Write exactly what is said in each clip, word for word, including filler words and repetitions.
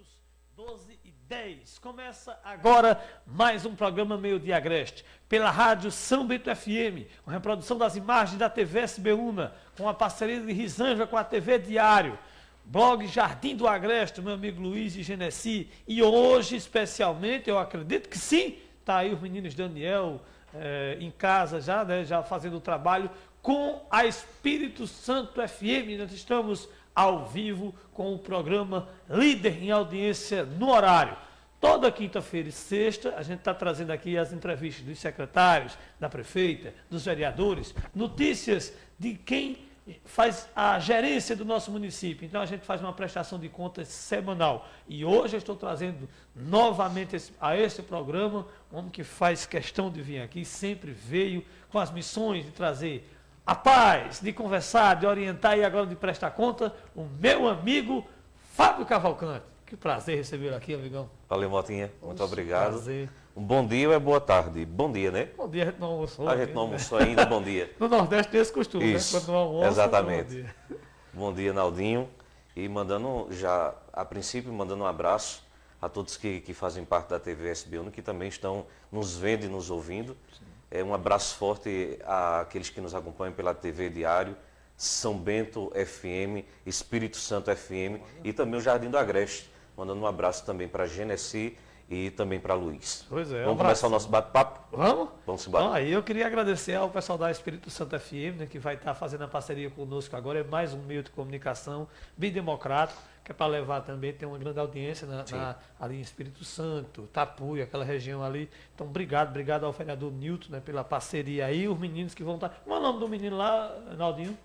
amigos, doze e dez. Começa agora mais um programa Meio Dia Agreste, pela rádio São Bento F M, com reprodução das imagens da T V S B Una, com a parceria de Risângela com a T V Diário, blog Jardim do Agreste, meu amigo Luiz e Genesi, e hoje especialmente, eu acredito que sim, tá aí os meninos Daniel eh, em casa já, né, já fazendo o trabalho com a Espírito Santo F M. Nós estamos ao vivo com o programa Líder em Audiência no Horário. Toda quinta-feira e sexta a gente está trazendo aqui as entrevistas dos secretários, da prefeita, dos vereadores, notícias de quem faz a gerência do nosso município. Então a gente faz uma prestação de contas semanal. E hoje eu estou trazendo novamente esse, a esse programa um homem que faz questão de vir aqui, sempre veio com as missões de trazer a paz, de conversar, de orientar e agora de prestar conta, o meu amigo Fábio Cavalcante. Que prazer recebê-lo aqui, amigão. Valeu, Motinha. Muito Nossa, obrigado. Prazer. Um bom dia ou é boa tarde? Bom dia, né? Bom dia, a gente não almoçou. A gente não almoçou ainda, bom dia. No Nordeste tem esse costume, Isso, né? Quando não almoça, exatamente. Bom dia. Bom dia, Naldinho. E mandando já, a princípio, mandando um abraço a todos que, que fazem parte da T V S B Una, que também estão nos vendo e nos ouvindo. Sim. É, um abraço forte àqueles que nos acompanham pela T V Diário, São Bento F M, Espírito Santo F M e também o Jardim do Agreste. Mandando um abraço também para a Genesi e também para Luiz. Pois é. Vamos um começar o nosso bate-papo? Vamos? Vamos embora. Então, aí eu queria agradecer ao pessoal da Espírito Santo F M, né, que vai estar fazendo a parceria conosco agora. É mais um meio de comunicação bem democrático, que é para levar também, tem uma grande audiência na, na, ali em Espírito Santo, Tapuia, aquela região ali. Então, obrigado, obrigado ao vereador Nilton, né, pela parceria aí, os meninos que vão estar... Qual é o nome do menino lá, Naldinho?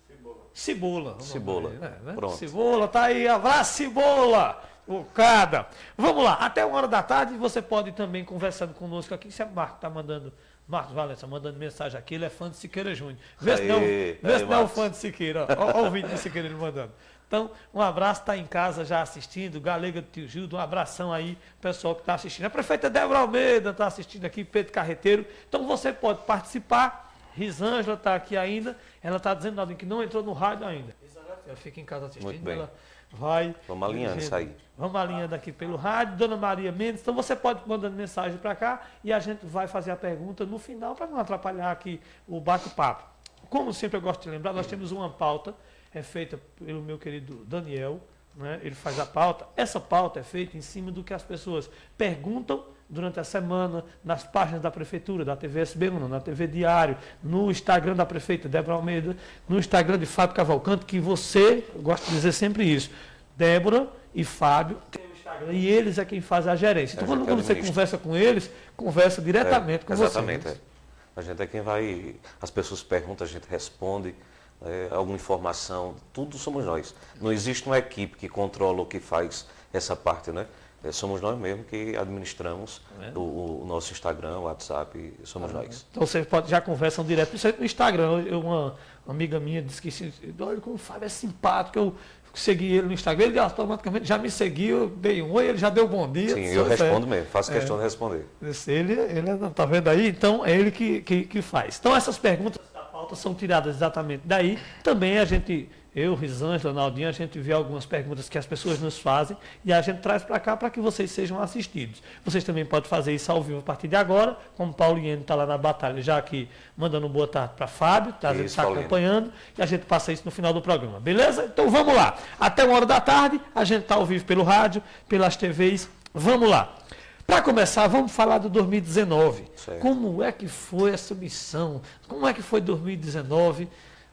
Cebola. Cebola. Cebola. É, né? Pronto. Cebola, tá aí, abraço, Cebola! Bocada. Vamos lá, até uma hora da tarde você pode também conversando conosco aqui. Sempre Marco está mandando, Marcos Valença mandando mensagem aqui, ele é fã de Siqueira Júnior. Vê se não, vê aí, se não é o fã de Siqueira, olha o vídeo de Siqueira ele mandando. Então, um abraço, está em casa já assistindo, Galega do Tio Gildo, um abração aí, pessoal que está assistindo. A prefeita Débora Almeida está assistindo aqui, Pedro Carreteiro. Então você pode participar. Risângela está aqui ainda, ela está dizendo nada que não entrou no rádio ainda. Ela fica em casa assistindo. Muito bem. Ela vai. Vamos alinhando isso aí. Vamos alinhando aqui pelo rádio, Dona Maria Mendes. Então você pode mandando mensagem para cá e a gente vai fazer a pergunta no final para não atrapalhar aqui o bate-papo. Como sempre eu gosto de lembrar, nós temos uma pauta, é feita pelo meu querido Daniel, né? Ele faz a pauta. Essa pauta é feita em cima do que as pessoas perguntam durante a semana, nas páginas da Prefeitura, da T V S B Una, na T V Diário, no Instagram da prefeita Débora Almeida, no Instagram de Fábio Cavalcante, que você, eu gosto de dizer sempre isso, Débora e Fábio tem o Instagram e eles é quem faz a gerência. Então, quando, quando você conversa com eles, conversa diretamente é, com exatamente, você. Exatamente. É. A gente é quem vai, as pessoas perguntam, a gente responde, é, alguma informação, tudo somos nós. Não existe uma equipe que controla ou que faz essa parte, né? É, somos nós mesmos que administramos é. o, o nosso Instagram, o WhatsApp, somos ah, nós. Então vocês pode, já conversam direto, principalmente no Instagram. Eu, uma, uma amiga minha disse que, olha como o Fábio é simpático, eu segui ele no Instagram, ele automaticamente já me seguiu, eu dei um oi, ele já deu bom dia. Sim, eu respondo mesmo, faço questão é, de responder. Ele, ele está vendo aí? Então é ele que, que, que faz. Então essas perguntas da pauta são tiradas exatamente daí. Também a gente... Eu, Risângela, Naldinho, a gente vê algumas perguntas que as pessoas nos fazem e a gente traz para cá para que vocês sejam assistidos. Vocês também podem fazer isso ao vivo a partir de agora, como o Paulinho está lá na batalha, já aqui mandando um boa tarde para Fábio, tá, está acompanhando, e a gente passa isso no final do programa, beleza? Então vamos lá. Até uma hora da tarde, a gente está ao vivo pelo rádio, pelas T Vs. Vamos lá. Para começar, vamos falar do dois mil e dezenove. Certo. Como é que foi essa missão? Como é que foi dois mil e dezenove?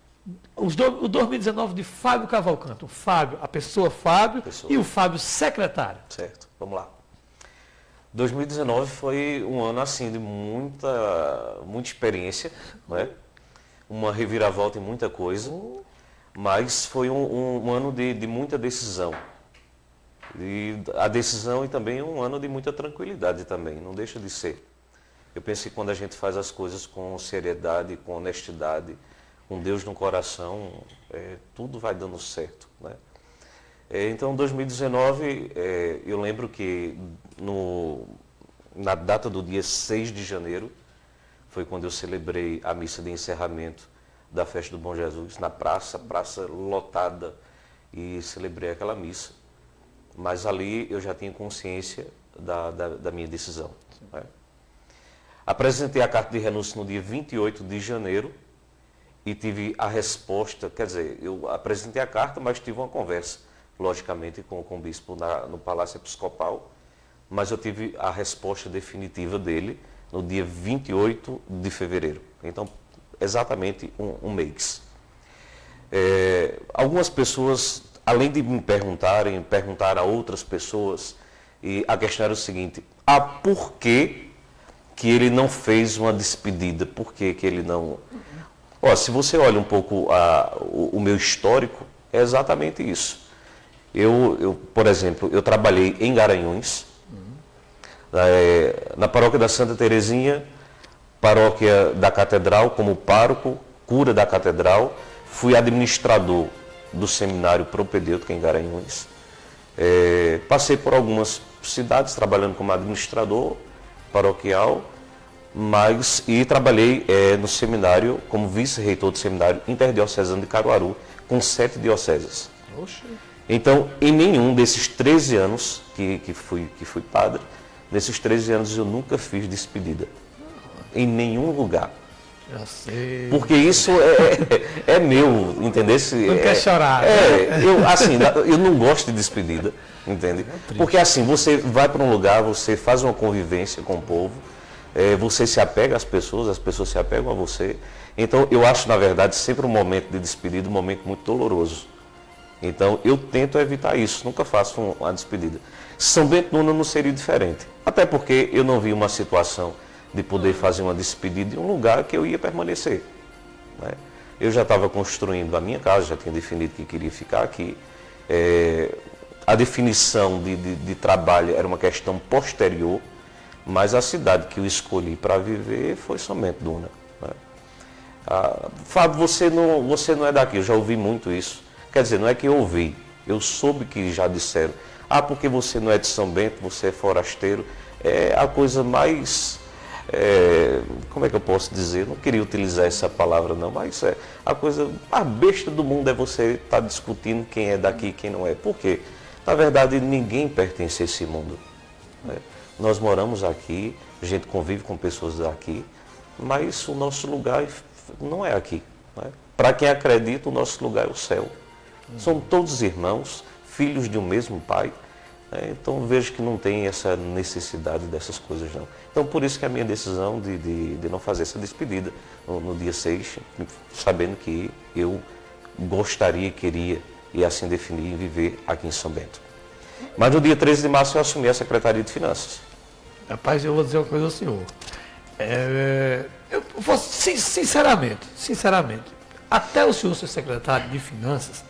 Os do, o dois mil e dezenove de Fábio Cavalcante, o Fábio, a pessoa Fábio pessoa. E o Fábio secretário. Certo, vamos lá. dois mil e dezenove foi um ano assim de muita, muita experiência, né? Uma reviravolta em muita coisa, mas foi um, um, um ano de, de muita decisão. E a decisão e também um ano de muita tranquilidade também, não deixa de ser. Eu penso que quando a gente faz as coisas com seriedade, com honestidade, com Deus no coração, é, tudo vai dando certo, né? É, então, dois mil e dezenove, é, eu lembro que no, na data do dia seis de janeiro, foi quando eu celebrei a missa de encerramento da Festa do Bom Jesus, na praça, praça lotada, e celebrei aquela missa. mas ali eu já tinha consciência da, da, da minha decisão. Né? Apresentei a carta de renúncia no dia vinte e oito de janeiro e tive a resposta, quer dizer, eu apresentei a carta, mas tive uma conversa, logicamente, com, com o bispo na, no Palácio Episcopal, mas eu tive a resposta definitiva dele no dia vinte e oito de fevereiro. Então, exatamente um, um mês. É, algumas pessoas, além de me perguntarem, perguntaram a outras pessoas, e a questão era o seguinte: ah, por que que ele não fez uma despedida? Por que que ele não... Ó, se você olha um pouco a, o, o meu histórico, é exatamente isso. Eu, eu, por exemplo, eu trabalhei em Garanhuns, uhum. é, na paróquia da Santa Terezinha, paróquia da Catedral, como pároco, cura da Catedral, fui administrador do seminário propedêutico em Garanhuns. É, passei por algumas cidades trabalhando como administrador paroquial, mas e trabalhei é, no seminário como vice-reitor do seminário interdiocesano de Caruaru, com sete dioceses. Oxe. Então, em nenhum desses treze anos que, que, fui, que fui padre, nesses treze anos eu nunca fiz despedida. Em nenhum lugar. Já sei. Porque isso é, é, é meu, entendeu? Não é, quer chorar. É, né? eu, assim, eu não gosto de despedida, entende? É porque assim, você vai para um lugar, você faz uma convivência com o povo, é, você se apega às pessoas, as pessoas se apegam a você. Então, eu acho, na verdade, sempre um momento de despedida, um momento muito doloroso. Então, eu tento evitar isso, nunca faço uma despedida. São Bento Nuna não seria diferente, até porque eu não vi uma situação de poder fazer uma despedida em um lugar que eu ia permanecer. Né? Eu já estava construindo a minha casa, já tinha definido que queria ficar aqui. É, a definição de, de, de trabalho era uma questão posterior, mas a cidade que eu escolhi para viver foi somente Duna. Né? Ah, Fábio, você não, você não é daqui, eu já ouvi muito isso. Quer dizer, não é que eu ouvi, eu soube que já disseram. Ah, porque você não é de São Bento, você é forasteiro. É a coisa mais... É, como é que eu posso dizer? Não queria utilizar essa palavra não, mas é a coisa, a besta do mundo é você estar tá discutindo quem é daqui e quem não é. Por quê? Na verdade, ninguém pertence a esse mundo. Né? Nós moramos aqui, a gente convive com pessoas daqui, mas o nosso lugar não é aqui. Né? Para quem acredita, o nosso lugar é o céu. Somos todos irmãos, filhos de um mesmo pai. É, então vejo que não tem essa necessidade dessas coisas não. Então por isso que a minha decisão de, de, de não fazer essa despedida no, no dia seis, sabendo que eu gostaria, queria e assim defini viver aqui em São Bento. Mas no dia treze de março eu assumi a Secretaria de Finanças. Rapaz, eu vou dizer uma coisa ao senhor. É, eu vou, sinceramente, sinceramente, até o senhor ser secretário de Finanças,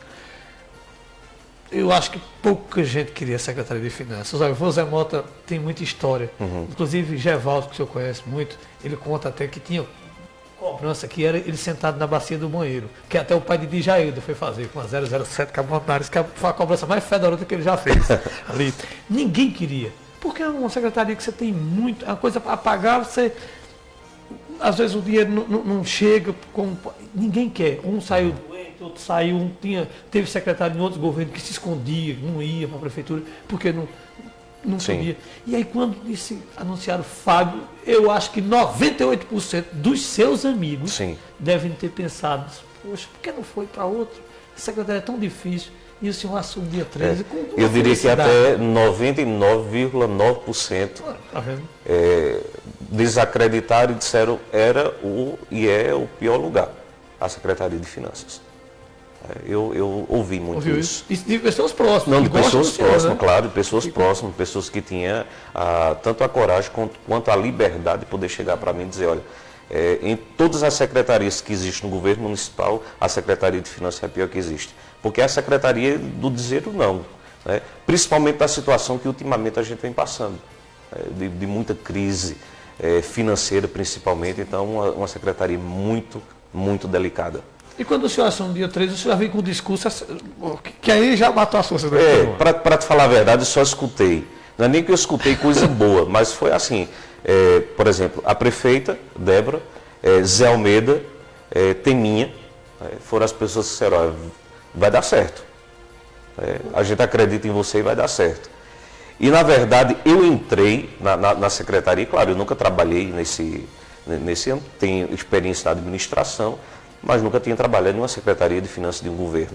eu acho que pouca gente queria secretária de Finanças. O José Mota tem muita história. Uhum. Inclusive, Gevaldo, que o senhor conhece muito, ele conta até que tinha cobrança que era ele sentado na bacia do banheiro, que até o pai de Dijaildo foi fazer com a zero zero sete Cabonares, que foi a cobrança mais fedorenta que ele já fez ali. Ninguém queria. Porque é uma secretaria que você tem muito, é uma coisa para pagar, você... Às vezes o dinheiro não, não, não chega, com, ninguém quer. Um saiu doente, outro saiu, um tinha, teve secretário em outros governos que se escondia, não ia para a prefeitura, porque não, não podia. E aí quando disse, anunciaram Fábio, eu acho que noventa e oito por cento dos seus amigos Sim. devem ter pensado, poxa, por que não foi para outro? A secretaria é tão difícil. E o senhor assumiu dia treze é, com Eu diria que até noventa e nove vírgula nove por cento tá é, desacreditaram e disseram era o e é o pior lugar, a Secretaria de Finanças. É, eu, eu ouvi muito Ouviu isso. Isso de pessoas próximas. Não, de pessoas próximas, né? Claro, de pessoas que próximas, pessoas que tinham ah, tanto a coragem quanto, quanto a liberdade de poder chegar para mim e dizer, olha, é, em todas as secretarias que existem no governo municipal, a Secretaria de Finanças é a pior que existe. Porque é a secretaria do dizer o não, né? Principalmente da situação que ultimamente a gente vem passando, né? de, de muita crise é, financeira principalmente, então uma, uma secretaria muito, muito delicada. E quando o senhor assume dia treze, o senhor já vem com um discurso que, que aí já matou a força da É, para te falar a verdade, eu só escutei, não é nem que eu escutei coisa boa, mas foi assim, é, por exemplo, a prefeita, Débora, é, Zé Almeida, é, Teminha, é, foram as pessoas que disseram, vai dar certo. É, a gente acredita em você e vai dar certo. E, na verdade, eu entrei na, na, na secretaria, claro, eu nunca trabalhei nesse, nesse ano, tenho experiência na administração, mas nunca tinha trabalhado em uma secretaria de finanças de um governo.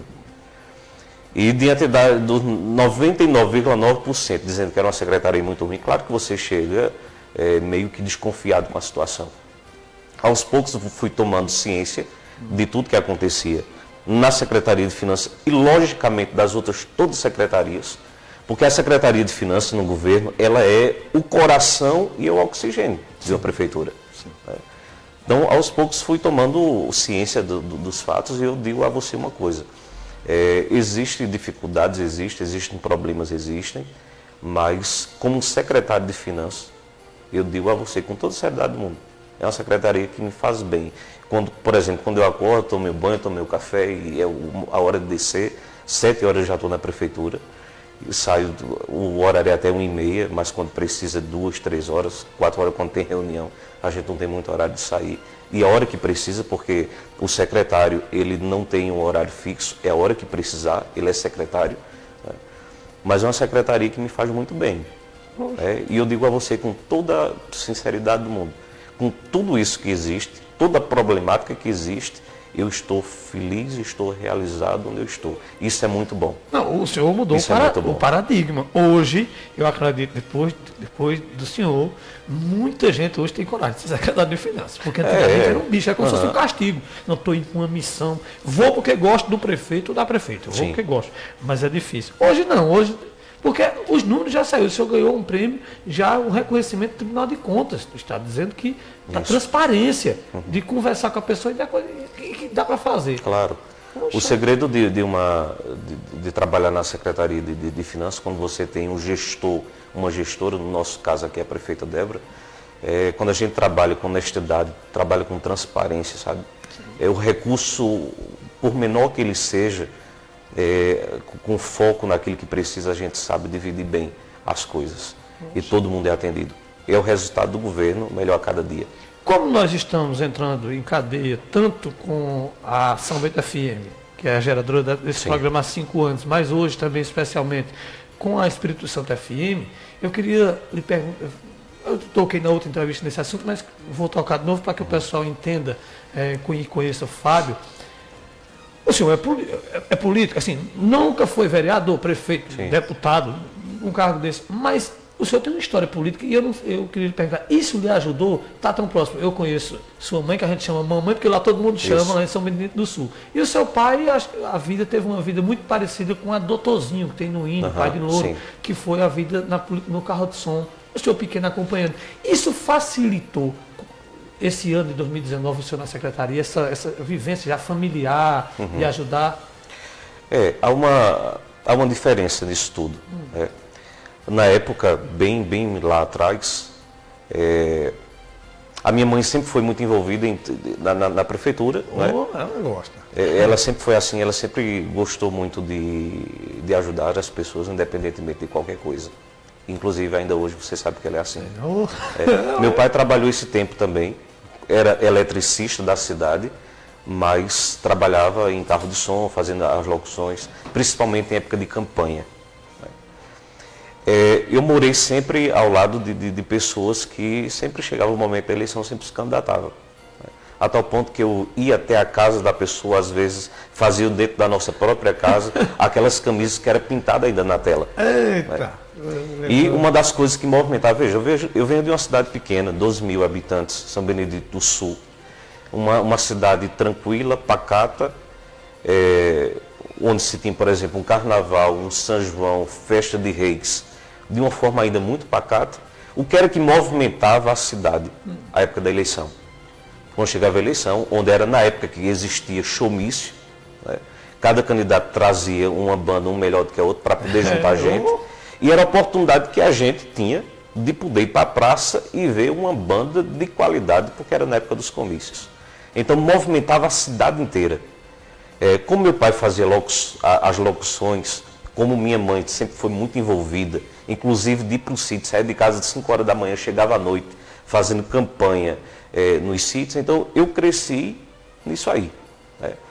E diante da, dos noventa e nove vírgula nove por cento dizendo que era uma secretaria muito ruim, claro que você chega é, meio que desconfiado com a situação. Aos poucos eu fui tomando ciência de tudo que acontecia na Secretaria de Finanças e, logicamente, das outras todas as secretarias, porque a Secretaria de Finanças no governo, ela é o coração e o oxigênio de uma prefeitura. Sim. Então, aos poucos fui tomando ciência do, do, dos fatos e eu digo a você uma coisa. É, existem dificuldades, existem, existem problemas, existem, mas como secretário de Finanças, eu digo a você com toda a seriedade do mundo, é uma secretaria que me faz bem. Quando, por exemplo, quando eu acordo, tomo meu banho, tomo meu café e é a hora de descer, sete horas eu já estou na prefeitura, eu saio, o horário é até uma e meia, mas quando precisa duas, três horas, quatro horas quando tem reunião, a gente não tem muito horário de sair. E a hora que precisa, porque o secretário ele não tem um horário fixo, é a hora que precisar, ele é secretário. Né? Mas é uma secretaria que me faz muito bem. Né? E eu digo a você com toda a sinceridade do mundo, com tudo isso que existe, toda a problemática que existe, eu estou feliz, estou realizado onde eu estou. Isso é muito bom. Não, o senhor mudou Isso para, é o paradigma. Hoje, eu acredito, depois, depois do senhor, muita gente hoje tem coragem de ser secretário de Finanças. Porque antigamente é, era um bicho, é como se uhum. fosse um castigo. Não estou indo com uma missão. Vou porque gosto do prefeito ou da prefeita. Vou Sim. porque gosto. Mas é difícil. Hoje não, hoje... Porque os números já saíram, o senhor ganhou um prêmio, já um reconhecimento do Tribunal de Contas do Estado, dizendo que da transparência, uhum. de conversar com a pessoa e da coisa que, que dá para fazer. Claro. Poxa. O segredo de, de, uma, de, de trabalhar na Secretaria de, de, de Finanças, quando você tem um gestor, uma gestora, no nosso caso aqui é a prefeita Débora, é, quando a gente trabalha com honestidade, trabalha com transparência, sabe? É o recurso, por menor que ele seja, É, com foco naquilo que precisa, a gente sabe dividir bem as coisas. Nossa. E todo mundo é atendido. É o resultado do governo, melhor a cada dia. Como nós estamos entrando em cadeia, tanto com a São Bento F M, que é a geradora desse Sim. programa há cinco anos, mas hoje também especialmente com a Espírito Santo F M, eu queria lhe perguntar, eu toquei na outra entrevista nesse assunto, mas vou tocar de novo para que o pessoal entenda é, e conheça o Fábio. O senhor é, é político, assim, nunca foi vereador, prefeito, Sim. deputado, um cargo desse, mas o senhor tem uma história política e eu, não, eu queria lhe perguntar, isso lhe ajudou? Está tão próximo? Eu conheço sua mãe, que a gente chama mamãe, porque lá todo mundo chama, isso. lá em São Benedito do Sul. E o seu pai, a, a vida teve uma vida muito parecida com a doutorzinho que tem no I N E, uhum, pai de Louro, sim. que foi a vida na, no carro de som, o senhor pequeno acompanhando. Isso facilitou esse ano de dois mil e dezenove, o senhor na secretaria, essa, essa vivência já familiar uhum. e ajudar? É, há uma, há uma diferença nisso tudo. Hum. Né? Na época, bem, bem lá atrás, é, a minha mãe sempre foi muito envolvida em, na, na, na prefeitura. Oh, né? Ela gosta. É, ela sempre foi assim, ela sempre gostou muito de, de ajudar as pessoas, independentemente de qualquer coisa. Inclusive, ainda hoje, você sabe que ela é assim. É, meu pai trabalhou esse tempo também, era eletricista da cidade, mas trabalhava em carro de som, fazendo as locuções, principalmente em época de campanha. É, eu morei sempre ao lado de, de, de pessoas que sempre chegava o momento da eleição, sempre se candidatavam. A tal ponto que eu ia até a casa da pessoa, às vezes fazia dentro da nossa própria casa aquelas camisas que eram pintadas ainda na tela. Eita! Né? E uma das coisas que movimentava, veja, eu, vejo, eu venho de uma cidade pequena, doze mil habitantes, São Benedito do Sul. Uma, uma cidade tranquila, pacata, é, onde se tem, por exemplo, um carnaval, um São João, festa de reis, de uma forma ainda muito pacata. O que era que movimentava a cidade, à época da eleição? Quando chegava a eleição, onde era na época que existia showmício, né? Cada candidato trazia uma banda, um melhor do que a outra, para poder juntar gente. E era a oportunidade que a gente tinha de poder ir para a praça e ver uma banda de qualidade, porque era na época dos comícios. Então movimentava a cidade inteira. É, como meu pai fazia locu- as locuções, como minha mãe sempre foi muito envolvida, inclusive de ir para o sítio, sair de casa de cinco horas da manhã, chegava à noite, fazendo campanha é, nos sítios, então eu cresci nisso aí. Né?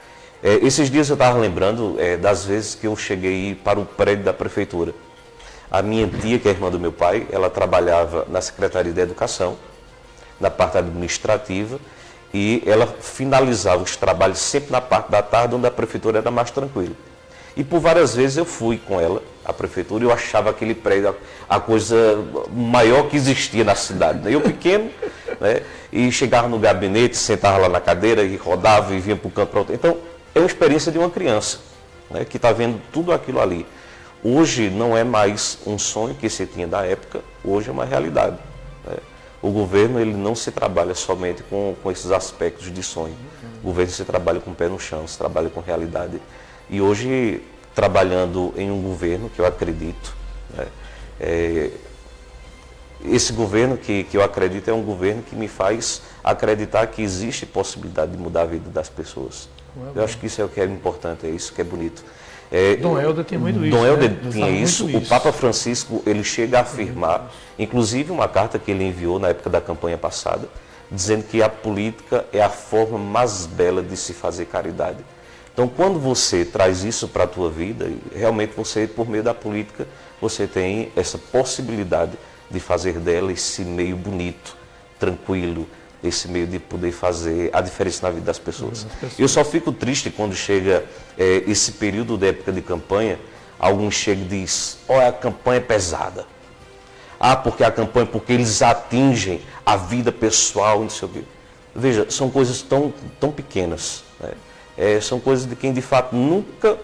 É, esses dias eu estava lembrando é, das vezes que eu cheguei para o prédio da prefeitura. A minha tia, que é irmã do meu pai, ela trabalhava na Secretaria de Educação, na parte administrativa, e ela finalizava os trabalhos sempre na parte da tarde, onde a prefeitura era mais tranquila. E por várias vezes eu fui com ela à prefeitura e eu achava aquele prédio a, a coisa maior que existia na cidade. Né? Eu pequeno, né? E chegava no gabinete, sentava lá na cadeira e rodava e vinha para o canto para outro. Então, é uma experiência de uma criança, né? Que está vendo tudo aquilo ali. Hoje não é mais um sonho que se tinha da época, hoje é uma realidade. Né? O governo ele não se trabalha somente com, com esses aspectos de sonho. O governo se trabalha com o pé no chão, se trabalha com realidade. E hoje, trabalhando em um governo que eu acredito, né, é, esse governo que, que eu acredito é um governo que me faz acreditar que existe possibilidade de mudar a vida das pessoas. É eu acho que isso é o que é importante, é isso que é bonito. É, Dom Helder tinha muito isso. Dom Helder né? tinha isso, isso. O Papa Francisco ele chega a afirmar, inclusive uma carta que ele enviou na época da campanha passada, dizendo que a política é a forma mais bela de se fazer caridade. Então, quando você traz isso para a tua vida, realmente você, por meio da política, você tem essa possibilidade de fazer dela esse meio bonito, tranquilo, esse meio de poder fazer a diferença na vida das pessoas. pessoas. Eu só fico triste quando chega é, esse período da época de campanha, alguns chegam e dizem, olha, a campanha é pesada. Ah, porque a campanha, porque eles atingem a vida pessoal, não sei o quê. Veja, são coisas tão, tão pequenas, né? É, são coisas de quem de fato nunca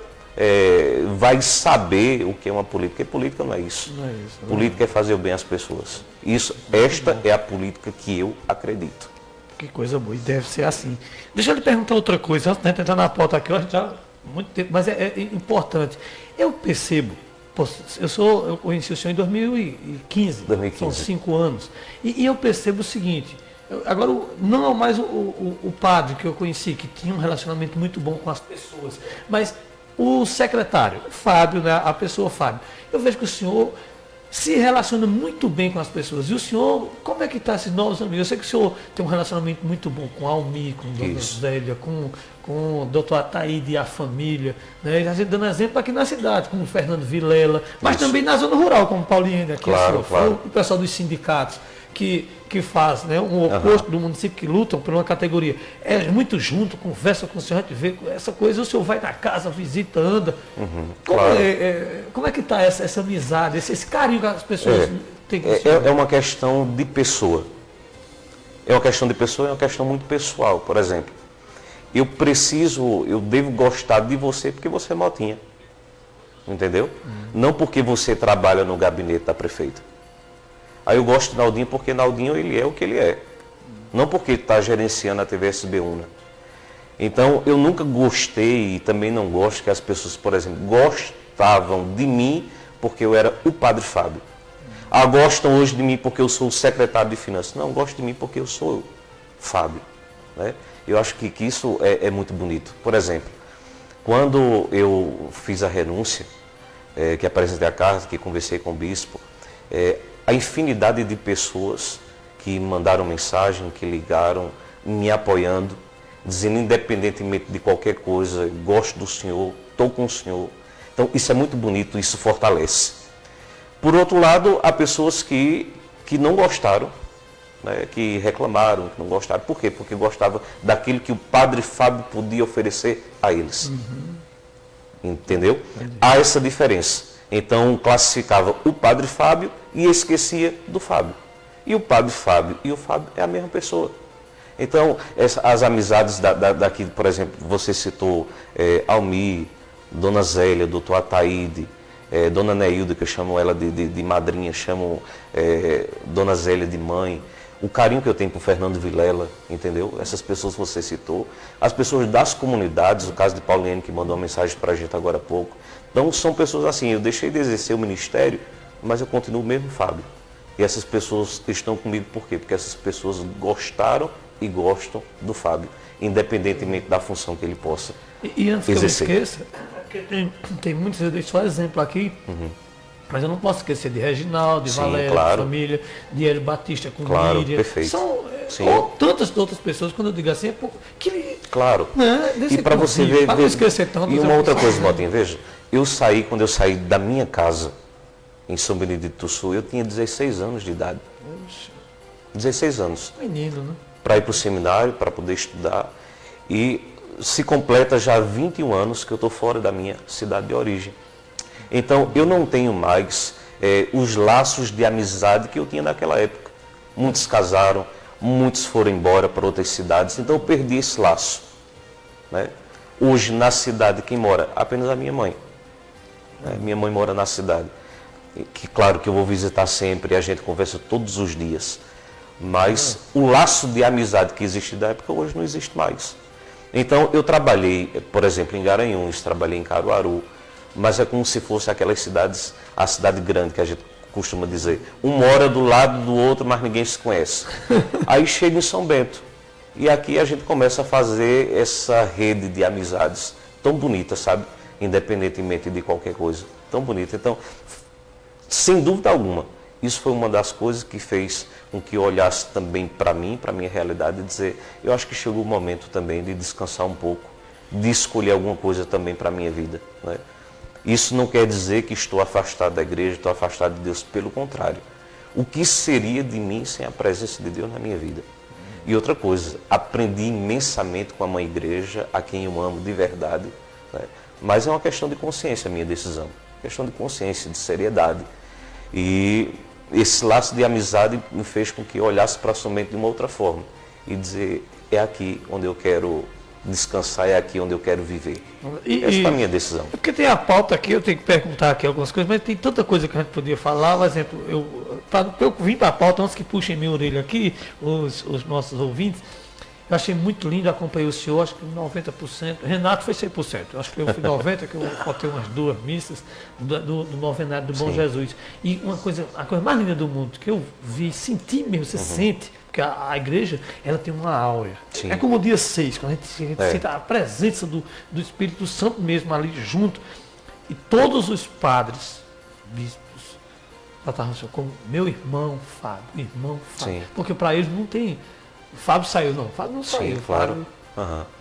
é, vai saber o que é uma política. Porque política não é isso. Não é isso não política é. é fazer o bem às pessoas. Isso, esta é a política que eu acredito. Que coisa boa, e deve ser assim. Deixa eu lhe perguntar outra coisa, antes de entrar na pauta aqui, a gente já muito tempo, mas é, é importante. Eu percebo, eu sou, eu conheci o senhor em dois mil e quinze, dois mil e quinze. São cinco anos, e, e eu percebo o seguinte. Agora, não é mais o, o, o padre que eu conheci, que tinha um relacionamento muito bom com as pessoas, mas o secretário, o Fábio, né, a pessoa Fábio, eu vejo que o senhor se relaciona muito bem com as pessoas. E o senhor, como é que está esses novos amigos? Eu sei que o senhor tem um relacionamento muito bom com a Almi, com a Dona Isso. Zélia, com, com o doutor Ataíde e a família, né? A gente dando exemplo aqui na cidade, como o Fernando Vilela, mas Isso. também na zona rural, como o Paulinho, aqui, claro, o, senhor, claro. o pessoal dos sindicatos. Que, que faz, né, um oposto uhum. do município, que lutam por uma categoria. É muito junto, conversa com o senhor, a gente vê essa coisa, o senhor vai na casa, visita, anda. Uhum, como, claro. é, é, como é que está essa, essa amizade, esse, esse carinho que as pessoas é, têm com é, o senhor? É uma questão de pessoa. É uma questão de pessoa, é uma questão muito pessoal. Por exemplo, eu preciso, eu devo gostar de você porque você é motinha. Entendeu? Uhum. Não porque você trabalha no gabinete da prefeita. Aí eu gosto de Naldinho porque Naldinho ele é o que ele é. Não porque ele está gerenciando a T V S B U N A. Então eu nunca gostei e também não gosto que as pessoas, por exemplo, gostavam de mim porque eu era o Padre Fábio. Ah, gostam hoje de mim porque eu sou o secretário de Finanças. Não, gostam de mim porque eu sou o Fábio. Né? Eu acho que, que isso é, é muito bonito. Por exemplo, quando eu fiz a renúncia, é, que apresentei a carta, que conversei com o bispo, é, a infinidade de pessoas que mandaram mensagem, que ligaram, me apoiando, dizendo independentemente de qualquer coisa, gosto do senhor, estou com o senhor. Então isso é muito bonito, isso fortalece. Por outro lado, há pessoas que, que não gostaram, né, que reclamaram, que não gostaram. Por quê? Porque gostavam daquilo que o Padre Fábio podia oferecer a eles. Uhum. Entendeu? Entendi. Há essa diferença. Então classificava o Padre Fábio e esquecia do Fábio. E o Padre Fábio e o Fábio é a mesma pessoa. Então, essa, as amizades da, da, daqui, por exemplo, você citou é, Almi, Dona Zélia, doutor Ataíde, é, Dona Neilda, que eu chamo ela de, de, de madrinha, chamo é, Dona Zélia de mãe. O carinho que eu tenho por Fernando Vilela, entendeu? Essas pessoas que você citou. As pessoas das comunidades, o caso de Paulinho, que mandou uma mensagem para a gente agora há pouco. Então, são pessoas assim, eu deixei de exercer o ministério, mas eu continuo mesmo Fábio. E essas pessoas estão comigo por quê? Porque essas pessoas gostaram e gostam do Fábio, independentemente da função que ele possa e, e antes exercer. Que eu me esqueça, porque tem, tem muitos, eu dei só exemplo aqui, uhum. Mas eu não posso esquecer de Reginaldo, de Sim, Valério, claro. de família, de Hélio Batista com Claro, Lídia. perfeito. São Sim. ou tantas outras pessoas, quando eu digo assim, é por, que, Claro. né, desse E para você convívio, ver, para não veja, esquecer tanto. e uma outra coisa, Motinha, veja, eu saí, quando eu saí da minha casa, em São Benedito do Sul, eu tinha dezesseis anos de idade. dezesseis anos. Menino, né? Para ir para o seminário, para poder estudar. E se completa já vinte e um anos que eu estou fora da minha cidade de origem. Então, eu não tenho mais eh, os laços de amizade que eu tinha naquela época. Muitos casaram, muitos foram embora para outras cidades, então eu perdi esse laço. Né? Hoje, na cidade, quem mora? Apenas a minha mãe. Né? Minha mãe mora na cidade. Que, claro que eu vou visitar sempre, a gente conversa todos os dias. Mas o laço de amizade que existe da época hoje não existe mais. Então eu trabalhei, por exemplo, em Garanhuns, trabalhei em Caruaru, mas é como se fosse aquelas cidades, a cidade grande que a gente costuma dizer. Um mora do lado do outro, mas ninguém se conhece. Aí chega em São Bento. E aqui a gente começa a fazer essa rede de amizades tão bonita, sabe? Independentemente de qualquer coisa. Tão bonita. Então, sem dúvida alguma, isso foi uma das coisas que fez com que eu olhasse também para mim, para a minha realidade e dizer, eu acho que chegou o momento também de descansar um pouco, de escolher alguma coisa também para a minha vida. Né? Isso não quer dizer que estou afastado da igreja, estou afastado de Deus, pelo contrário. O que seria de mim sem a presença de Deus na minha vida? E outra coisa, aprendi imensamente com a mãe igreja, a quem eu amo de verdade, né? Mas é uma questão de consciência a minha decisão, questão de consciência, de seriedade. E esse laço de amizade me fez com que eu olhasse para somente de uma outra forma e dizer, é aqui onde eu quero descansar, é aqui onde eu quero viver. E, Essa e, foi a minha decisão. É porque tem a pauta aqui, eu tenho que perguntar aqui algumas coisas, mas tem tanta coisa que a gente podia falar. Por exemplo, eu, pra, eu vim para a pauta, antes que puxem minha orelha aqui, os, os nossos ouvintes, eu achei muito lindo, acompanhei o senhor, acho que noventa por cento, Renato foi cem por cento, acho que eu fui noventa por cento, que eu faltei umas duas missas do, do, do novenário do Bom Sim. Jesus. E uma coisa, a coisa mais linda do mundo, que eu vi, senti mesmo, você uhum. sente, porque a, a igreja, ela tem uma áurea. Sim. É como o dia seis, quando a gente, a gente é. sente a presença do, do Espírito Santo mesmo ali junto, e todos os padres, bispos, tratavam como meu irmão Fábio, irmão Fábio, Sim. porque para eles não tem... O Fábio saiu, não. O Fábio não saiu. Sim, claro. Fábio... Uhum.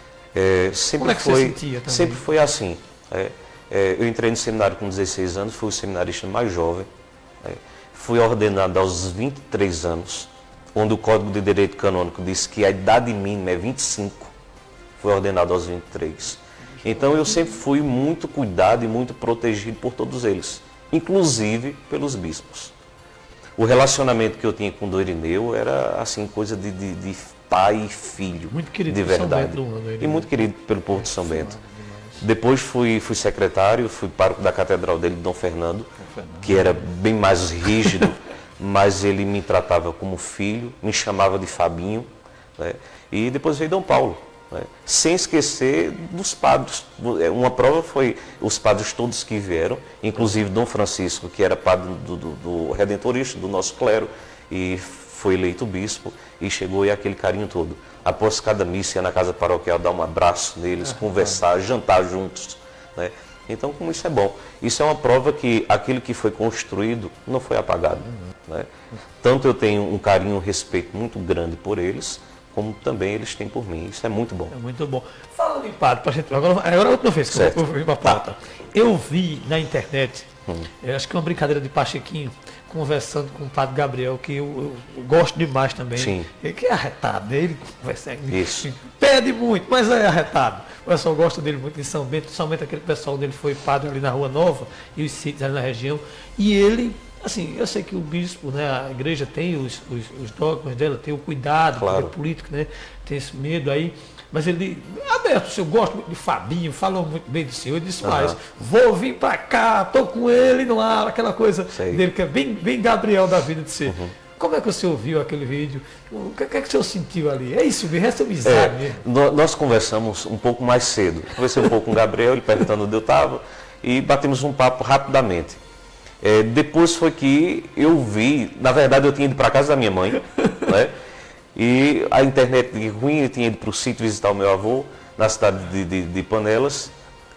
É, sempre Como é que foi, você sentia também? Sempre foi assim. É, é, eu entrei no seminário com dezesseis anos, fui o seminarista mais jovem. É, fui ordenado aos vinte e três anos, onde o Código de Direito Canônico diz que a idade mínima é vinte e cinco. Fui ordenado aos vinte e três. Então eu sempre fui muito cuidado e muito protegido por todos eles, inclusive pelos bispos. O relacionamento que eu tinha com o Dom Irineu era assim, coisa de, de, de pai e filho. Muito querido de verdade. São Bento, e muito querido pelo povo de São Bento. Depois fui, fui secretário, fui pároco da catedral dele, Dom Fernando, que era bem mais rígido, mas ele me tratava como filho, me chamava de Fabinho. Né? E depois veio Dom Paulo. Né? Sem esquecer dos padres. Uma prova foi os padres todos que vieram, inclusive Dom Francisco, que era padre do, do, do Redentorista, do nosso clero, e foi eleito bispo, e chegou e aquele carinho todo. Após cada missa, ia na casa paroquial dar um abraço neles, conversar, jantar juntos. Né? Então, como isso é bom. Isso é uma prova que aquilo que foi construído não foi apagado. Né? Tanto eu tenho um carinho e um respeito muito grande por eles, como também eles têm por mim. Isso é muito bom. É muito bom. Falando em padre, pra gente, agora, agora é outra vez que certo. eu vou vir para a pauta. Tá. Eu vi na internet, hum. eu acho que é uma brincadeira de Pachequinho, conversando com o padre Gabriel, que eu, eu, eu gosto demais também. Sim. Ele que é arretado, ele conversa, Isso. pede muito, mas é arretado. O pessoal gosta dele muito em São Bento, somente aquele pessoal dele foi padre ali na Rua Nova, e os sítios ali na região, e ele... Assim, eu sei que o bispo, né, a igreja tem os, os, os dogmas dela, tem o cuidado, claro. O político, né, tem esse medo aí, mas ele, aberto, o senhor gosta muito de Fabinho, falou muito bem do senhor, ele disse, uhum. mas vou vir para cá, estou com ele no ar, aquela coisa sei. dele, que é bem, bem Gabriel da vida de ser. Uhum. Como é que o senhor viu aquele vídeo? O que, que é que o senhor sentiu ali? É isso, essa amizade é, mesmo. Nós conversamos um pouco mais cedo, conversei um pouco com o Gabriel, ele perguntando onde eu estava, e batemos um papo rapidamente. É, depois foi que eu vi, na verdade eu tinha ido para a casa da minha mãe, né? E a internet de ruim, eu tinha ido para o sítio visitar o meu avô, na cidade de, de, de Panelas,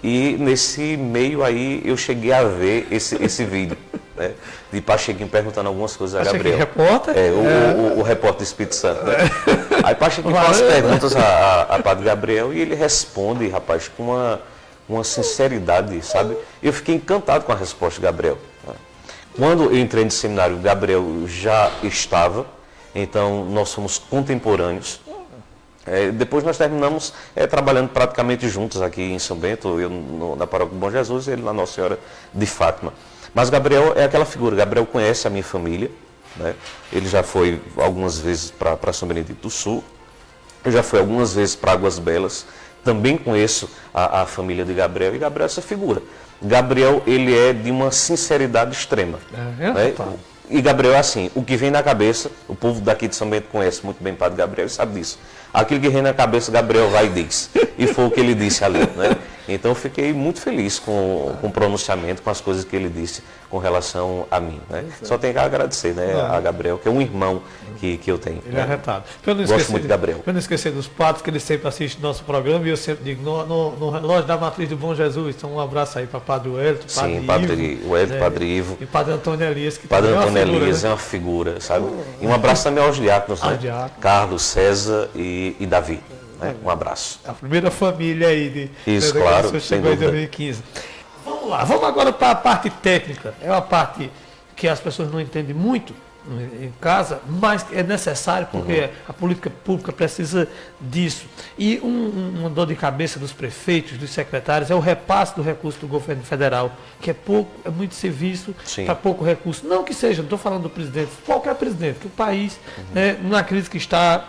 E nesse meio aí eu cheguei a ver esse, esse vídeo, né? De Pachequinho perguntando algumas coisas a Gabriel. Repórter? É, o, é. O, o, o repórter do Espírito Santo, né? Aí Pachequinho faz perguntas a, a, a Padre Gabriel e ele responde, rapaz, com uma, uma sinceridade, sabe? Eu fiquei encantado com a resposta de Gabriel. Né? Quando eu entrei no seminário, Gabriel já estava, então nós somos contemporâneos. É, depois nós terminamos é, trabalhando praticamente juntos aqui em São Bento, eu no, na Paróquia do Bom Jesus e ele na Nossa Senhora de Fátima. Mas Gabriel é aquela figura, Gabriel conhece a minha família, né? Ele já foi algumas vezes para São Benedito do Sul, eu já fui algumas vezes para Águas Belas, também conheço a, a família de Gabriel, e Gabriel é essa figura. Gabriel, ele é de uma sinceridade extrema. É, né? Tá. E Gabriel é assim, o que vem na cabeça, o povo daqui de São Bento conhece muito bem o Padre Gabriel e sabe disso. Aquilo que vem na cabeça, Gabriel vai e diz. E foi o que ele disse ali, né? Então eu fiquei muito feliz com, com o pronunciamento, com as coisas que ele disse com relação a mim, né? Só tenho que agradecer, né, a Gabriel, que é um irmão que, que eu tenho. Ele né? é arretado. Gosto muito de Gabriel. Para não esquecer dos padres, que ele sempre assiste nosso programa, e eu sempre digo, no, no, no relógio da Matriz do Bom Jesus, então um abraço aí para Padre Wellington, Padre Sim, Padre Ivo, Wellington, né? Padre Ivo. E Padre Antônio Elias, que Padre também Antônio é uma figura, Elias né? é uma figura, sabe? E um abraço também aos diáconos, né? Diácono. Carlos, César e, e Davi. Né? Um abraço. A primeira família aí de Isso, né, claro, que sem chegou em dúvida. dois mil e quinze. Vamos lá, vamos agora para a parte técnica. É uma parte que as pessoas não entendem muito em casa, mas é necessário porque uhum. a política pública precisa disso. E um, um, uma dor de cabeça dos prefeitos, dos secretários, é o repasse do recurso do governo federal, que é pouco, é muito serviço para pouco recurso. Não que seja, não estou falando do presidente, qualquer presidente, que o país, uhum. né, numa crise que está...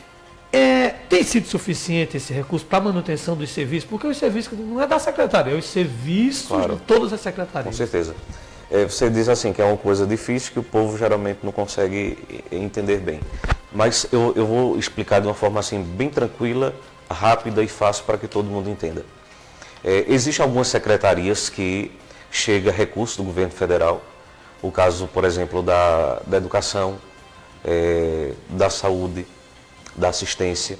É, tem sido suficiente esse recurso para a manutenção dos serviços, porque os serviços não é da secretaria, é os serviços claro. de todas as secretarias. Com certeza. É, você diz assim que é uma coisa difícil que o povo geralmente não consegue entender bem. Mas eu, eu vou explicar de uma forma assim bem tranquila, rápida e fácil para que todo mundo entenda. É, Existem algumas secretarias que chega recurso do governo federal, o caso, por exemplo, da, da educação, é, da saúde, da assistência.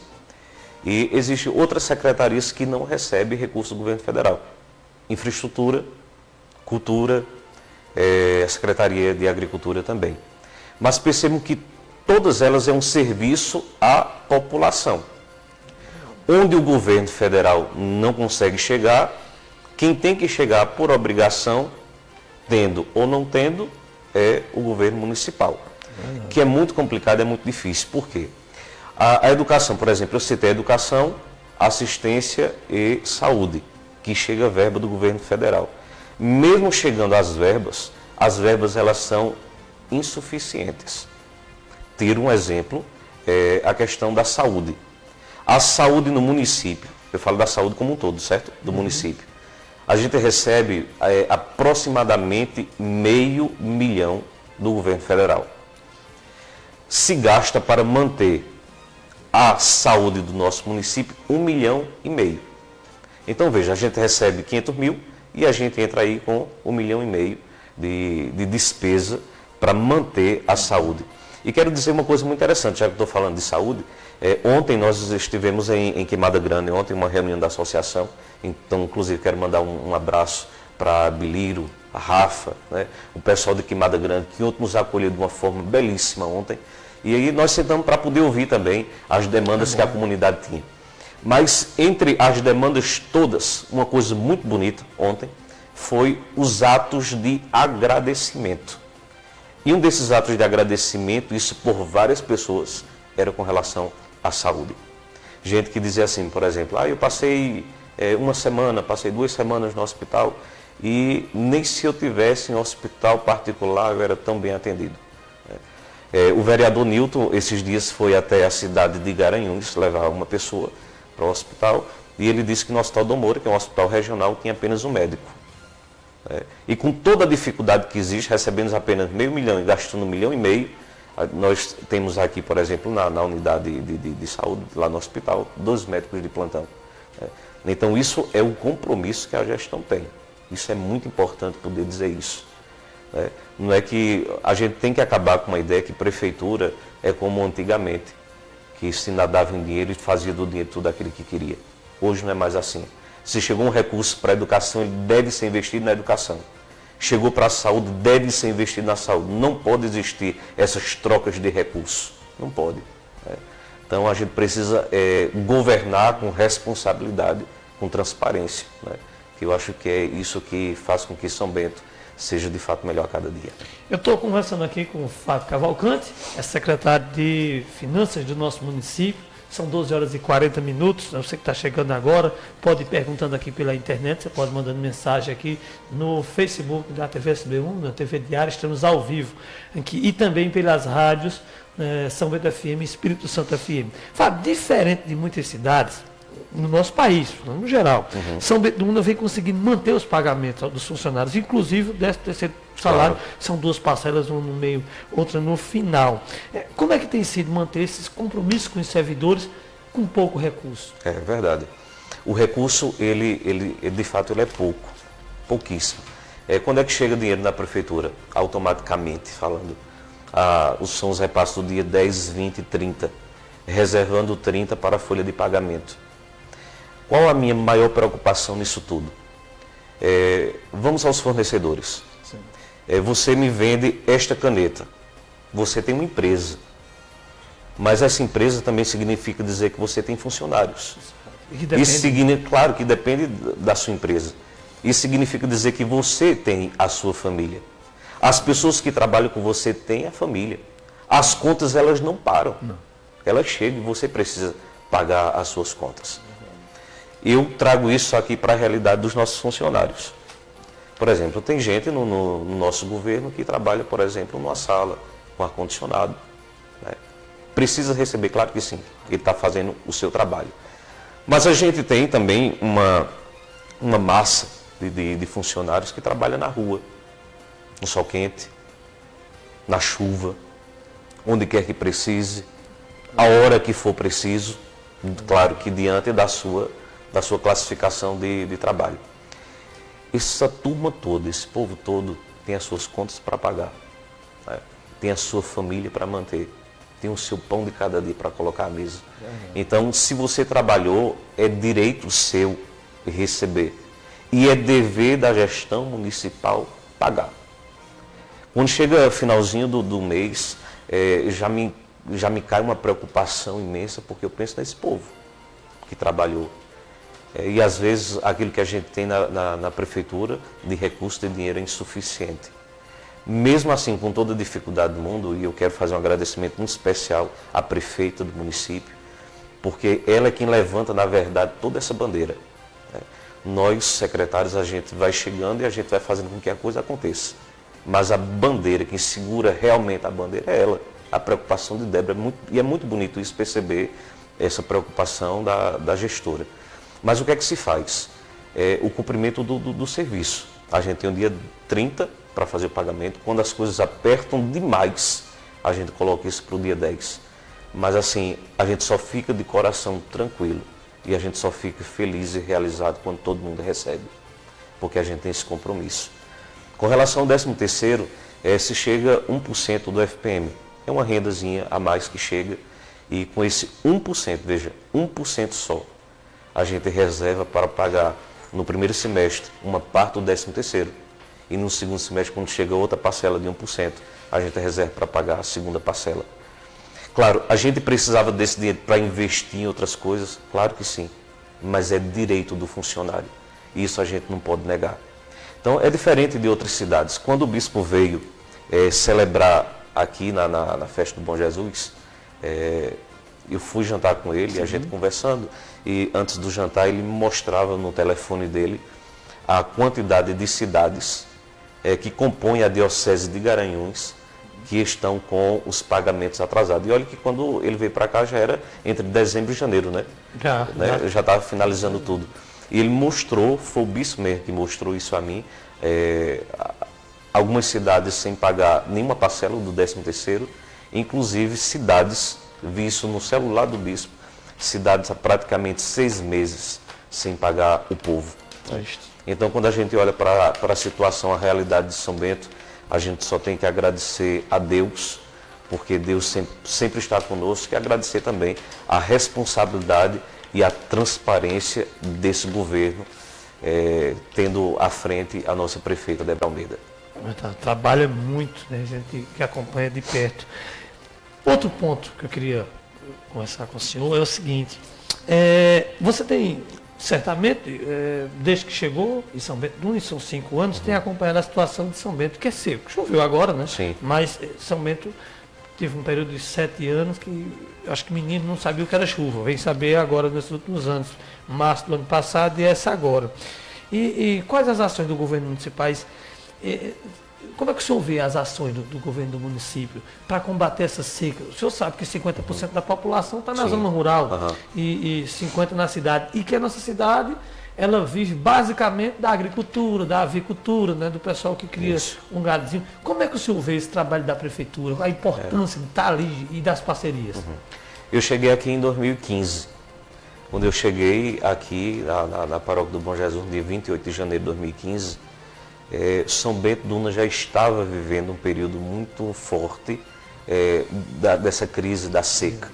E existem outras secretarias que não recebem recurso do governo federal. Infraestrutura, cultura, é, a Secretaria de Agricultura também. Mas percebam que todas elas é um serviço à população. Onde o governo federal não consegue chegar, quem tem que chegar por obrigação, tendo ou não tendo, é o governo municipal. Que é muito complicado, é muito difícil. Por quê? A, a educação, por exemplo, eu citei a educação, assistência e saúde, que chega a verba do governo federal. Mesmo chegando às verbas, as verbas elas são insuficientes. Tiro um exemplo, é, a questão da saúde. A saúde no município, eu falo da saúde como um todo, certo? Do uhum. município. A gente recebe é, aproximadamente meio milhão do governo federal. Se gasta para manter a saúde do nosso município um milhão e meio. Então veja, a gente recebe quinhentos mil e a gente entra aí com um milhão e meio de, de despesa para manter a saúde. E quero dizer uma coisa muito interessante, já que estou falando de saúde. É, ontem nós estivemos em, em Queimada Grande, ontem uma reunião da associação, então inclusive quero mandar um, um abraço para Biliro, a Rafa, né, o pessoal de Queimada Grande, que ontem nos acolheu de uma forma belíssima ontem. E aí nós sentamos para poder ouvir também as demandas que a comunidade tinha. Mas entre as demandas todas, uma coisa muito bonita ontem foi os atos de agradecimento. E um desses atos de agradecimento, isso por várias pessoas, era com relação à saúde. Gente que dizia assim, por exemplo, ah, eu passei é, uma semana, passei duas semanas no hospital e nem se eu tivesse em um hospital particular eu era tão bem atendido. É, o vereador Nilton, esses dias, foi até a cidade de Garanhuns levar uma pessoa para o hospital e ele disse que no Hospital do Moura, que é um hospital regional, tinha apenas um médico. É, e com toda a dificuldade que existe, recebemos apenas meio milhão e gastando um milhão e meio, nós temos aqui, por exemplo, na, na unidade de, de, de saúde, lá no hospital, doze médicos de plantão. É, então isso é o compromisso que a gestão tem. Isso é muito importante poder dizer isso. É, não é que a gente tem que acabar com uma ideia que prefeitura é como antigamente, que se nadava em dinheiro e fazia do dinheiro tudo aquilo que queria. Hoje não é mais assim. Se chegou um recurso para a educação, ele deve ser investido na educação. Chegou para a saúde, deve ser investido na saúde. Não pode existir essas trocas de recursos. Não pode. Né? Então a gente precisa é, governar com responsabilidade, com transparência. Né? Que eu acho que é isso que faz com que São Bento seja de fato melhor a cada dia. Eu estou conversando aqui com o Fábio Cavalcante, é secretário de Finanças do nosso município. São doze horas e quarenta minutos. Você que está chegando agora, pode ir perguntando aqui pela internet, você pode mandando mensagem aqui no Facebook da T V S B um, na T V Diário, estamos ao vivo aqui, e também pelas rádios eh, São Bento F M, Espírito Santo F M. Fábio, diferente de muitas cidades no nosso país, no geral, uhum. São Bento do Una vem conseguindo manter os pagamentos dos funcionários, inclusive o décimo terceiro salário, claro. São duas parcelas, uma no meio, outra no final. É, como é que tem sido manter esses compromissos com os servidores com pouco recurso? É verdade. O recurso, ele, ele, ele de fato, ele é pouco, pouquíssimo. É, quando é que chega dinheiro na prefeitura? Automaticamente, falando. Ah, são os repassos do dia dez, vinte e trinta, reservando trinta para a folha de pagamento. Qual a minha maior preocupação nisso tudo? É, vamos aos fornecedores. É, você me vende esta caneta. Você tem uma empresa. Mas essa empresa também significa dizer que você tem funcionários. Isso significa, claro que depende da sua empresa. Isso significa dizer que você tem a sua família. As pessoas que trabalham com você têm a família. As contas, elas não param. Não. Elas chegam e você precisa pagar as suas contas. Eu trago isso aqui para a realidade dos nossos funcionários. Por exemplo, tem gente no, no, no nosso governo que trabalha, por exemplo, numa sala com ar-condicionado. Né? Precisa receber, claro que sim, ele está fazendo o seu trabalho. Mas a gente tem também uma, uma massa de, de, de funcionários que trabalham na rua, no sol quente, na chuva, onde quer que precise, a hora que for preciso, claro que diante da sua, da sua classificação de, de trabalho. Essa turma toda, esse povo todo, tem as suas contas para pagar, né? Tem a sua família para manter, tem o seu pão de cada dia para colocar à mesa. Uhum. Então, se você trabalhou, é direito seu receber. E é dever da gestão municipal pagar. Quando chega finalzinho do, do mês, é, já, me, já me cai uma preocupação imensa, porque eu penso nesse povo que trabalhou. É, e às vezes aquilo que a gente tem na, na, na prefeitura de recurso de dinheiro é insuficiente. Mesmo assim, com toda a dificuldade do mundo, e eu quero fazer um agradecimento muito especial à prefeita do município, porque ela é quem levanta, na verdade, toda essa bandeira. Né? Nós, secretários, a gente vai chegando e a gente vai fazendo com que a coisa aconteça. Mas a bandeira, quem segura realmente a bandeira é ela. A preocupação de Débora, é muito, e é muito bonito isso, perceber essa preocupação da, da gestora. Mas o que é que se faz? É o cumprimento do, do, do serviço. A gente tem o dia trinta para fazer o pagamento. Quando as coisas apertam demais, a gente coloca isso para o dia dez. Mas assim, a gente só fica de coração tranquilo e a gente só fica feliz e realizado quando todo mundo recebe, porque a gente tem esse compromisso. Com relação ao décimo terceiro, é, se chega um por cento do F P M. É uma rendazinha a mais que chega e com esse um por cento, veja, um por cento só, a gente reserva para pagar no primeiro semestre uma parte do décimo terceiro e no segundo semestre, quando chega outra parcela de um por cento, a gente reserva para pagar a segunda parcela. Claro, a gente precisava desse dinheiro para investir em outras coisas, claro que sim, mas é direito do funcionário e isso a gente não pode negar. Então é diferente de outras cidades. Quando o bispo veio é, celebrar aqui na, na, na festa do Bom Jesus, é, eu fui jantar com ele, sim, a gente conversando, e antes do jantar ele me mostrava no telefone dele a quantidade de cidades é, que compõem a Diocese de Garanhuns que estão com os pagamentos atrasados. E olha que quando ele veio para cá já era entre dezembro e janeiro, né? Já né? já estava finalizando tudo. E ele mostrou, foi o bispo mesmo que mostrou isso a mim, é, algumas cidades sem pagar nenhuma parcela do décimo terceiro, inclusive cidades, vi isso no celular do bispo, cidades há praticamente seis meses sem pagar o povo. Então, quando a gente olha para a situação, a realidade de São Bento, a gente só tem que agradecer a Deus, porque Deus sempre, sempre está conosco, e agradecer também a responsabilidade e a transparência desse governo, é, tendo à frente a nossa prefeita Débora Almeida. Trabalha muito, né? A gente que acompanha de perto. Outro ponto que eu queria conversar com o senhor é o seguinte, é, você tem, certamente, é, desde que chegou em São Bento do Una, são cinco anos, uhum. tem acompanhado a situação de São Bento, que é seco. Choveu agora, né? Sim. Mas São Bento teve um período de sete anos que acho que menino não sabia o que era chuva, vem saber agora nesses últimos anos, março do ano passado e essa agora. E, e quais as ações do governo municipais? E, como é que o senhor vê as ações do, do governo do município para combater essa seca? O senhor sabe que cinquenta por cento da população está na Sim. zona rural uhum. e, e cinquenta por cento na cidade. E que a nossa cidade, ela vive basicamente da agricultura, da avicultura, né, do pessoal que cria Isso. um gadozinho. Como é que o senhor vê esse trabalho da prefeitura, a importância é. de estar ali e das parcerias? Uhum. Eu cheguei aqui em dois mil e quinze. Quando eu cheguei aqui na, na, na paróquia do Bom Jesus, no dia vinte e oito de janeiro de dois mil e quinze, É, São Bento do Una já estava vivendo um período muito forte é, da, dessa crise da seca.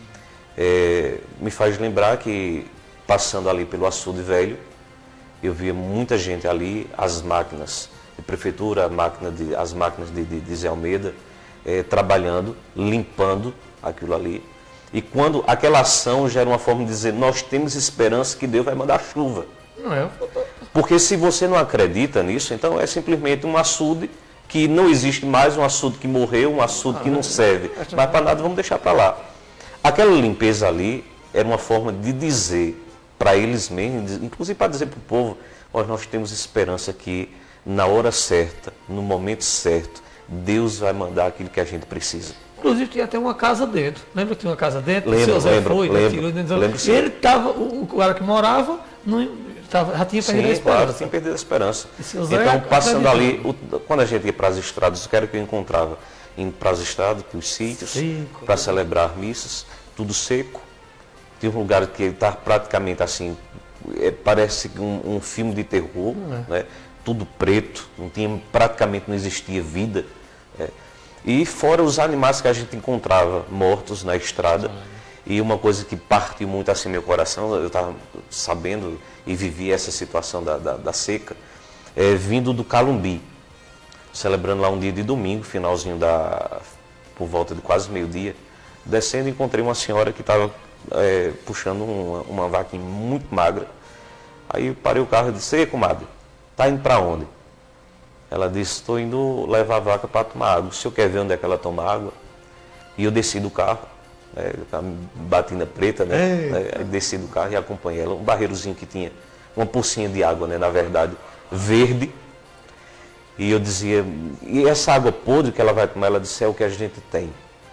É, me faz lembrar que, passando ali pelo açude velho, eu via muita gente ali, as máquinas de prefeitura, a máquina de, as máquinas de, de, de Zé Almeida, é, trabalhando, limpando aquilo ali. E quando aquela ação já era uma forma de dizer, nós temos esperança que Deus vai mandar chuva. Não é? Porque se você não acredita nisso, então é simplesmente um açude que não existe mais, um açude que morreu, um açude que não serve. Mas para nada, vamos deixar para lá. Aquela limpeza ali era uma forma de dizer para eles mesmos, inclusive para dizer para o povo, nós, nós temos esperança que na hora certa, no momento certo, Deus vai mandar aquilo que a gente precisa. Inclusive tinha até uma casa dentro. Lembra que tinha uma casa dentro? Lembro, o seu Zé lembro, foi, lembro, né, tirou, lembro ele estava, o, o cara que morava, não, tava, já tinha perdido Sim, a esperança. Claro, tinha perdido a esperança. Zé, então, passando ali, o, quando a gente ia para as estradas, o que era que eu encontrava? Indo para as estradas, para os sítios, para celebrar missas, tudo seco. Tinha um lugar que estava praticamente assim, é, parece um, um filme de terror, é. né? Tudo preto, não tinha, praticamente não existia vida. É. E fora os animais que a gente encontrava mortos na estrada. E uma coisa que partiu muito assim meu coração, eu estava sabendo e vivi essa situação da, da, da seca, é, vindo do Calumbi, celebrando lá um dia de domingo, finalzinho da, por volta de quase meio-dia, descendo encontrei uma senhora que estava é, puxando uma, uma vaquinha muito magra. Aí eu parei o carro e disse, ei, comadre, tá indo para onde? Ela disse, estou indo levar a vaca para tomar água. O senhor quer ver onde é que ela toma água? E eu desci do carro, né, batina preta, né? né desci do carro e acompanhei ela. Um barreirozinho que tinha uma pocinha de água, né, na verdade, verde. E eu dizia, e essa água podre que ela vai tomar? Ela disse, é o que a gente tem.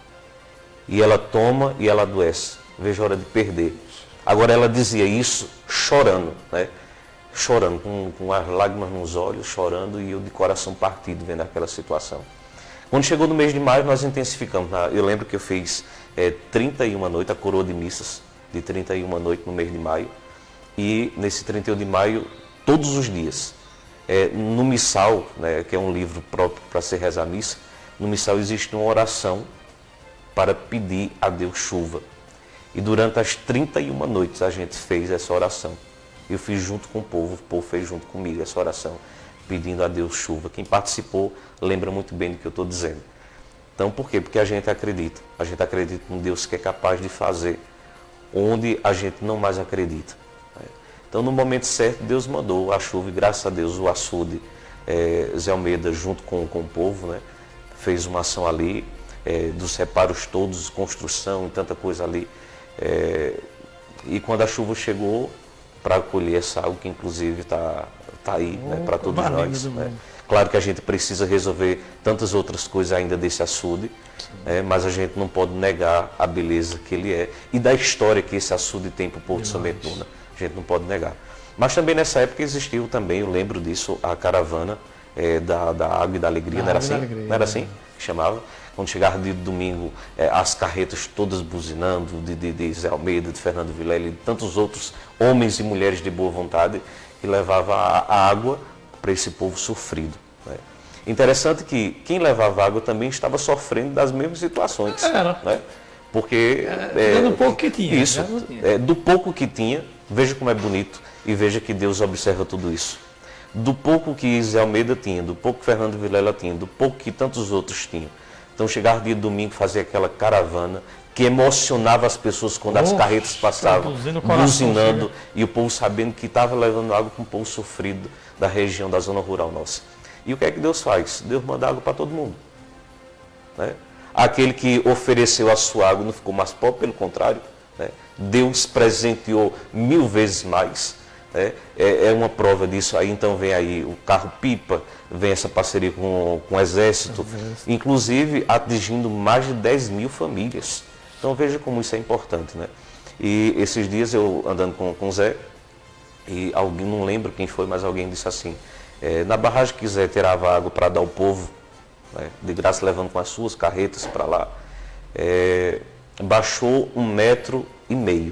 E ela toma e ela adoece. Vejo a hora de perder. Agora ela dizia isso chorando, né? Chorando, com, com as lágrimas nos olhos, chorando, e eu de coração partido vendo aquela situação. Quando chegou no mês de maio, nós intensificamos. Eu lembro que eu fiz é, trinta e uma noites, a coroa de missas de trinta e uma noites no mês de maio. E nesse trinta e um de maio, todos os dias, é, no missal, né, que é um livro próprio para se rezar a missa, no missal existe uma oração para pedir a Deus chuva. E durante as trinta e uma noites a gente fez essa oração. Eu fiz junto com o povo, o povo fez junto comigo essa oração, pedindo a Deus chuva. Quem participou lembra muito bem do que eu estou dizendo. Então, por quê? Porque a gente acredita. A gente acredita num Deus que é capaz de fazer onde a gente não mais acredita. Então, no momento certo, Deus mandou a chuva e, graças a Deus, o açude, é, Zé Almeida, junto com, com o povo, né, fez uma ação ali, é, dos reparos todos, construção e tanta coisa ali. É, e quando a chuva chegou, para colher essa água que inclusive está tá aí, oh, né, para todos nós. Né? Claro que a gente precisa resolver tantas outras coisas ainda desse açude, é, mas a gente não pode negar a beleza que ele é e da história que esse açude tem para o povo de São Bento do Una. A gente não pode negar. Mas também nessa época existiu também, eu lembro disso, a caravana é, da, da Água e da Alegria, da não era assim? Alegria, não era assim que chamava? Quando chegava de domingo, é, as carretas todas buzinando, de, de, de Zé Almeida, de Fernando Vilela e de tantos outros homens e mulheres de boa vontade, que levava a, a água para esse povo sofrido. Né? Interessante que quem levava água também estava sofrendo das mesmas situações. Era. Né? Porque... É, dando um pouco que tinha. Isso, tinha. É, do pouco que tinha, veja como é bonito e veja que Deus observa tudo isso. Do pouco que Zé Almeida tinha, do pouco que Fernando Vilela tinha, do pouco que tantos outros tinham. Então chegava dia de domingo, fazia aquela caravana que emocionava as pessoas quando oh, as carretas passavam, buzinando, e o povo sabendo que estava levando água para um povo sofrido da região, da zona rural nossa. E o que é que Deus faz? Deus manda água para todo mundo. Né? Aquele que ofereceu a sua água não ficou mais pobre, pelo contrário. Né? Deus presenteou mil vezes mais. Né? É, é uma prova disso. Aí então vem aí o carro-pipa, vem essa parceria com, com o Exército, Exército, inclusive atingindo mais de dez mil famílias. Então veja como isso é importante. Né? E esses dias eu andando com, com o Zé, e alguém, não lembro quem foi, mas alguém disse assim, é, na barragem que Zé tirava água para dar ao povo, né, de graça levando com as suas carretas para lá, é, baixou um metro e meio.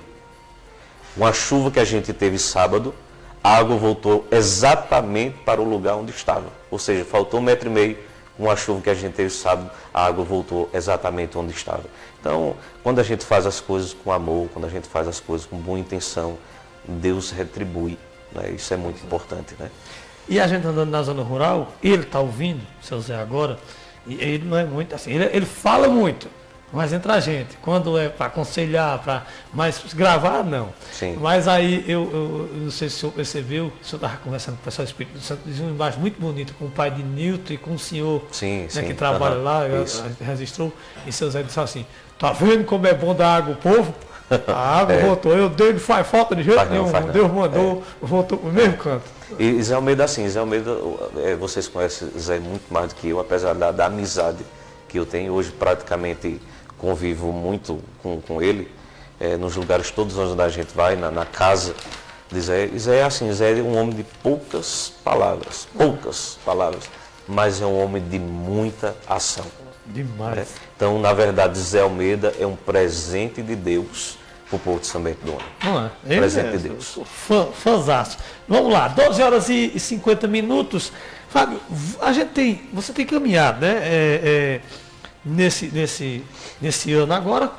Uma chuva que a gente teve sábado, a água voltou exatamente para o lugar onde estava. Ou seja, faltou um metro e meio, com a chuva que a gente teve sábado, a água voltou exatamente onde estava. Então, quando a gente faz as coisas com amor, quando a gente faz as coisas com boa intenção, Deus retribui. Né? Isso é muito importante. Né? E a gente andando na zona rural, ele está ouvindo, seu Zé agora, e ele não é muito assim, ele, ele fala muito, mas entre a gente, quando é para aconselhar, para mais gravar, não. Sim. Mas aí, eu, eu, eu não sei se o senhor percebeu, o senhor estava conversando com o pessoal do Espírito Santo, diz uma imagem muito bonita com o pai de Nilton e com o senhor, sim, né, sim. que trabalha uhum. lá, registrou, e seu Zé disse assim, tá vendo como é bom dar água ao povo? A água é. voltou, eu dei, não faz falta de jeito faz nenhum, não, Deus não. mandou, é. voltou para o mesmo canto. E Zé Almeida, assim, Zé Almeida, é, vocês conhecem Zé muito mais do que eu, apesar da, da amizade que eu tenho, hoje praticamente convivo muito com, com ele, é, nos lugares todos onde a gente vai, na, na casa de Zé. E Zé é assim, Zé é um homem de poucas palavras, poucas palavras, mas é um homem de muita ação. Demais. Né? Então, na verdade, Zé Almeida é um presente de Deus para o povo de São Bento do Una. Não é? Ele presente é, de Deus. Fã, fãzaço. Vamos lá, doze horas e cinquenta minutos. Fábio, a gente tem, você tem caminhado, né? É, é, nesse, nesse, nesse ano agora,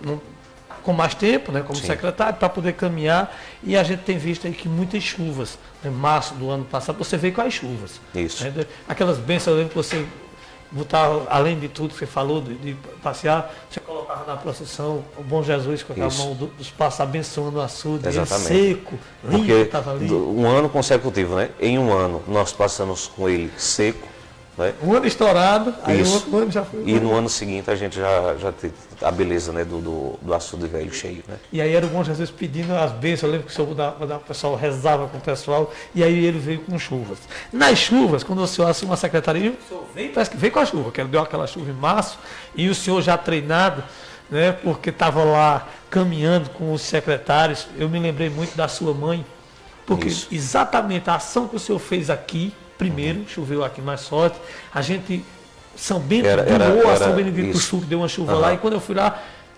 com mais tempo, né? Como Sim. secretário, para poder caminhar. E a gente tem visto aí que muitas chuvas. Em março do ano passado, você veio com as chuvas. Isso. Né? Aquelas bênçãos, eu lembro que você botar, além de tudo que você falou, de, de passear, você colocava na procissão o Bom Jesus com aquela Isso. mão do, dos passos abençoando o açude, seco, limpo, estava ali. Um ano consecutivo, né? Em um ano nós passamos com ele seco. Né? Um ano estourado, aí o outro ano já foi. E no ano seguinte a gente já, já teve a beleza, né, do, do, do açude velho cheio. Né? E aí era o Bom Jesus pedindo as bênçãos. Eu lembro que o senhor, o pessoal rezava com o pessoal, e aí ele veio com chuvas. Nas chuvas, quando o senhor assumiu uma secretaria, o senhor veio, parece que veio com a chuva, que ele deu aquela chuva em março, e o senhor já treinado, né, porque estava lá caminhando com os secretários. Eu me lembrei muito da sua mãe, porque Isso. exatamente a ação que o senhor fez aqui, primeiro, uhum. choveu aqui mais forte, a gente, São Bento era, doou era, a São Benedito do Sul, que deu uma chuva uhum. lá, e quando eu fui lá,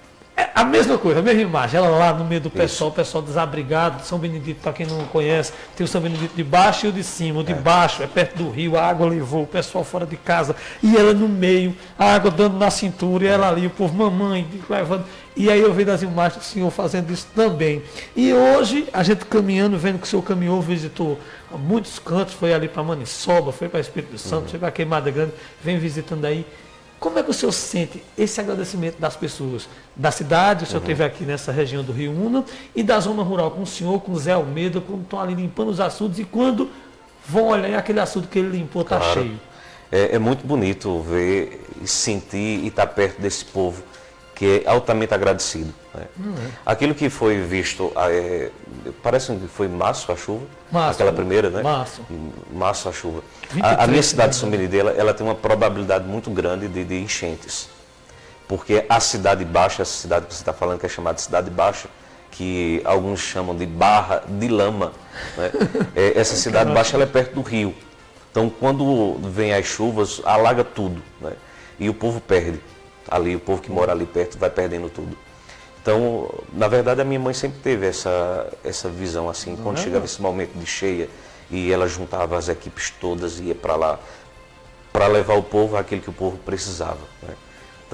é a mesma coisa, a mesma imagem, ela lá no meio do pessoal, o pessoal desabrigado, São Benedito, para quem não conhece, tem o São Benedito de baixo e o de cima, o de é. baixo é perto do rio, a água levou o pessoal fora de casa, e ela no meio, a água dando na cintura, e ela ali, o povo, mamãe, levando, e aí eu vi das imagens do senhor fazendo isso também. E hoje, a gente caminhando, vendo que o senhor caminhou, visitou muitos cantos, foi ali para Maniçoba, foi para Espírito Santo, uhum. foi para Queimada Grande, vem visitando aí. Como é que o senhor sente esse agradecimento das pessoas da cidade, o senhor uhum. esteve aqui nessa região do Rio Una, e da zona rural com o senhor, com o Zé Almeida, quando estão ali limpando os açudes, e quando vão olhar e aquele açude que ele limpou está claro. cheio? É, é muito bonito ver, sentir e estar perto desse povo que é altamente agradecido. Né? Uhum. Aquilo que foi visto, é, parece que foi março a chuva, março, aquela primeira, né? Março. Março a chuva. vinte e três, a, a minha cidade de São Benedito, ela, ela tem uma probabilidade muito grande de, de enchentes. Porque a cidade baixa, essa cidade que você está falando que é chamada de cidade baixa, que alguns chamam de Barra de Lama, né? é, essa cidade baixa ela é perto do rio. Então quando vem as chuvas, alaga tudo, né? E o povo perde. Ali, o povo que mora ali perto vai perdendo tudo. Então, na verdade, a minha mãe sempre teve essa, essa visão, assim, quando chegava esse momento de cheia, e ela juntava as equipes todas e ia para lá, para levar o povo aquilo que o povo precisava. Né?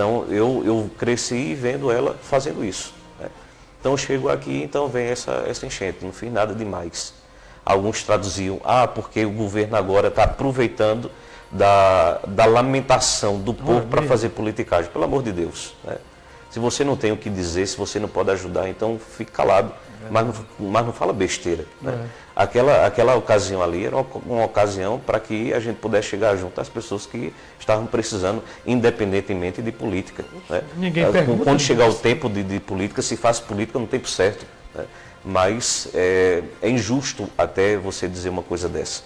Então, eu, eu cresci vendo ela fazendo isso. Né? Então, eu chego aqui, então vem essa, essa enchente, não fiz nada demais. Alguns traduziam, ah, porque o governo agora está aproveitando da, da lamentação do povo para fazer politicagem. Pelo amor de Deus. Né? Se você não tem o que dizer, se você não pode ajudar, então fique calado, mas não, mas não fala besteira. Né? É. Aquela, aquela ocasião ali era uma, uma ocasião para que a gente pudesse chegar junto às pessoas que estavam precisando, independentemente de política. Né? Ninguém pergunta. Quando chegar o tempo de, de política, se faz política no tempo certo. Né? Mas é, é injusto até você dizer uma coisa dessa.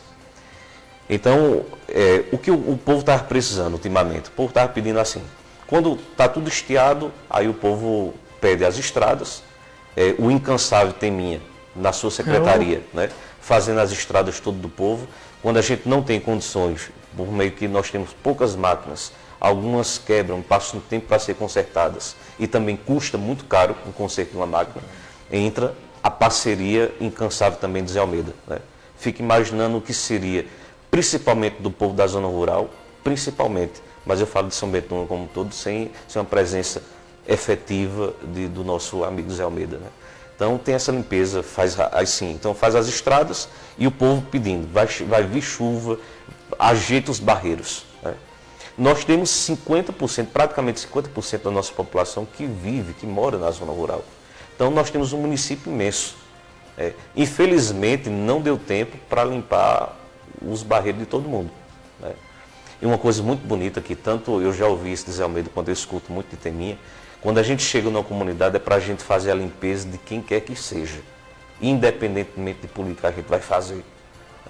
Então, é, o que o, o povo estava precisando ultimamente? O povo estava pedindo assim, quando está tudo estiado, aí o povo pede as estradas, é, o incansável Teminha, na sua secretaria, né, fazendo as estradas todo do povo. Quando a gente não tem condições, por meio que nós temos poucas máquinas, algumas quebram, passam um tempo para ser consertadas e também custa muito caro o conserto de uma máquina, entra a parceria incansável também de Zé Almeida. Né? Fica imaginando o que seria, principalmente do povo da zona rural, principalmente, mas eu falo de São Bento como um todo, sem, sem uma presença efetiva de, do nosso amigo Zé Almeida. Né? Então tem essa limpeza, faz assim, então faz as estradas e o povo pedindo, vai, vai vir chuva, ajeita os barreiros. Né? Nós temos cinquenta por cento, praticamente cinquenta por cento da nossa população que vive, que mora na zona rural. Então nós temos um município imenso. É, infelizmente não deu tempo para limpar os barreiros de todo mundo. Né? E uma coisa muito bonita que tanto eu já ouvi isso de Zé Almeida quando eu escuto muito de Teminha, quando a gente chega numa comunidade é para a gente fazer a limpeza de quem quer que seja, independentemente de política a gente vai fazer. É.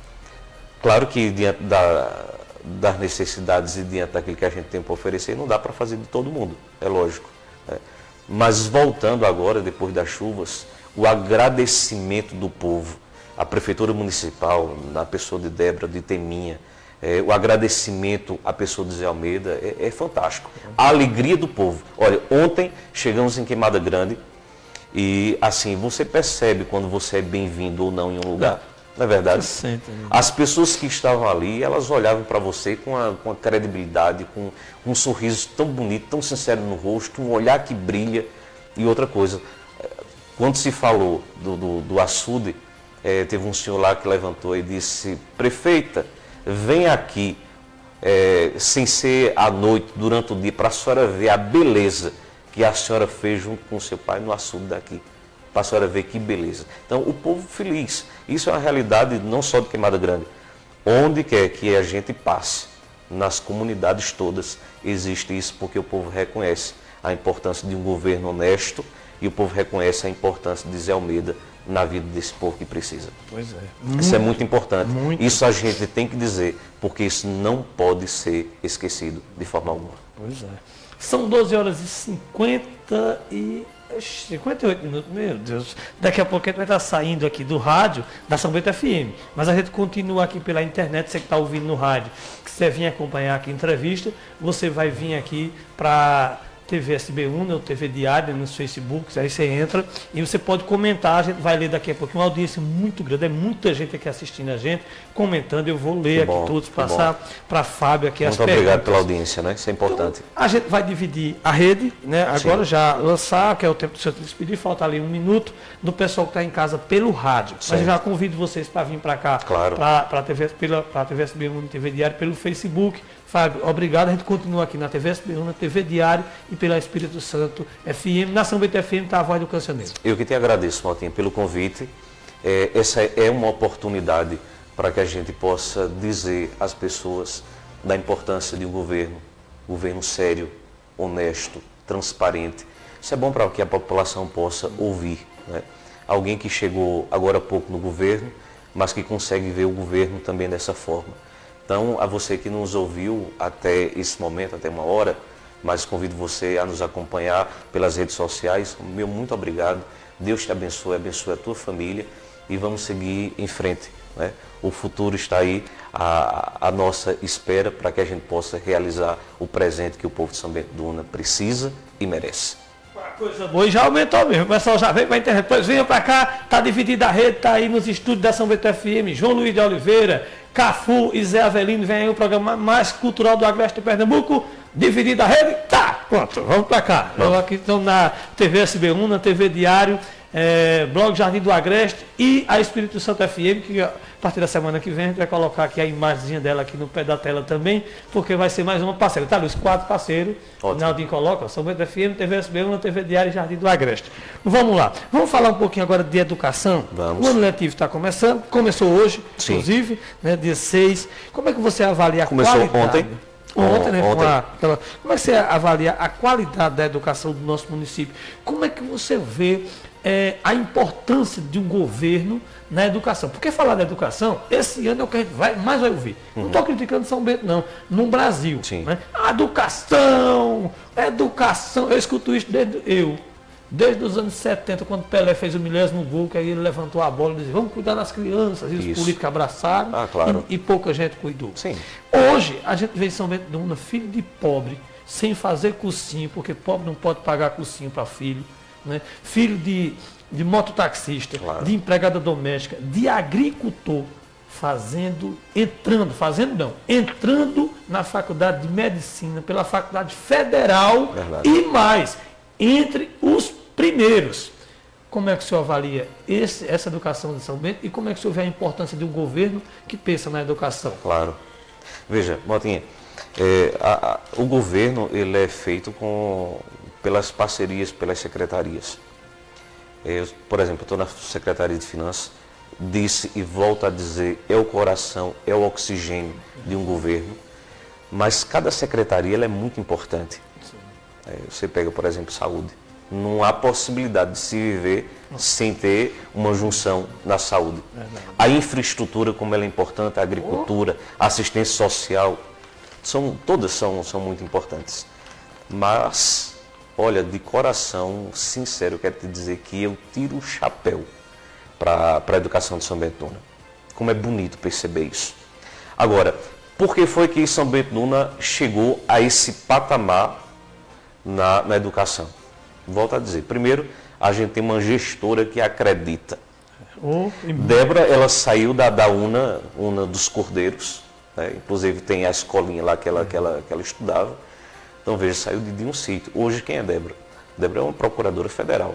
Claro que diante da, das necessidades e diante daquilo que a gente tem para oferecer, não dá para fazer de todo mundo, é lógico. É. Mas voltando agora, depois das chuvas, o agradecimento do povo, a Prefeitura Municipal, na pessoa de Débora, de Teminha, É, o agradecimento à pessoa de Zé Almeida é, é fantástico. A alegria do povo. Olha, ontem chegamos em Queimada Grande e assim, você percebe quando você é bem-vindo ou não em um lugar. Não é verdade? As pessoas que estavam ali, elas olhavam para você com a, com a credibilidade, com um sorriso tão bonito, tão sincero no rosto, um olhar que brilha. E outra coisa, quando se falou do, do, do açude, é, teve um senhor lá que levantou e disse, prefeita, vem aqui, é, sem ser à noite, durante o dia, para a senhora ver a beleza que a senhora fez junto com o seu pai no açude daqui. Para a senhora ver que beleza. Então, o povo feliz. Isso é uma realidade não só de Queimada Grande. Onde quer que a gente passe, nas comunidades todas, existe isso, porque o povo reconhece a importância de um governo honesto e o povo reconhece a importância de Zé Almeida na vida desse povo que precisa. Pois é. Muito, isso é muito importante. Muito. Isso a gente tem que dizer, porque isso não pode ser esquecido de forma alguma. Pois é. São doze horas e cinquenta e... cinquenta e oito minutos, meu Deus. Daqui a pouco a gente vai estar saindo aqui do rádio da São Bento F M. Mas a gente continua aqui pela internet, você que está ouvindo no rádio, que você vir acompanhar aqui a entrevista, você vai vir aqui para T V S B um, ou T V Diário, nos Facebooks, aí você entra e você pode comentar, a gente vai ler daqui a pouco, uma audiência muito grande, é muita gente aqui assistindo a gente, comentando, eu vou ler aqui todos, passar para Fábio aqui as perguntas. Muito obrigado pela audiência, né? Isso é importante. Então, a gente vai dividir a rede, né? Agora Sim. já lançar, que é o tempo do seu despedir, falta ali um minuto, do pessoal que está em casa pelo rádio. Sim. Mas eu já convido vocês para vir para cá, claro. para a T V, pela, para a T V S B um, T V Diário, pelo Facebook. Fábio, obrigado. A gente continua aqui na T V S B um, na T V Diário e pela Espírito Santo F M. Na São Bento F M está a voz do cancioneiro. Eu que te agradeço, Maltinho, pelo convite. É, essa é uma oportunidade para que a gente possa dizer às pessoas da importância de um governo, governo sério, honesto, transparente. Isso é bom para que a população possa ouvir. Né? Alguém que chegou agora há pouco no governo, mas que consegue ver o governo também dessa forma. Então, a você que nos ouviu até esse momento, até uma hora, mas convido você a nos acompanhar pelas redes sociais. Meu muito obrigado. Deus te abençoe, abençoe a tua família e vamos seguir em frente. Né? O futuro está aí, a, a nossa espera para que a gente possa realizar o presente que o povo de São Bento do Una precisa e merece. Coisa boa, e já aumentou mesmo, o pessoal já veio para a internet, depois venha para cá, está dividida a rede, está aí nos estúdios da São Bento F M, João Luiz de Oliveira, Cafu e Zé Avelino, vem aí o programa mais cultural do Agreste de Pernambuco, dividida a rede, tá! Pronto, vamos para cá. Vamos aqui, estamos na T V S B um, na T V Diário, é, Blog Jardim do Agreste e a Espírito Santo F M, que a partir da semana que vem a gente vai colocar aqui a imagenzinha dela aqui no pé da tela também, porque vai ser mais uma parceira. Tá, Luiz? Quatro parceiros. O Naldinho coloca, São Bento F M, T V S B um, T V Diário e Jardim do Agreste. Vamos lá. Vamos falar um pouquinho agora de educação. Vamos. O ano letivo está começando, começou hoje, Sim. inclusive, né, dia seis. Como é que você avalia a Começou qualidade? ontem. Ontem, né? Ontem. Com a, aquela, como é que você avalia a qualidade da educação do nosso município? Como é que você vê é, a importância de um governo na educação? Porque falar da educação, esse ano é o que a gente vai, mais vai ouvir. Uhum. Não estou criticando São Bento, não. No Brasil. Sim. Né? A educação, educação. Eu escuto isso desde eu. Desde os anos setenta, quando Pelé fez o milésimo gol, que aí ele levantou a bola e disse, vamos cuidar das crianças. E os Isso. políticos abraçaram Ah, claro. e, e pouca gente cuidou. Sim. Hoje, a gente vê em São Bento de Una, filho de pobre, sem fazer cursinho, porque pobre não pode pagar cursinho para filho. Né? Filho de, de mototaxista, Claro. de empregada doméstica, de agricultor, fazendo, entrando, fazendo não, entrando na faculdade de medicina, pela faculdade federal. Verdade. E mais, entre os primeiros. Como é que o senhor avalia esse, essa educação de São Bento e como é que o senhor vê a importância de um governo que pensa na educação? Claro. Veja, Motinha, é, a, a, o governo ele é feito com, pelas parcerias, pelas secretarias. É, eu, por exemplo, estou na Secretaria de Finanças, disse e volto a dizer, é o coração, é o oxigênio de um governo, mas cada secretaria ela é muito importante. É, você pega, por exemplo, saúde. Não há possibilidade de se viver sem ter uma junção na saúde. A infraestrutura, como ela é importante, a agricultura, a assistência social, são, todas são, são muito importantes. Mas, olha, de coração sincero, eu quero te dizer que eu tiro o chapéu para a educação de São Bento de Una. Como é bonito perceber isso. Agora, por que foi que São Bento de Una chegou a esse patamar Na, na educação? Volto a dizer, primeiro, a gente tem uma gestora que acredita. Oh, Débora, ela saiu da, da UNA, UNA dos Cordeiros, né? Inclusive tem a escolinha lá que ela, que ela, que ela estudava. Então, veja, saiu de, de um sítio. Hoje, quem é Débora? Débora é uma procuradora federal.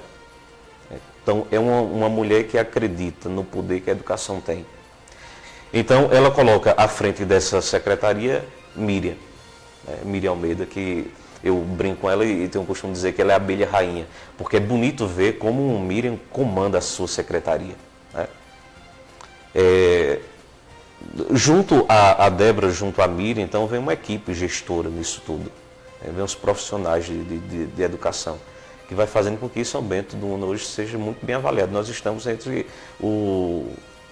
Então, é uma, uma mulher que acredita no poder que a educação tem. Então, ela coloca à frente dessa secretaria Miriam, né? Miriam Almeida, que eu brinco com ela e tenho o costume de dizer que ela é a abelha rainha, porque é bonito ver como o Miriam comanda a sua secretaria. Né? É, junto a, a Débora, junto a Miriam, então vem uma equipe gestora nisso tudo. É, vem os profissionais de, de, de educação, que vai fazendo com que São Bento do Una hoje seja muito bem avaliado. Nós estamos entre o...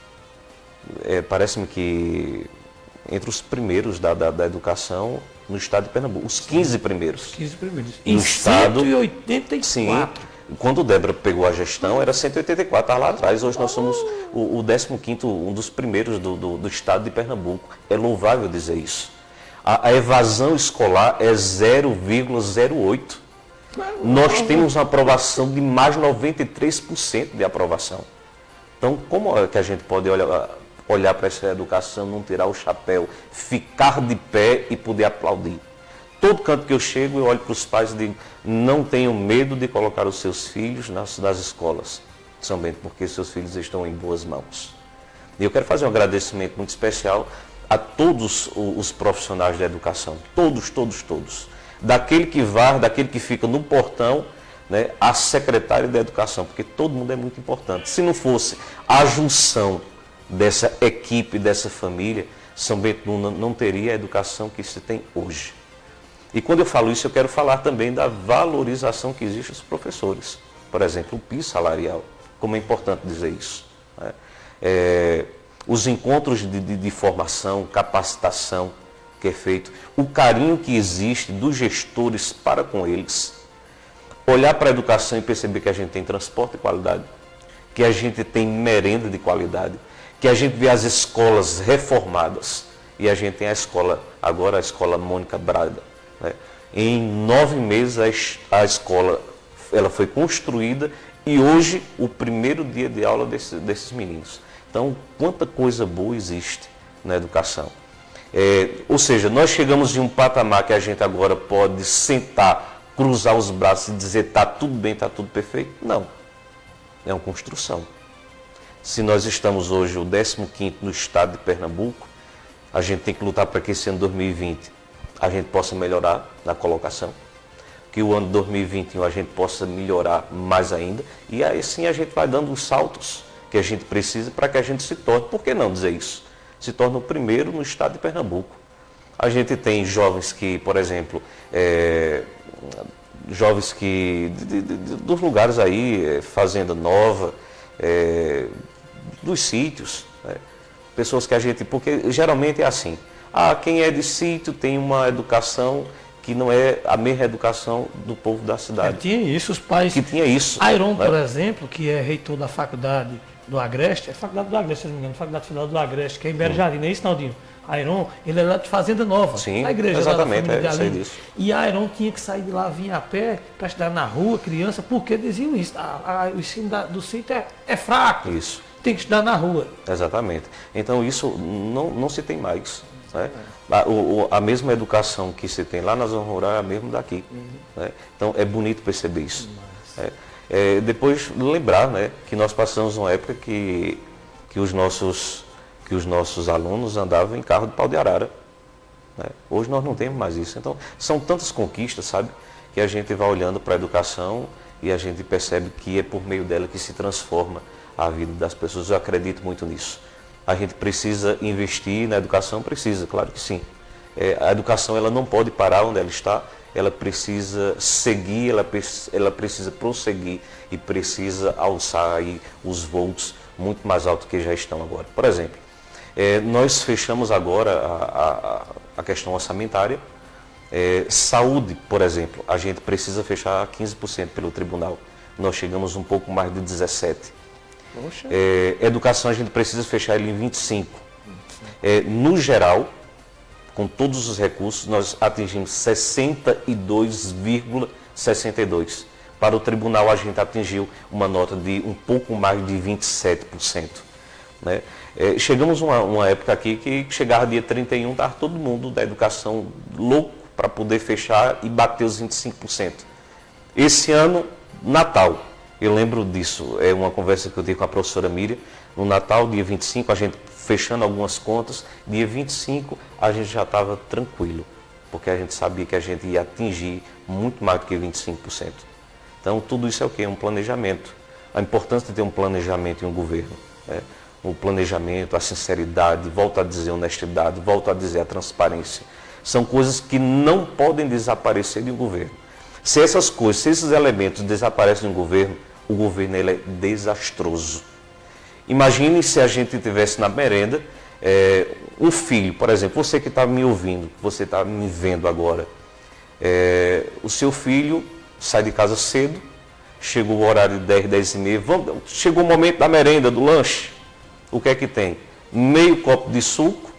É, parece-me que entre os primeiros da, da, da educação no estado de Pernambuco, os quinze primeiros. quinze primeiros. No Em estado, cento e oitenta e quatro. Sim, quando o Débora pegou a gestão era cento e oitenta e quatro, estava lá atrás. Hoje nós somos o, o décimo quinto, um dos primeiros do, do, do estado de Pernambuco. É louvável dizer isso. A, a evasão escolar é zero vírgula zero oito. Nós temos uma aprovação de mais de noventa e três por cento de aprovação. Então, como é que a gente pode olhar... olhar para essa educação, não tirar o chapéu, ficar de pé e poder aplaudir? Todo canto que eu chego, eu olho para os pais e digo, não tenham medo de colocar os seus filhos nas, nas escolas de São Bento, porque seus filhos estão em boas mãos. E eu quero fazer um agradecimento muito especial a todos os profissionais da educação, todos, todos, todos. Daquele que vai, daquele que fica no portão, né, a secretária da educação, porque todo mundo é muito importante. Se não fosse a junção dessa equipe, dessa família, São Bento de Una não teria a educação que se tem hoje. E quando eu falo isso, eu quero falar também da valorização que existe dos professores. Por exemplo, o piso salarial, como é importante dizer isso. Né? É, os encontros de, de, de formação, capacitação que é feito, o carinho que existe dos gestores para com eles, olhar para a educação e perceber que a gente tem transporte de qualidade, que a gente tem merenda de qualidade, que a gente vê as escolas reformadas e a gente tem a escola, agora a escola Mônica Braga. Né? Em nove meses a, a escola ela foi construída e hoje o primeiro dia de aula desse, desses meninos. Então, quanta coisa boa existe na educação. É, ou seja, nós chegamos em um patamar que a gente agora pode sentar cruzar os braços e dizer está tudo bem, está tudo perfeito. Não. É uma construção. Se nós estamos hoje o décimo quinto no estado de Pernambuco, a gente tem que lutar para que esse ano dois mil e vinte a gente possa melhorar na colocação, que o ano de dois mil e vinte e um a gente possa melhorar mais ainda, e aí sim a gente vai dando os saltos que a gente precisa para que a gente se torne, por que não dizer isso? Se torne o primeiro no estado de Pernambuco. A gente tem jovens que, por exemplo, é, jovens que, de, de, de, dos lugares aí, é, Fazenda Nova, é, dos sítios, né? Pessoas que a gente, porque geralmente é assim, ah, quem é de sítio tem uma educação que não é a mesma educação do povo da cidade. É, tinha isso, os pais... Que tinha isso. Airon, né? por exemplo, que é reitor da faculdade do Agreste, é faculdade do Agreste, se não me engano, faculdade federal do Agreste, que é em Berjardim, não é isso, Naldinho? Airon, ele era de Fazenda Nova, Sim, na igreja exatamente, da família é, de sei Aline. disso. E Airon tinha que sair de lá, vir a pé, para estudar na rua, criança, porque diziam isso, a, a, o ensino da, do sítio é, é fraco, Isso. tem que estudar na rua. Exatamente. Então isso não, não se tem mais. Né? A, o, a mesma educação que se tem lá na zona rural é a mesma daqui. Uhum. Né? Então é bonito perceber isso. Né? É, depois lembrar, né, que nós passamos uma época que, que, os nossos, que os nossos alunos andavam em carro de pau de arara. Né? Hoje nós não temos mais isso. Então são tantas conquistas, sabe, que a gente vai olhando para a educação e a gente percebe que é por meio dela que se transforma a vida das pessoas. Eu acredito muito nisso. A gente precisa investir na educação? Precisa, claro que sim. É, a educação ela não pode parar onde ela está, ela precisa seguir, ela, ela precisa prosseguir e precisa alçar aí os voos muito mais altos que já estão agora. Por exemplo, é, nós fechamos agora a, a, a questão orçamentária. É, saúde, por exemplo, a gente precisa fechar quinze por cento pelo tribunal. Nós chegamos um pouco mais de dezessete por cento. É, educação a gente precisa fechar ele em vinte e cinco por cento. É, no geral, com todos os recursos, nós atingimos sessenta e dois vírgula sessenta e dois por cento. Para o tribunal a gente atingiu uma nota de um pouco mais de vinte e sete por cento. Né? É, chegamos a uma, uma época aqui que chegava dia trinta e um, estava todo mundo da educação louco para poder fechar e bater os vinte e cinco por cento. Esse ano, Natal. Eu lembro disso, é uma conversa que eu tive com a professora Miriam, no Natal, dia vinte e cinco, a gente fechando algumas contas, dia vinte e cinco a gente já estava tranquilo, porque a gente sabia que a gente ia atingir muito mais do que vinte e cinco por cento. Então tudo isso é o quê? Um planejamento. A importância de ter um planejamento em um governo. Né? O planejamento, a sinceridade, volto a dizer honestidade, volto a dizer a transparência. São coisas que não podem desaparecer de um governo. Se essas coisas, se esses elementos desaparecem de um governo, o governo ele é desastroso. Imagine se a gente tivesse na merenda é, um filho, por exemplo, você que está me ouvindo, você está me vendo agora, é, o seu filho sai de casa cedo, chegou o horário de dez, dez e meia, vamos, chegou o momento da merenda, do lanche, o que é que tem? Meio copo de suco,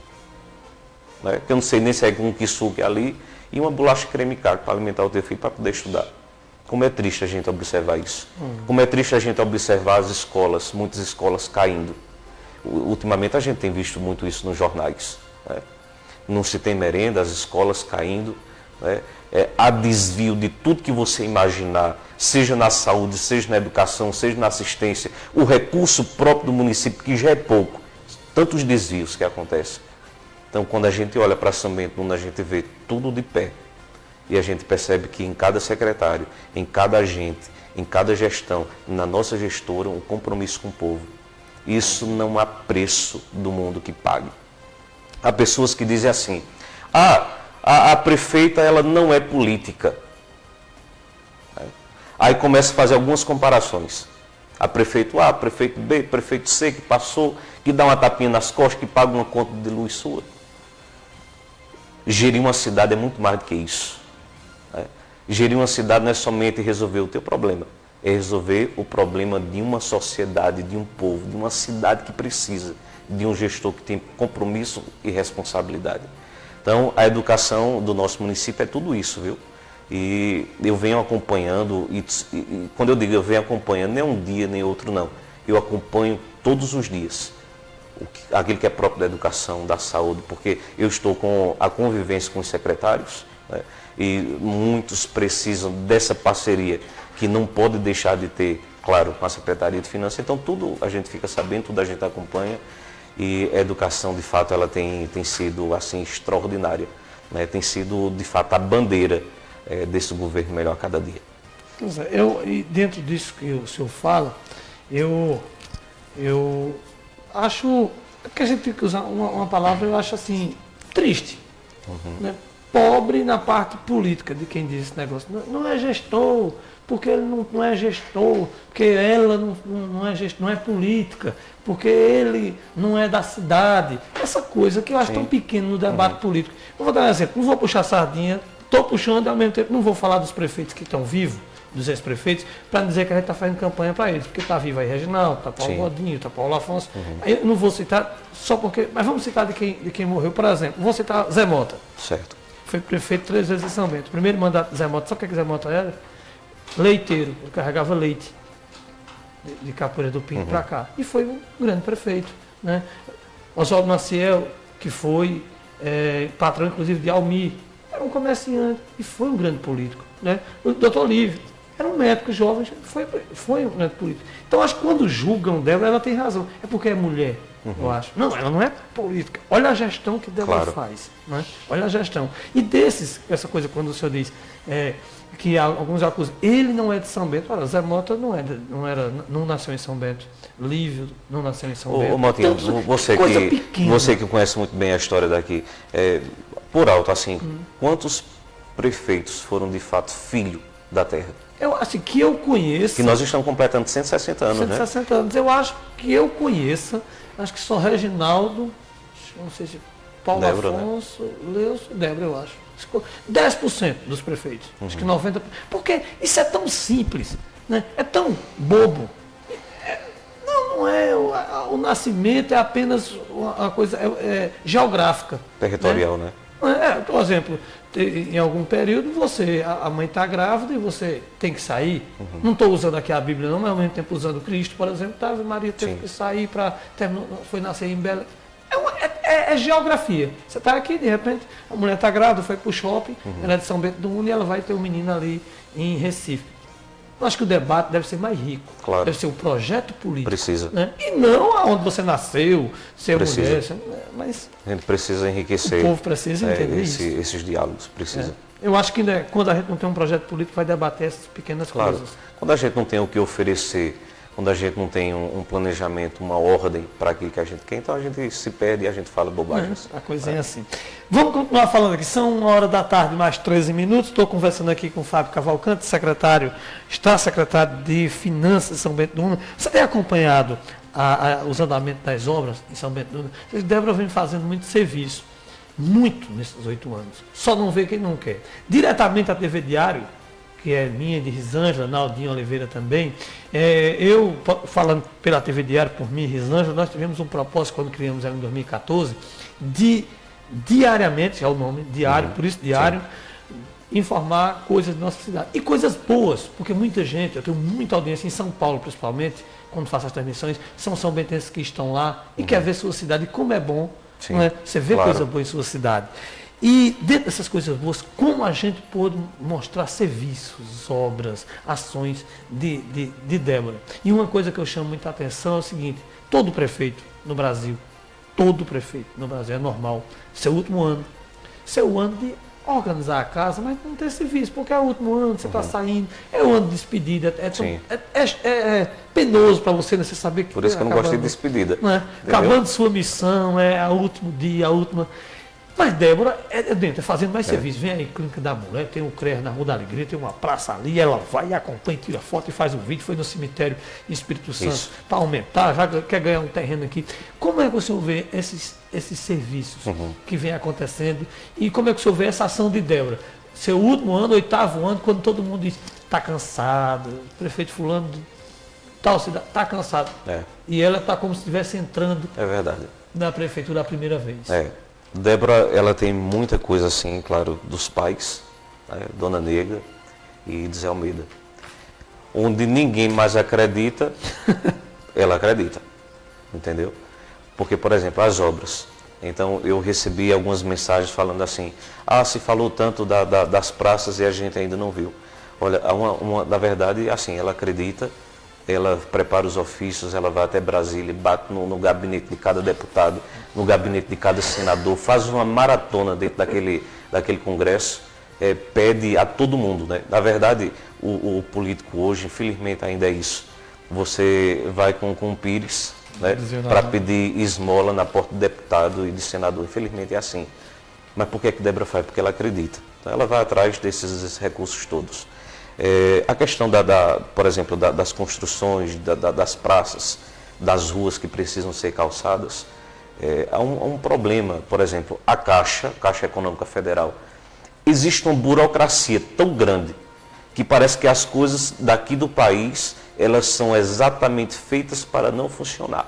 né, que eu não sei nem se é com que suco é ali, e uma bolacha creme crack para alimentar o teu filho para poder estudar. Como é triste a gente observar isso. Hum. Como é triste a gente observar as escolas, muitas escolas caindo. Ultimamente a gente tem visto muito isso nos jornais. Né? Não se tem merenda, as escolas caindo. Né? É, há desvio de tudo que você imaginar, seja na saúde, seja na educação, seja na assistência. O recurso próprio do município, que já é pouco. Tantos desvios que acontecem. Então, quando a gente olha para São Bento, a gente vê tudo de pé. E a gente percebe que em cada secretário, em cada agente, em cada gestão, na nossa gestora, um compromisso com o povo. Isso não há preço do mundo que pague. Há pessoas que dizem assim, ah, a, a prefeita ela não é política. Aí começa a fazer algumas comparações. A prefeito A, prefeito B, prefeito C, que passou, que dá uma tapinha nas costas, que paga uma conta de luz sua. Gerir uma cidade é muito mais do que isso. Né? Gerir uma cidade não é somente resolver o teu problema, é resolver o problema de uma sociedade, de um povo, de uma cidade que precisa de um gestor que tem compromisso e responsabilidade. Então, a educação do nosso município é tudo isso, viu? E eu venho acompanhando, e, e, e quando eu digo eu venho acompanhando, nem um dia nem outro não, eu acompanho todos os dias o que, aquilo que é próprio da educação, da saúde, porque eu estou com a convivência com os secretários, né, e muitos precisam dessa parceria que não pode deixar de ter, claro, com a Secretaria de Finanças. Então tudo a gente fica sabendo, tudo a gente acompanha, e a educação, de fato, ela tem, tem sido assim extraordinária, né, tem sido, de fato, a bandeira é, desse governo melhor a cada dia. Eu, e dentro disso que o senhor fala, eu, eu acho que a gente tem que usar uma, uma palavra, eu acho assim, triste. Uhum. Né? Pobre na parte política de quem diz esse negócio. Não, não é gestor, porque ele não, não é gestor, porque ela não, não, é gestor, não é política, porque ele não é da cidade. Essa coisa que eu acho Sim. tão pequeno no debate uhum. político. Eu vou dar um exemplo, não vou puxar sardinha, estou puxando e ao mesmo tempo não vou falar dos prefeitos que estão vivos, dos ex-prefeitos, para dizer que a gente está fazendo campanha para eles, porque está vivo aí Reginaldo, está Paulo Godinho, está Paulo Afonso. Uhum. Aí eu não vou citar só porque, mas vamos citar de quem, de quem morreu, por exemplo. Vou citar Zé Mota. Certo. Foi prefeito três vezes em São Bento. Primeiro mandato de Zé Mota, sabe o que Zé Mota era? Leiteiro, ele carregava leite de, de Capoeira do Pinto uhum. para cá. E foi um grande prefeito. Né? Oswaldo Maciel, que foi é, patrão inclusive de Almir, era um comerciante e foi um grande político. Né? O doutor Olívio era um médico jovem, foi, foi um grande político. Então, acho que quando julgam Débora, ela tem razão. É porque é mulher, uhum. eu acho. Não, ela não é política. Olha a gestão que Débora claro. faz. Né? Olha a gestão. E desses, essa coisa, quando o senhor diz é, que alguns acusam, ele não é de São Bento. Olha, Zé Mota não, é de, não, era, não nasceu em São Bento. Lívio não nasceu em São ô, Bento. Ô, Motinho, então, você, que, você que conhece muito bem a história daqui, é, por alto, assim, hum. quantos prefeitos foram de fato filho da terra? Eu, assim, que eu conheça... Que nós estamos completando cento e sessenta anos, cento e sessenta né? anos. Eu acho que eu conheça, acho que só Reginaldo, não sei se Paulo Débora, Afonso, né? Leuso, Débora, eu acho. dez por cento dos prefeitos. Uhum. Acho que noventa por cento. Porque isso é tão simples, né? É tão bobo. É, não, não é. O, a, o nascimento é apenas uma, uma coisa é, é, geográfica. Territorial, né? né? É, por exemplo, em algum período você, a mãe está grávida e você tem que sair. Uhum. Não estou usando aqui a Bíblia não, mas ao mesmo tempo usando Cristo, por exemplo, tá, Maria teve Sim. que sair para foi nascer em Belém. É, uma, é, é, é geografia. Você está aqui, de repente, a mulher está grávida, foi para o shopping, uhum. ela é de São Bento do Mundo e ela vai ter um menino ali em Recife. Eu acho que o debate deve ser mais rico. Claro. Deve ser um projeto político. Precisa. Né? E não aonde você nasceu, ser precisa. mulher. Ser, mas a gente precisa enriquecer. O povo precisa entender é, esse, isso. Esses diálogos, precisa. É. Eu acho que né, quando a gente não tem um projeto político, vai debater essas pequenas claro. coisas. Quando a gente não tem o que oferecer, quando a gente não tem um, um planejamento, uma ordem para aquilo que a gente quer, então a gente se perde e a gente fala bobagens. É, a coisinha é assim. Vamos continuar falando aqui. São uma hora da tarde, mais treze minutos. Estou conversando aqui com o Fábio Cavalcante, secretário, está secretário de Finanças de São Bento do Una. Você tem acompanhado a, a, os andamentos das obras em São Bento do Una? Débora vem fazendo muito serviço, muito nesses oito anos. Só não vê quem não quer. Diretamente a T V Diário, que é minha, de Risângela, Naldinho Oliveira também. É, eu, falando pela T V Diário, por mim e Risângela, nós tivemos um propósito, quando criamos ela em dois mil e quatorze, de diariamente, é o nome, diário, uhum. por isso diário, Sim. informar coisas da nossa cidade. E coisas boas, porque muita gente, eu tenho muita audiência em São Paulo, principalmente, quando faço as transmissões, são são bentenses que estão lá e uhum. quer ver sua cidade, e como é bom, não é? Você vê claro. coisa boa em sua cidade. E dentro dessas coisas boas, como a gente pôde mostrar serviços, obras, ações de, de, de Débora. E uma coisa que eu chamo muita atenção é o seguinte, todo prefeito no Brasil, todo prefeito no Brasil, é normal, seu último ano, seu ano de organizar a casa, mas não ter serviço, porque é o último ano, você está uhum. saindo, é o ano de despedida, é, tão, é, é, é, é penoso para você, né, você saber que... Por isso que eu não gosto de despedida. Né, acabando sua missão, é o último dia, a última... Mas Débora é dentro, é fazendo mais é. serviço. Vem aí, Clínica da Mulher, tem um C R E A na Rua da Alegria, tem uma praça ali, ela vai, acompanha, tira foto e faz um vídeo, foi no cemitério em Espírito Santo para aumentar, já quer ganhar um terreno aqui. Como é que o senhor vê esses, esses serviços uhum. que vem acontecendo e como é que o senhor vê essa ação de Débora? Seu último ano, oitavo ano, quando todo mundo diz, está cansado, o prefeito fulano de tal cidade, está cansado. É. E ela está como se estivesse entrando é verdade. na prefeitura a primeira vez. É. Débora, ela tem muita coisa assim, claro, dos pais, né, Dona Negra e de Zé Almeida. Onde ninguém mais acredita, ela acredita, entendeu? Porque, por exemplo, as obras. Então, eu recebi algumas mensagens falando assim, ah, se falou tanto da, da, das praças e a gente ainda não viu. Olha, uma, uma, na verdade, assim, ela acredita, ela prepara os ofícios, ela vai até Brasília, bate no, no gabinete de cada deputado, no gabinete de cada senador, faz uma maratona dentro daquele, daquele congresso, é, pede a todo mundo, né? Na verdade, o, o político hoje, infelizmente, ainda é isso. Você vai com, com o Pires, né, para pedir esmola na porta do deputado e de senador. Infelizmente é assim. Mas por que é que Débora faz? Porque ela acredita. Então, ela vai atrás desses, desses recursos todos. É, a questão, da, da, por exemplo, da, das construções, da, da, das praças, das ruas que precisam ser calçadas, é, há, um, há um problema. Por exemplo, a Caixa, Caixa Econômica Federal, existe uma burocracia tão grande que parece que as coisas daqui do país, elas são exatamente feitas para não funcionar.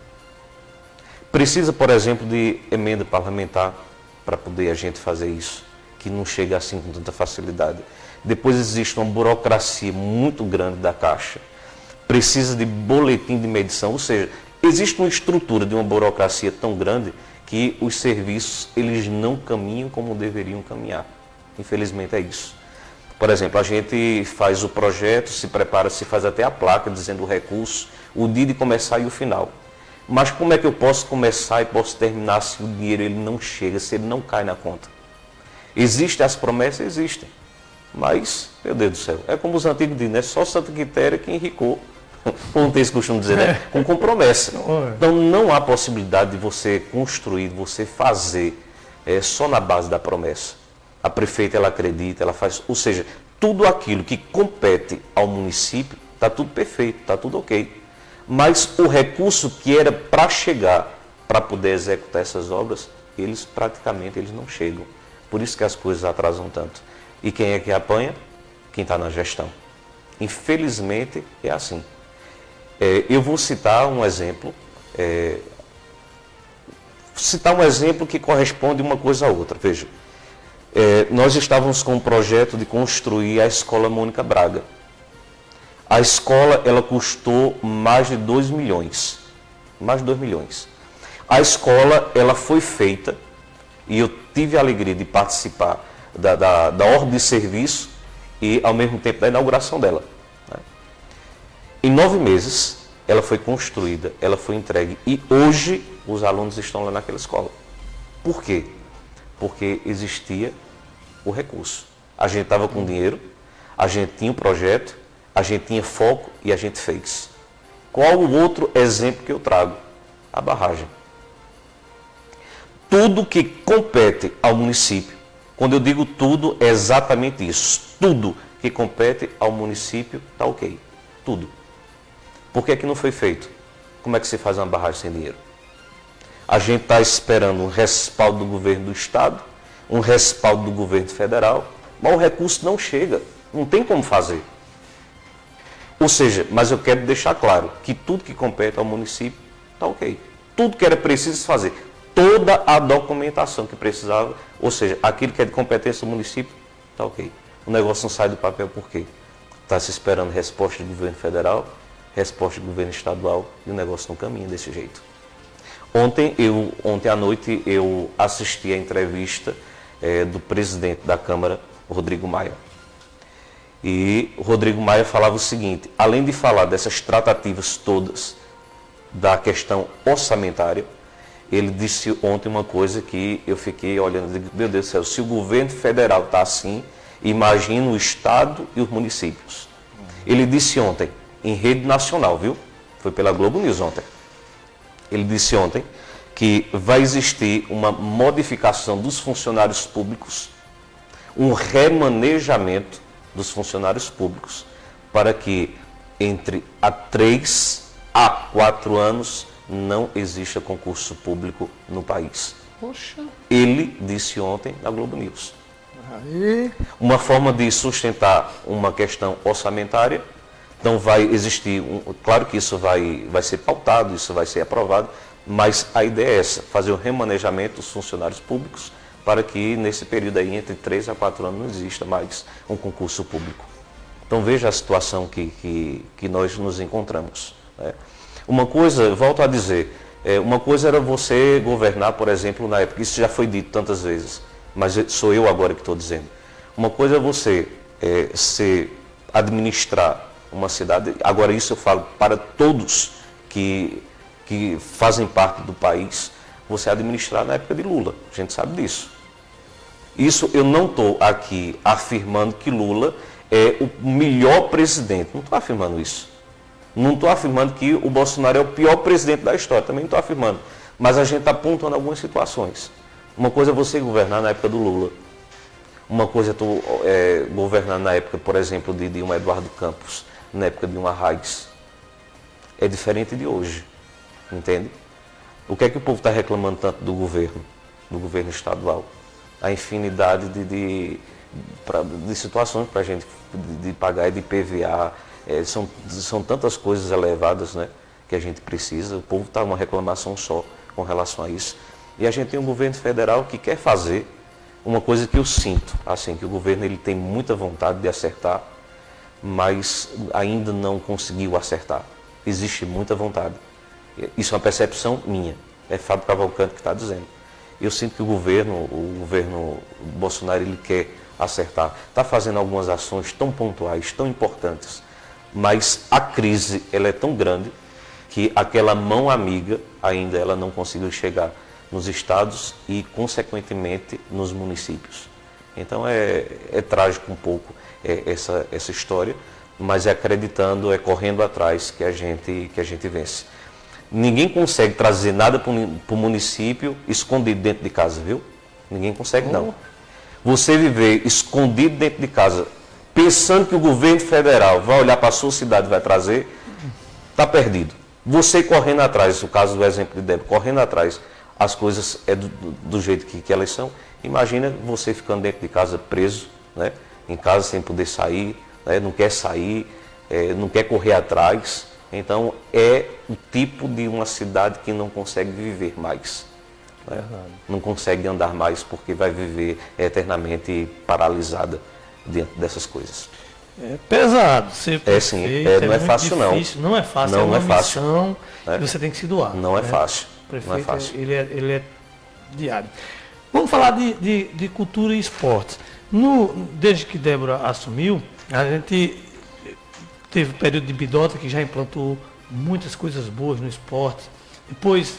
Precisa, por exemplo, de emenda parlamentar para poder a gente fazer isso, que não chega assim com tanta facilidade. Depois existe uma burocracia muito grande da Caixa. Precisa de boletim de medição, ou seja, existe uma estrutura de uma burocracia tão grande que os serviços eles não caminham como deveriam caminhar. Infelizmente é isso. Por exemplo, a gente faz o projeto, se prepara, se faz até a placa dizendo o recurso, o dia de começar e o final. Mas como é que eu posso começar e posso terminar se o dinheiro ele não chega, se ele não cai na conta? Existem as promessas? Existem. Mas, meu Deus do céu, é como os antigos dizem, é só Santa Quitéria que enricou, como tem esse costume dizer, né? Com, com promessa. Então não há possibilidade de você construir, de você fazer é, só na base da promessa. A prefeita, ela acredita, ela faz, ou seja, tudo aquilo que compete ao município, está tudo perfeito, está tudo ok. Mas o recurso que era para chegar, para poder executar essas obras, eles praticamente eles não chegam. Por isso que as coisas atrasam tanto. E quem é que apanha? Quem está na gestão. Infelizmente, é assim. É, eu vou citar um exemplo, é, citar um exemplo que corresponde uma coisa a outra, veja. É, nós estávamos com um projeto de construir a Escola Mônica Braga. A escola, ela custou mais de dois milhões. Mais de dois milhões. A escola, ela foi feita, e eu tive a alegria de participar da, da, da ordem de serviço e, ao mesmo tempo, da inauguração dela. Né? Em nove meses, ela foi construída, ela foi entregue, e hoje os alunos estão lá naquela escola. Por quê? Porque existia o recurso. A gente estava com dinheiro, a gente tinha um projeto, a gente tinha foco e a gente fez. Qual o outro exemplo que eu trago? A barragem. Tudo que compete ao município, quando eu digo tudo, é exatamente isso. Tudo que compete ao município está ok. Tudo. Por que é que não foi feito? Como é que se faz uma barragem sem dinheiro? A gente está esperando um respaldo do governo do estado, um respaldo do governo federal, mas o recurso não chega, não tem como fazer. Ou seja, mas eu quero deixar claro que tudo que compete ao município está ok. Tudo que era preciso fazer, toda a documentação que precisava, ou seja, aquilo que é de competência do município, está ok. O negócio não sai do papel por quê? Está se esperando resposta do governo federal, resposta do governo estadual, e o negócio não caminha desse jeito. Ontem, eu, ontem à noite eu assisti a entrevista é, do presidente da Câmara, Rodrigo Maia. E o Rodrigo Maia falava o seguinte, além de falar dessas tratativas todas da questão orçamentária, ele disse ontem uma coisa que eu fiquei olhando e digo, meu Deus do céu, se o governo federal está assim, imagina o estado e os municípios. Ele disse ontem, em rede nacional, viu? Foi pela Globo News ontem. Ele disse ontem que vai existir uma modificação dos funcionários públicos, um remanejamento dos funcionários públicos, para que entre a três a quatro anos não exista concurso público no país. Poxa. Ele disse ontem na Globo News. Aí. Uma forma de sustentar uma questão orçamentária. Então vai existir, um, claro que isso vai, vai ser pautado, isso vai ser aprovado, mas a ideia é essa, fazer o remanejamento dos funcionários públicos para que nesse período aí, entre três a quatro anos, não exista mais um concurso público. Então veja a situação que, que, que nós nos encontramos. Né? Uma coisa, volto a dizer, É, uma coisa era você governar, por exemplo, na época, isso já foi dito tantas vezes, mas sou eu agora que estou dizendo. Uma coisa é você é, ser, administrar uma cidade, agora isso eu falo para todos que, que fazem parte do país, você administrar na época de Lula, a gente sabe disso. Isso eu não estou aqui afirmando que Lula é o melhor presidente, não estou afirmando isso. Não estou afirmando que o Bolsonaro é o pior presidente da história, também não estou afirmando. Mas a gente está apontando algumas situações. Uma coisa é você governar na época do Lula. Uma coisa é tu é, governar na época, por exemplo, de, de um Eduardo Campos, na época de uma Raiz. É diferente de hoje, entende? O que é que o povo está reclamando tanto do governo, do governo estadual? A infinidade de, de, pra, de situações para a gente de, de pagar, de I P V A, é, são, são tantas coisas elevadas, né, que a gente precisa. O povo está uma reclamação só com relação a isso. E a gente tem um governo federal que quer fazer uma coisa que eu sinto, assim, que o governo ele tem muita vontade de acertar, mas ainda não conseguiu acertar. Existe muita vontade. Isso é uma percepção minha. É Fábio Cavalcante que está dizendo. Eu sinto que o governo, o governo Bolsonaro, ele quer acertar. Está fazendo algumas ações tão pontuais, tão importantes, mas a crise ela é tão grande que aquela mão amiga ainda ela não conseguiu chegar nos estados e, consequentemente, nos municípios. Então é, é trágico um pouco é, essa, essa história, mas é acreditando, é correndo atrás que a gente, que a gente vence. Ninguém consegue trazer nada para o município escondido dentro de casa, viu? Ninguém consegue, não. Você viver escondido dentro de casa, pensando que o governo federal vai olhar para a sua cidade e vai trazer, está perdido. Você correndo atrás, o caso do exemplo de Débora, correndo atrás, as coisas é do, do jeito que, que elas são. Imagina você ficando dentro de casa preso, né? Em casa sem poder sair, né? Não quer sair, é, não quer correr atrás. Então, é o tipo de uma cidade que não consegue viver mais. Né? Não consegue andar mais porque vai viver eternamente paralisada diante dessas coisas. É pesado. Ser é sim, é, não é, é fácil difícil. não. Não é fácil, não, é uma não é fácil. missão é. e você tem que se doar. Não é né? fácil. O prefeito, não é fácil. Ele, é, ele é diário. Vamos falar de, de, de cultura e esportes. No, desde que Débora assumiu, a gente teve o período de Bidota, que já implantou muitas coisas boas no esporte. Depois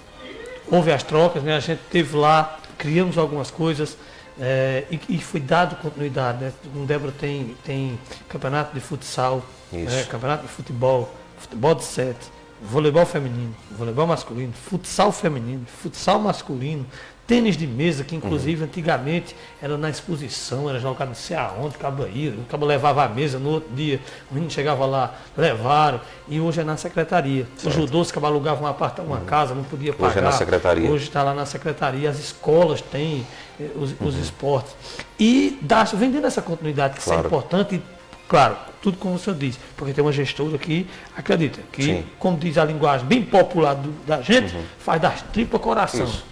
houve as trocas, né? A gente teve lá, criamos algumas coisas é, e, e foi dado continuidade. Né? Com Débora tem, tem campeonato de futsal, né? Campeonato de futebol, futebol de sete, voleibol feminino, voleibol masculino, futsal feminino, futsal masculino, tênis de mesa, que inclusive uhum. antigamente era na exposição, era jogado não sei aonde, acaba ia, o cabo levava a mesa, no outro dia o menino chegava lá, levaram, e hoje é na secretaria. Certo. O judô, se alugava uma, parte, uma uhum. casa, não podia pagar. Hoje é na secretaria. Hoje está lá na secretaria, as escolas têm eh, os, uhum. os esportes. E dá, vendendo essa continuidade, que claro. Isso é importante, e, claro, tudo como o senhor diz, porque tem uma gestora que acredita, que, Sim. como diz a linguagem bem popular do, da gente, uhum. faz das tripas coração. Isso.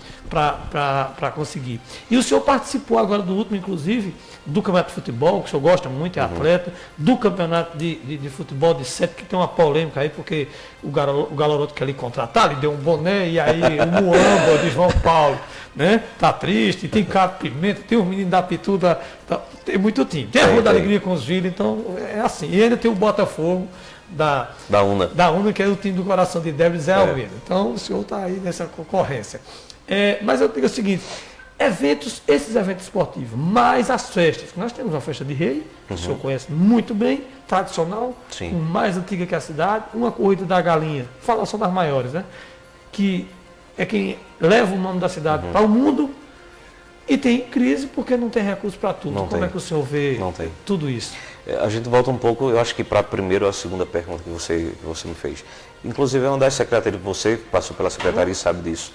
Para conseguir. E o senhor participou agora do último, inclusive, do campeonato de futebol, que o senhor gosta muito, é uhum. atleta, do campeonato de, de, de futebol de sete, que tem uma polêmica aí, porque o, Galo, o Galoroto quer lhe contratar, lhe deu um boné, e aí o Muamba de João Paulo, né? Tá triste, tem Capo Pimenta, tem os meninos da Pituda, tá, tem muito time. Tem a Rua da Alegria com os filhos, então é assim. E ainda tem o Botafogo da, da UNA. Da UNA, que é o time do coração de Débora e Zé Almeida. Então o senhor está aí nessa concorrência. É, mas eu digo o seguinte, eventos, esses eventos esportivos, mais as festas. Nós temos uma festa de rei, que uhum. o senhor conhece muito bem, tradicional, Sim. mais antiga que a cidade, uma corrida da galinha, fala só das maiores, né? Que é quem leva o nome da cidade uhum. para o mundo e tem crise porque não tem recurso para tudo. Não Como tem. é que o senhor vê não tem. tudo isso? A gente volta um pouco, eu acho que para a primeira ou a segunda pergunta que você, que você me fez. Inclusive é uma das secretarias, você passou pela secretaria e sabe disso.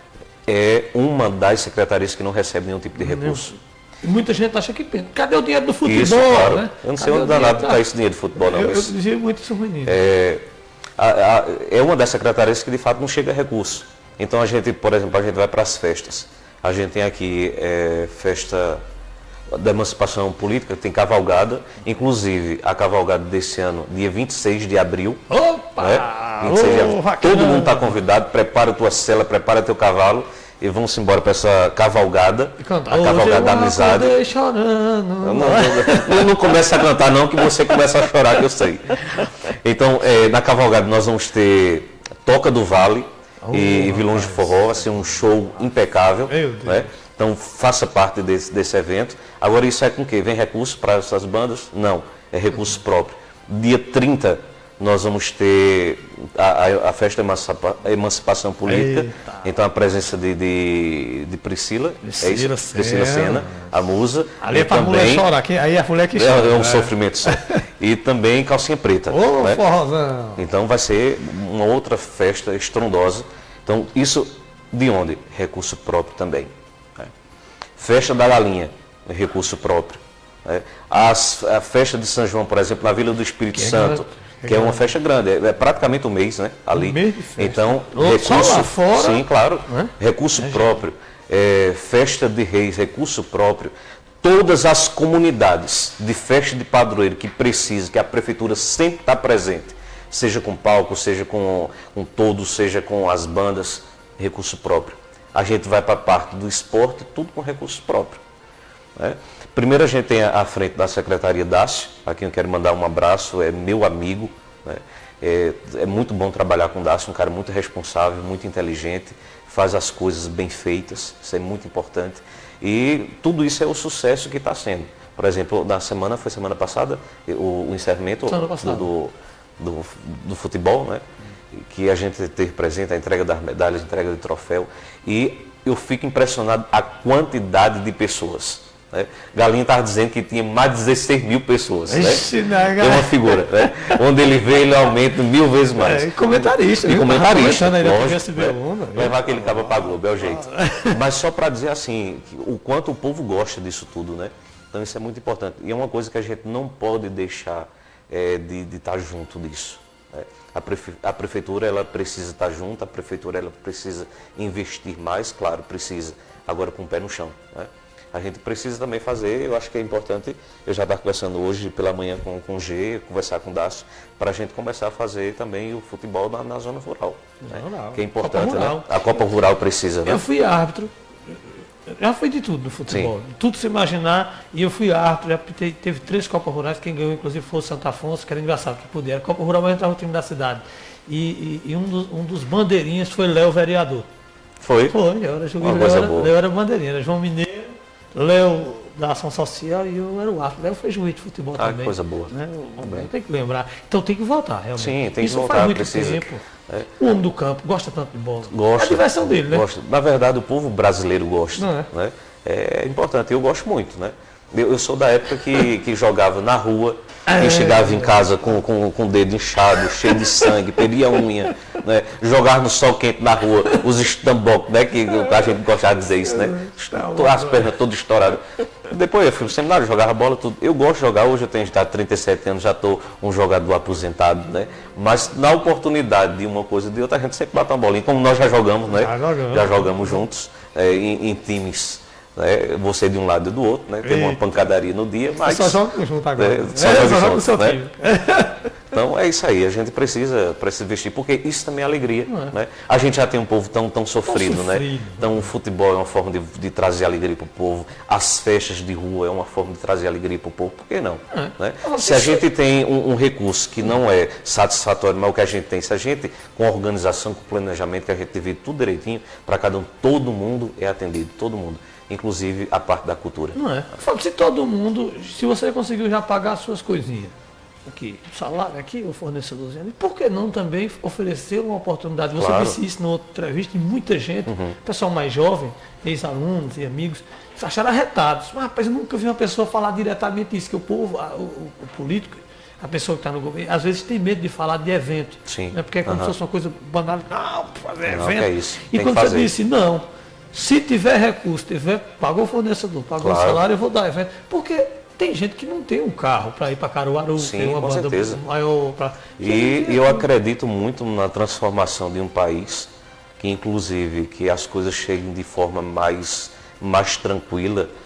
É uma das secretarias que não recebe nenhum tipo de recurso. E muita gente acha que pensa, cadê o dinheiro do futebol? Isso, claro. Né? Eu não sei onde danado está esse dinheiro do futebol, não. Eu, mas, eu dizia muito isso menino. É, a, a, é uma das secretarias que de fato não chega a recurso. Então a gente, por exemplo, a gente vai para as festas. A gente tem aqui é, festa, da emancipação política, tem cavalgada, inclusive a cavalgada desse ano, dia vinte e seis de abril. Opa! Né? vinte e seis de abril. Oh, Todo mundo está convidado, prepara a tua cela, prepara teu cavalo e vamos embora para essa cavalgada, a cavalgada da amizade. Chorando. Não, não, não, não começa a cantar não, que você começa a chorar, que eu sei. Então, é, na cavalgada nós vamos ter Toca do Vale oh, e Vilões de Forró, vai ser um show impecável. Né? Então, faça parte desse, desse evento. Agora, isso é com o quê? Vem recurso para essas bandas? Não, é recurso próprio. Dia trinta, nós vamos ter a, a, a festa Emancipa, Emancipação Política. Eita. Então, a presença de, de, de Priscila, Priscila, é isso? Sena. Priscila Sena, a musa. Ali é para a mulher chorar, aqui, aí a mulher que chora. É, é um né? sofrimento só. E também Calcinha Preta. Ô, né? forrozão. Então, vai ser uma outra festa estrondosa. Então, isso de onde? Recurso próprio também. Né? Festa da Galinha, recurso próprio. Né? As, a festa de São João, por exemplo, na Vila do Espírito que Santo, é que é uma festa grande, é, é praticamente um mês, né? Ali. Um mês de festa. Então, Ou recurso, só lá fora. Sim, claro. Né? Recurso é, próprio. É, festa de Reis, recurso próprio. Todas as comunidades de festa de padroeiro que precisam, que a prefeitura sempre está presente, seja com palco, seja com, com todos, seja com as bandas, recurso próprio. A gente vai para a parte do esporte, tudo com recurso próprio. Né? Primeiro a gente tem à frente da Secretaria Dácio, a quem eu quero mandar um abraço, é meu amigo. Né? É, é muito bom trabalhar com o Dácio, um cara muito responsável, muito inteligente, faz as coisas bem feitas, isso é muito importante. E tudo isso é o sucesso que está sendo. Por exemplo, na semana, foi semana passada, o, o encerramento do, do, do, do futebol, né? Que a gente teve presente, a entrega das medalhas, a entrega de troféu. E eu fico impressionado a quantidade de pessoas. Né? Galinha estava dizendo que tinha mais de dezesseis mil pessoas. Ixi, né? É uma figura. Né? Onde ele vê, ele aumenta mil vezes mais. É, e comentarista. E comentarista. Aí lógico, né? Levar aquele cabo para a Globo, é o jeito. Mas só para dizer assim, que o quanto o povo gosta disso tudo, né? Então isso é muito importante. E é uma coisa que a gente não pode deixar é, de, de estar junto disso. Né? A, prefe, a prefeitura ela precisa estar junto, a prefeitura ela precisa investir mais, claro, precisa, agora com o pé no chão. Né? A gente precisa também fazer, eu acho que é importante, eu já estava conversando hoje pela manhã com, com o G, conversar com o Dácio, para a gente começar a fazer também o futebol na, na zona rural. Né? Rural. Que é importante, Copa né? A Copa Rural precisa, né? Eu fui árbitro. Já foi de tudo no futebol, sim. Tudo se imaginar, e eu fui árbitro, já teve, teve três Copas Rurais, quem ganhou inclusive foi o Santo Afonso, que era engraçado, que puder. Copa Rural, mas entrava o time da cidade. E, e, e um, dos, um dos bandeirinhas foi Léo Vereador. Foi? Foi, eu era juiz, Léo era, Léo era bandeirinha, era João Mineiro, Léo da Ação Social e eu era o árbitro. Léo foi juiz de futebol ah, também. Que coisa boa. Né? Tem que lembrar. Então tem que voltar, realmente. Sim, tem Isso que voltar, faz muito precisa. tempo. É. O homem do campo gosta tanto de bola. Gosta. É a diversão dele, né? Gosta. Na verdade, o povo brasileiro gosta. Não é? Né? É importante, eu gosto muito, né? Eu, eu sou da época que, que jogava na rua, que chegava em casa com, com, com o dedo inchado, cheio de sangue, perdia a unha, né? Jogar no sol quente na rua, os estambocos, né? Que a gente gostava de dizer isso, né? As pernas todas estouradas. Depois eu fui no seminário, jogava bola, tudo. Eu gosto de jogar, hoje eu tenho já trinta e sete anos, já estou um jogador aposentado, né? Mas na oportunidade de uma coisa ou de outra, a gente sempre bate uma bolinha, como nós já jogamos, né? Já jogamos, já jogamos juntos, é, em, em times. Né? Você de um lado e do outro, né? Tem uma pancadaria no dia, mas... Só joga junto agora. É, só é, joga só junto, seu né? filho. Então é isso aí, a gente precisa, precisa investir, porque isso também é alegria. É. Né? A gente já tem um povo tão, tão sofrido, tão sofrido, né? Então o futebol é uma forma de, de trazer alegria para o povo, as festas de rua é uma forma de trazer alegria para o povo, por que não? É. Né? Se a gente tem um, um recurso que não é satisfatório, mas o que a gente tem, se a gente, com a organização, com o planejamento, que a gente divide tudo direitinho, para cada um, todo mundo é atendido, todo mundo. Inclusive a parte da cultura. Não é? Se todo mundo, se você conseguiu já pagar as suas coisinhas, aqui, o salário aqui, o fornecedorzinho, por que não também oferecer uma oportunidade? Você claro. Disse isso na outra entrevista, e muita gente, uhum. pessoal mais jovem, ex-alunos e amigos, se acharam arretados. Mas, rapaz, eu nunca vi uma pessoa falar diretamente isso, que o povo, o, o, o político, a pessoa que está no governo, às vezes tem medo de falar de evento. Sim. Né? Porque é como uhum. se fosse uma coisa banal. Não, fazer não, evento. É isso. E tem quando que você disse, não. Se tiver recurso, tiver, pagou o fornecedor, pagou claro. O salário, eu vou dar evento. Porque tem gente que não tem um carro para ir para Caruaru, sim, tem uma com banda certeza. maior. Pra... E eu acredito muito na transformação de um país, que inclusive que as coisas cheguem de forma mais, mais tranquila,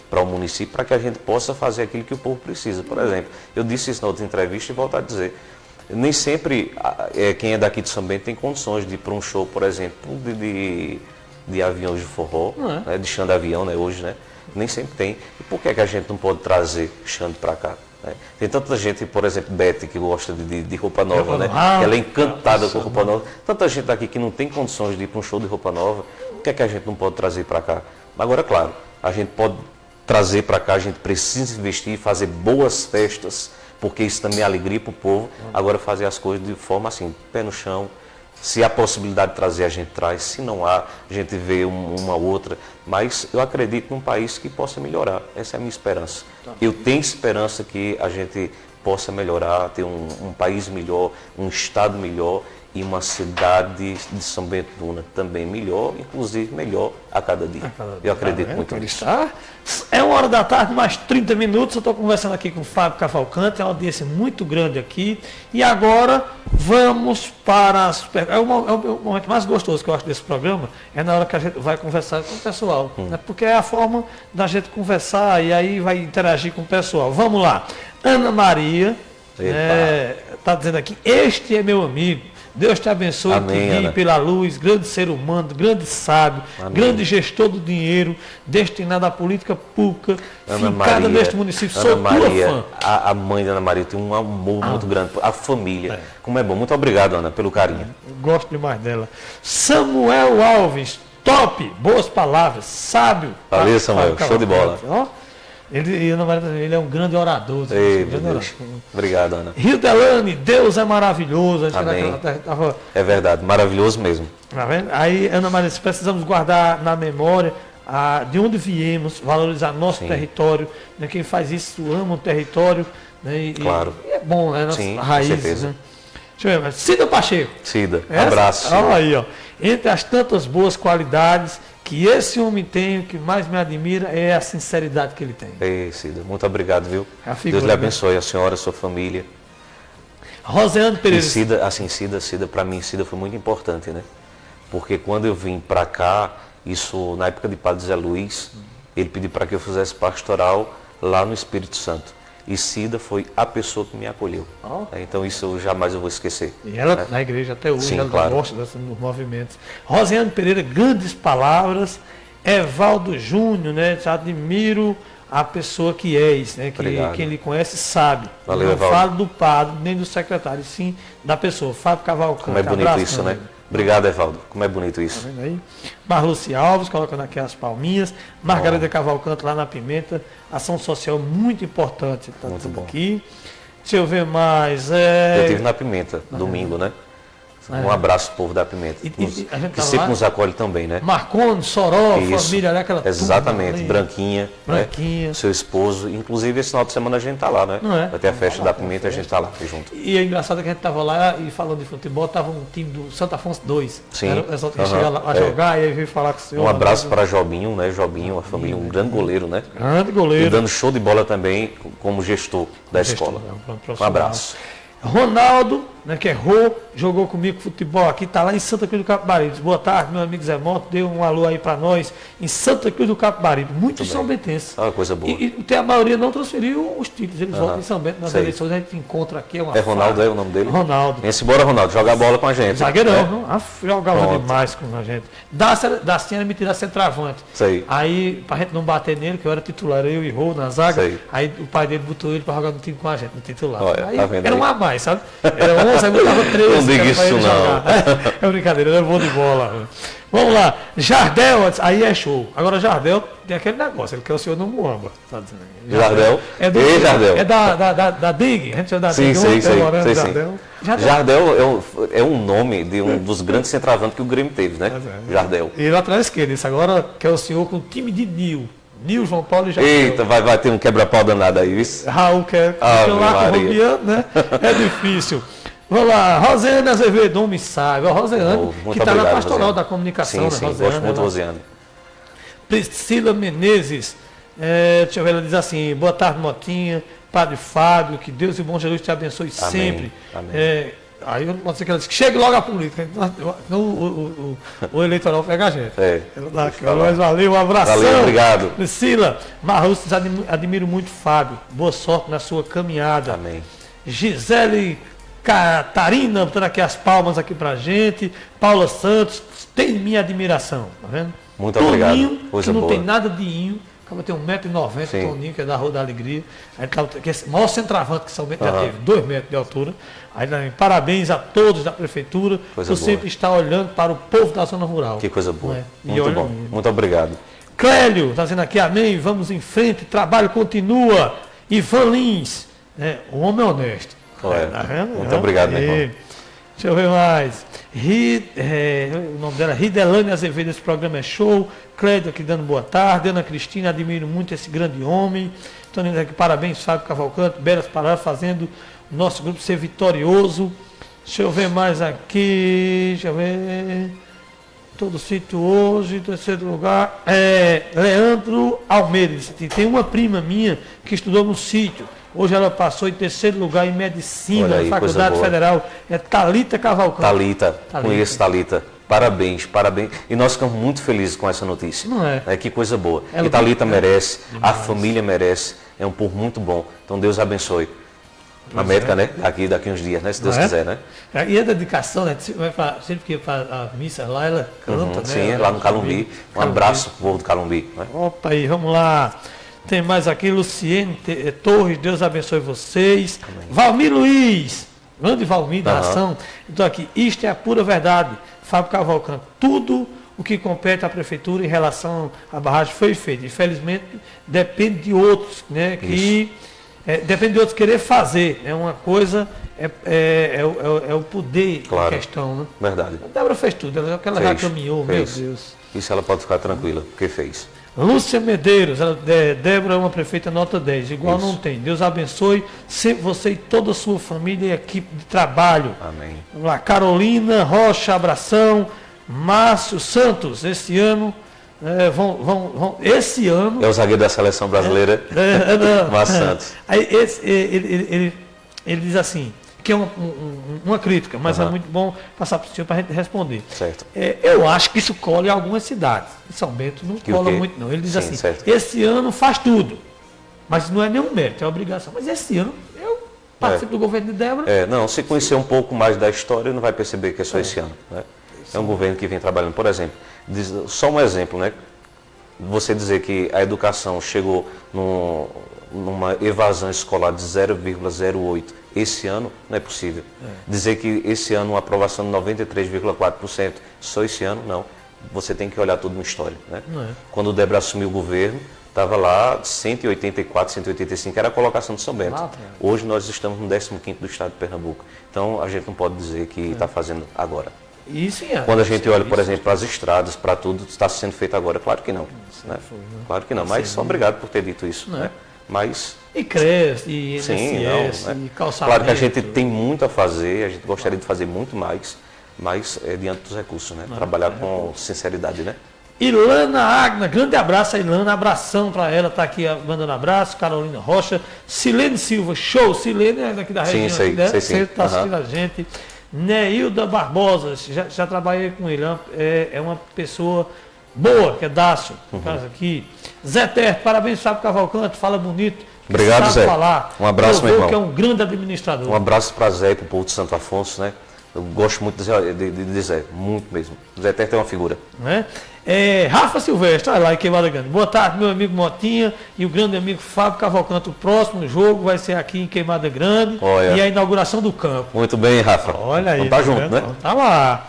para o município, para que a gente possa fazer aquilo que o povo precisa. Por exemplo, eu disse isso na outra entrevista e volto a dizer, nem sempre é, quem é daqui de São Bento tem condições de ir para um show, por exemplo, de, de, de aviões de forró, é. né, de Xande Avião, né, hoje, né? Nem sempre tem. E por que, é que a gente não pode trazer Xande para cá? Né? Tem tanta gente, por exemplo, Bete, que gosta de, de, de roupa nova, né? Ah, ela é encantada ah, com roupa nova. Tanta gente aqui que não tem condições de ir para um show de roupa nova, por que, é que a gente não pode trazer para cá? Agora, claro, a gente pode trazer para cá, a gente precisa investir, fazer boas festas, porque isso também é alegria para o povo. Agora, fazer as coisas de forma assim, pé no chão. Se há possibilidade de trazer, a gente traz. Se não há, a gente vê um, uma outra. Mas eu acredito num país que possa melhorar. Essa é a minha esperança. Eu tenho esperança que a gente possa melhorar, ter um, um país melhor, um estado melhor e uma cidade de São Bento do Una também melhor, inclusive melhor a cada dia. A cada dia. Eu acredito tá muito nisso. Está. É uma hora da tarde, mais trinta minutos. Eu estou conversando aqui com o Fábio Cavalcante, é uma audiência muito grande aqui. E agora vamos para as perguntas. É, é o momento mais gostoso que eu acho desse programa, é na hora que a gente vai conversar com o pessoal. Hum. Né? Porque é a forma da gente conversar e aí vai interagir com o pessoal. Vamos lá. Ana Maria está dizendo aqui, este é meu amigo. Deus te abençoe, Amém, te guie pela luz, grande ser humano, grande sábio, Amém. Grande gestor do dinheiro, destinado à política pública, Ana fincada Maria, neste município. Ana Sou Maria, tua fã. A, a mãe da Ana Maria tem um amor ah. muito grande, a família. É. Como é bom. Muito obrigado, Ana, pelo carinho. Eu gosto demais dela. Samuel Alves, top, boas palavras, sábio. Valeu, Samuel, show de bola. Ó, Ele, ele é um grande orador. Ei, grande orador. Obrigado, Ana. Rio Delane, Deus é maravilhoso. Amém. Tava... É verdade, maravilhoso mesmo. Tá vendo? Aí, Ana Maria, precisamos guardar na memória a, de onde viemos, valorizar nosso Sim. território. Né? Quem faz isso ama o território. Né? E, claro. E é bom, né? Nossa Sim, raiz. com certeza. Né? Deixa eu ver, Cida Pacheco. Cida, Essa? abraço. Olha aí, ó. Entre as tantas boas qualidades que esse homem tem, o que mais me admira é a sinceridade que ele tem. Ei, Cida, muito obrigado, viu? Figura, Deus lhe abençoe, a senhora, a sua família. Roseane Pereira. E Cida, assim, Cida, Cida, para mim, Cida foi muito importante, né? Porque quando eu vim para cá, isso na época de Padre Zé Luiz, ele pediu para que eu fizesse pastoral lá no Espírito Santo. E Cida foi a pessoa que me acolheu. Oh. Então isso eu jamais eu vou esquecer. E ela né? na igreja até hoje, Sim, ela claro. gosta desses movimentos. Rosiane Pereira, grandes palavras. Evaldo Júnior, né? Admiro a pessoa que és, né? Que quem lhe conhece sabe. Valeu, não Evaldo. falo do padre, nem do secretário, sim da pessoa. Fábio Cavalcante. Como é bonito abraço, isso, né? Obrigado, Evaldo. Como é bonito isso. Tá vendo aí? Marluce Alves, colocando aqui as palminhas. Margarida oh. Cavalcante lá na Pimenta. Ação social muito importante. Tá muito tudo bom. Aqui. Deixa eu ver mais. É... Eu estive na Pimenta, na domingo, é. né? Um abraço, povo da Pimenta, e, nos, e a gente que tá sempre lá, nos acolhe também, né? Marconi, Soró, Isso, família, olha aquela exatamente, turma, Branquinha, Branquinha. Né? Seu esposo. Inclusive, esse final de semana a gente tá lá, né? Não é? Vai ter a festa da Pimenta e a gente tá lá junto. E é engraçado que a gente tava lá e falando de futebol, tava um time do Santo Afonso dois. Sim. Era, só que uhum, chegar lá a é. jogar e aí veio falar com o senhor. Um abraço para Jobinho, né? Jobinho, a família, um grande goleiro, né? Grande goleiro. E dando show de bola também como gestor da gestor, escola. É um, um abraço. Ronaldo, né, que é Rô, jogou comigo futebol aqui, está lá em Santa Cruz do Capibaribe. Boa tarde, meu amigo Zé Moto, deu um alô aí para nós, em Santa Cruz do Capibaribe. Muitos são bentenses. É uma coisa boa. E, e a maioria não transferiu os títulos, eles uhum. voltam em São Bento nas Sei. eleições, a gente encontra aqui. É, uma é Ronaldo, é o nome dele? Ronaldo. Vem-se embora, Ronaldo, jogar bola com a gente. Zagueirão, é. não? Ah, jogava Pronto. demais com a gente. Daciana me tirar centroavante. Sei. Aí, pra gente não bater nele, que eu era titular, eu e Rô na zaga, Sei. aí o pai dele botou ele pra jogar no time com a gente, no titular. Olha, aí, tá vendo era aí? um a mais, sabe? Era onze, aí botava três. Não diga isso não. É, é brincadeira, ele é bom de bola. Vamos lá, Jardel, aí é show. Agora Jardel tem aquele negócio, ele quer o senhor no Muamba. Tá dizendo aí. Jardel? É do, Ei, Jardel. É da, da, da, da D I G, a gente chama da sim, D I G. Sim, sei, morando, sei, Jardel. sim. Jardel, Jardel é, um, é um nome de um dos grandes centroavantes que o Grêmio teve, né? É, Jardel. E lateral esquerdo, isso agora quer o senhor com o time de Nil. Nil, João Paulo e Jardel. Eita, vai, vai ter um quebra-pau danado aí, isso. Raul quer ah, lá com o Robiano, né? É difícil. Vamos lá, Rosiane Azevedo, homem sábio. A Rosiane, oh, que está na pastoral Rosiane. Da comunicação, sim, né, sim, Rosiane? Gosto muito da Rosiane. Priscila Menezes, é, deixa eu ver, ela diz assim, boa tarde, Motinha, Padre Fábio, que Deus e o bom Jesus te abençoe Amém. sempre. Amém. É, Aí eu não posso ser que ela diz que chegue logo a política. O, o, o, o eleitoral pega a gente. É. Mas valeu, um abração. Valeu, obrigado. Priscila, Marrustos, admiro muito Fábio. Boa sorte na sua caminhada. Amém. Gisele Catarina, botando aqui as palmas aqui pra gente. Paula Santos, tem minha admiração, tá vendo? Muito obrigado. Toninho, Coisa que não boa. tem nada de inho. Acaba tem um metro e noventa, Toninho, que é da Rua da Alegria. Aí tá, que é o maior centroavante que São Bento já Aham. teve, dois metros de altura. Aí, né, parabéns a todos da prefeitura Coisa por boa. sempre estar olhando para o povo da zona rural. Que coisa boa. Não é? E Muito olha bom. mesmo. Muito obrigado. Clélio, está dizendo aqui, amém, vamos em frente, trabalho continua. Ivan Lins, né, um homem honesto. Ué, Tá vendo? muito obrigado, meu Aí. irmão. Deixa eu ver mais. Ri, é, o nome dela é Ridelane Azevedo, esse programa é show. Clédio aqui dando boa tarde. Ana Cristina, admiro muito esse grande homem. Estou dizendo aqui, parabéns, Fábio Cavalcante. Belas palavras, fazendo o nosso grupo ser vitorioso. Deixa eu ver mais aqui. Deixa eu ver. Todo sítio hoje, terceiro lugar. É, Leandro Almeida, disse, tem uma prima minha que estudou no sítio. Hoje ela passou em terceiro lugar em medicina, Olha aí, na coisa Faculdade boa. Federal. É Thalita Cavalcante. Thalita, Thalita. conheço Thalita. Parabéns, parabéns. E nós ficamos muito felizes com essa notícia. Não é? Que coisa boa. Ela- e Thalita é. merece, Demais. a família merece. É um povo muito bom. Então Deus abençoe. A América, né? Aqui daqui uns dias, né? Se Deus Não é? quiser, né? É, E a dedicação, né? Sempre pra- sempre que faz a missa lá, ela canta, Uhum, né? sim, Ela- lá no Calumbi. Um Calumbi. abraço pro povo do Calumbi. Né? Opa aí, vamos lá. Tem mais aqui, Luciene Te- eh, Torres, Deus abençoe vocês. Valmir Luiz, grande Valmir da Aham. ação. Então aqui, isto é a pura verdade. Fábio Cavalcante, tudo o que compete à prefeitura em relação à barragem foi feito. Infelizmente, depende de outros, né? Que eh, depende de outros querer fazer. É uma coisa, é, é, é, o- é o- é o poder Claro. em questão, né? Verdade. A Débora fez tudo, ela, ela já Fez, caminhou, fez. meu Deus. Isso ela pode ficar tranquila, porque fez. Lúcia Medeiros, ela, é, Débora é uma prefeita nota dez, igual Isso. não tem. Deus abençoe sempre você e toda a sua família e equipe de trabalho. Amém. Vamos lá, Carolina Rocha, abração. Márcio Santos, esse ano, é, vão, vão, vão, esse ano... É o zagueiro da seleção brasileira, É, é, não, Márcio é. Santos. Aí esse, ele, ele, ele, ele diz assim, que é uma, um- uma crítica, mas é Aham. muito bom passar para o senhor para a gente responder. Certo. É, eu acho que isso cola em algumas cidades. Em São Bento não Que o cola quê? muito, não. Ele diz Sim, assim, certo. esse ano faz tudo. Mas não é nenhum mérito, é obrigação. Mas esse ano eu participo do governo de Débora. É, não, se conhecer um pouco mais da história, não vai perceber que é só esse ano. Né? É um governo que vem trabalhando. Por exemplo, diz- só um exemplo, né? Você dizer que a educação chegou num- numa evasão escolar de zero vírgula zero oito esse ano, não é possível. Dizer que esse ano uma aprovação de noventa e três vírgula quatro por cento só esse ano, não. Você tem que olhar tudo no histórico. Né? Não é. Quando o Débora assumiu o governo, estava lá cento e oitenta e quatro, cento e oitenta e cinco, era a colocação de São Bento. Lá atrás. Hoje nós estamos no décimo quinto do estado de Pernambuco. Então a gente não pode dizer que está fazendo agora. Isso em Quando a gente olha, por exemplo, para as estradas, para tudo, está sendo feito agora? Claro que não. Né? Claro que não. Mas obrigado por ter dito isso. Não é? Né? Mas, E creche, e sim, INSS, não. e Né? calçamento. Claro que a gente tem muito a fazer, a gente gostaria de fazer muito mais, mas é diante dos recursos, né? Trabalhar com sinceridade, né? Ilana Agna, grande abraço a Ilana, abração para ela, tá aqui mandando abraço. Carolina Rocha, Silene Silva, show, Silene é daqui da Sim, região, sei, aqui, né? sei sim. Sempre está Aham. assistindo a gente. Neilda Barbosa, já, já trabalhei com ele, é, é uma pessoa boa, que é Dácio, no caso aqui. Zé Terto, parabéns, Fábio Cavalcante, fala bonito. Obrigado, sabe Zé. falar. Um abraço, meu Provou irmão. que é um grande administrador. Um abraço para Zé e para o povo de Santo Afonso, né? Eu gosto muito de, Zé- de, de, de Zé, muito mesmo. Zé Terto é uma figura. Né? É, Rafa Silvestre, olha lá, em Queimada Grande. Boa tarde, meu amigo Motinha e o grande amigo Fábio Cavalcante. O próximo jogo vai ser aqui em Queimada Grande Olha. e a inauguração do campo. Muito bem, Rafa. Olha aí. Então tá junto, vendo? né? Então tá lá.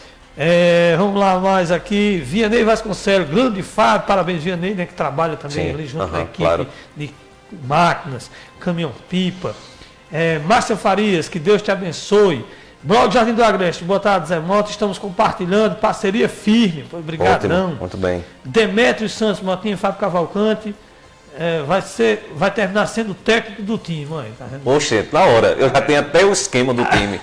É, vamos lá mais aqui. Vianney Vasconcelos, grande Fábio, parabéns, Vianney, né, que trabalha também Sim, ali junto com a aham, equipe claro. de máquinas, caminhão-pipa. É, Márcia Farias, que Deus te abençoe. Blog Jardim do Agreste, boa tarde, Zé Mota. Estamos compartilhando, parceria firme. Obrigadão. Ótimo, muito bem. Demétrio Santos, Motinha, Fábio Cavalcante. É, vai, ser, vai terminar sendo técnico do time, mãe. Tá vendo? Oxe, na hora. Eu já tenho até o esquema do time.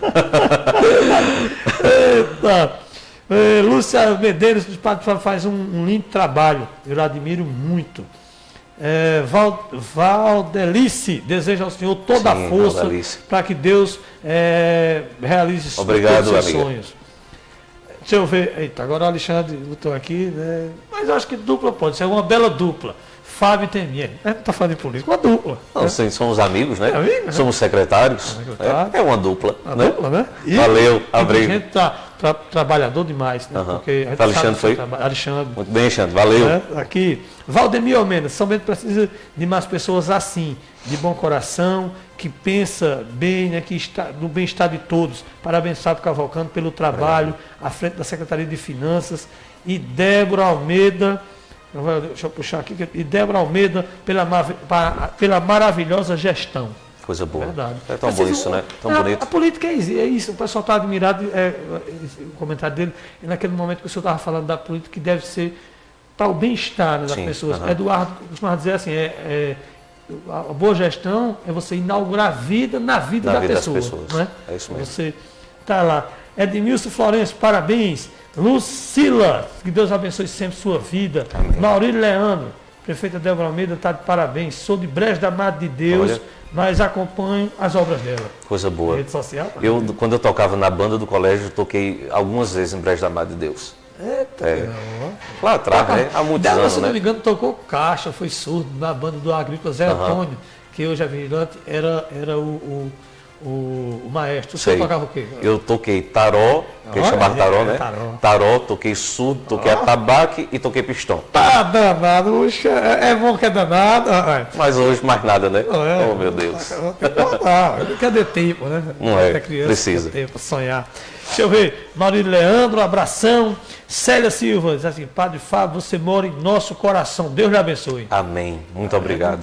Eita. É, Lúcia Medeiros faz um, um lindo trabalho. Eu admiro muito. É, Val, Valdelice deseja ao senhor toda Sim, a força para que Deus é, realize Obrigado, todos os seus amiga. sonhos. Deixa eu ver. Eita, agora o Alexandre botou aqui, né? Mas eu acho que dupla pode ser uma bela dupla. Fábio e Temier. É, não está falando de política, uma dupla. Não, né? sim, somos amigos, né? É amigo, né? Somos secretários. Secretário. É, é uma dupla. Uma né? dupla, né? E, Valeu, e abrigo. tem gente tá, tra, trabalhador demais, né? Aham. Porque a gente Alexandre sabe do seu foi? trabalho. Alexandre. Muito bem, Alexandre. Valeu. Né? Aqui, Valdemir Almeida, São Bento precisa de mais pessoas assim, de bom coração, que pensa bem, né, que está no bem-estar de todos. Parabéns, Fábio Cavalcante, pelo trabalho à frente da Secretaria de Finanças. E Débora Almeida, deixa eu puxar aqui, e Débora Almeida pela, pela maravilhosa gestão. Coisa boa. Verdade. É tão bom isso, né? Tão a, bonito. A política é isso, é isso. O pessoal está admirado, é, o comentário dele, é naquele momento que o senhor estava falando da política que deve ser para o bem-estar, né, das Sim, pessoas. aham. Eduardo costumava dizer assim, é, é, a boa gestão é você inaugurar a vida na vida Na da vida das pessoa. pessoas. Né? É isso mesmo. Você está lá. Edmilson Florencio, parabéns. Lucila, que Deus abençoe sempre sua vida. Amém. Maurílio Leandro, prefeita Débora Almeida, está de parabéns. Sou de Brejo da Mata de Deus, Olha. mas acompanho as obras dela. Coisa boa. Rede social? tá? Eu, quando eu tocava na banda do colégio, eu toquei algumas vezes em Brejo da Mata de Deus. Eita, É. não. Lá atrás, né? Há muitos Dela, anos, se não né? me engano, tocou caixa, foi surdo na banda do Agrícola Zé Aham. Antônio, que hoje é vigilante, era, era o, o, o, o maestro. O Sei. senhor tocava o quê? Eu toquei taró, que Olha, chamava taró, é, né? taró. Taró, toquei surdo, toquei atabaque e toquei pistão. Tá danado, puxa, é é bom que é danado. ah, Mas hoje mais nada, né? Não é? Oh, meu Deus. Não, cadê tempo, né? Não é, Até criança, precisa. tem tempo pra sonhar. Deixa eu ver, Maurílio Leandro, abração. Célia Silva, diz assim, Padre Fábio, você mora em nosso coração. Deus lhe abençoe. Amém. Muito obrigado.